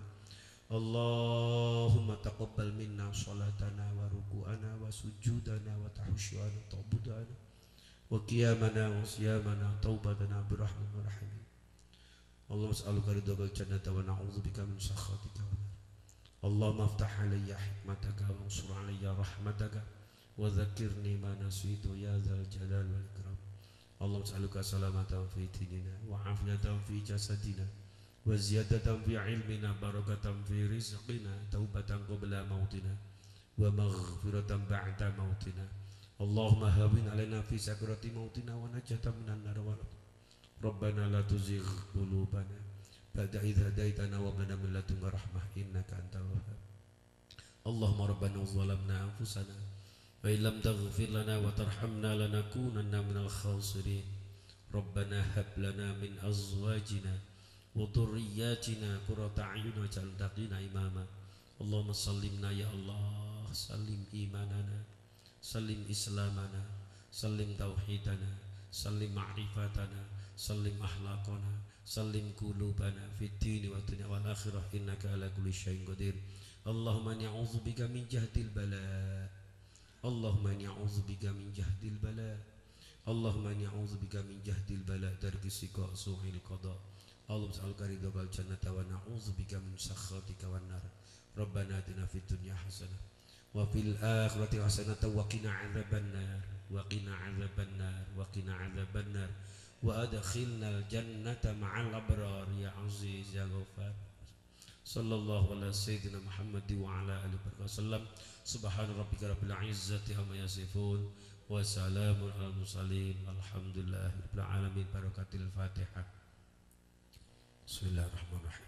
Allahumma taqabbal minna salatana wa ruku'ana wa sujudana wa tahsyana ta'budana wa qiyamana wa siyamana taubatana birahmatir rahim. Allahumma as'aluka ridhal jannati wa na'udzubika min sakhatika. Allahumma aftah alayya hikmataka wa ansur alayya rahmataka wa dzakirni ma nasitu ya dzal jalal wal ikram. Allahumma as'aluka salamatan fi dinina wa afiyatan fi jasadina wa ziyadatan fi ilmina barakatan fi rizqina taubatan qabla mautina wa maghfiratan ba'da mautina. Allahumma hawwin alaina fi sakrati mautina wa najatan minan nar wa Rabbana la tuzigh qulubana ba'da idh hadaitana wa hab lana min ladunka rahmah innaka antal wahhab. Allahumma rabbana zalamna anfusana wa illam taghfir lana wa tarhamna lanakunanna minal khasirin. Rabbana hab lana min azwajina wa dhurriyyatina qurrata a'yun waj'al taqina imama. Allahumma sallimna ya Allah, sallim imanana, sallim islamana, sallim tauhidana, sallim ma'rifatana, sallim akhlaqana, sallim qulubana fid dini wa dunya wal akhirah innaka ala kulli syai'in qadir. Allahumma inni a'udzubika min jahdil bala. Allahumma inni a'udzubika min jahdil bala. Allahumma inni a'udzubika min jahdil bala darki siqa su'il qada. Allahumma as'aluka ridhal jannati wa na'udzubika min sakhatika wan nar. Rabbana atina fid dunya hasanah wa fil akhirati hasanah wa qina 'adzabannar wa qina 'adzabannar wa qina 'adzabannar wa adkhilnal jannata ma'al abrar ya aziz ya ghafar. Sallallahu ala sayyidina Muhammad wa ala alihi wa sallam. Subhana rabbika rabbil izzati amma yasifun wassalamun alal mursalin alhamdulillahirabbil alamin barakatil Fatihah. Bismillahirrahmanirrahim.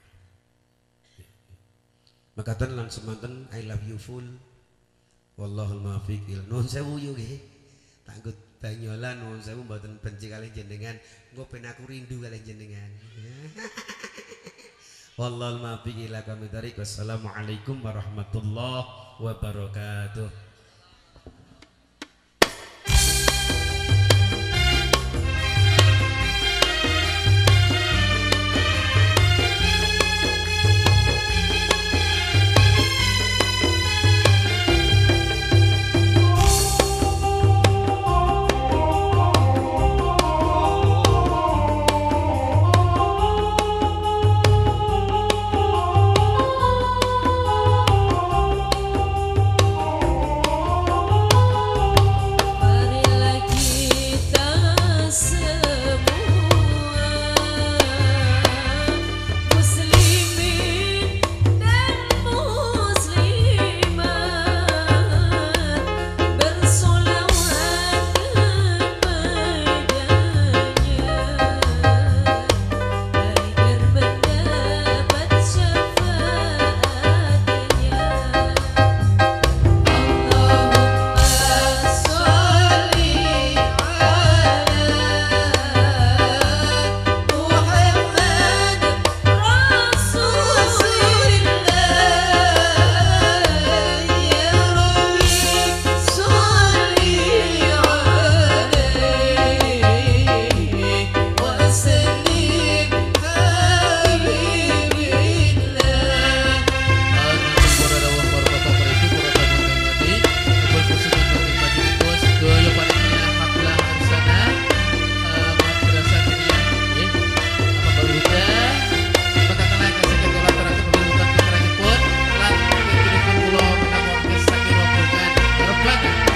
Makatan lan semanten I love you full. Wallahul muwaffiq ila nuwun sewu yo nggih. Takut banyolan nuwun sewu mboten benci kalih jenengan, engko ben aku rindu kalih jenengan. Wallahul muwaffiq ila aqwamit thoriq. Wassalamualaikum warahmatullahi wabarakatuh. Bye.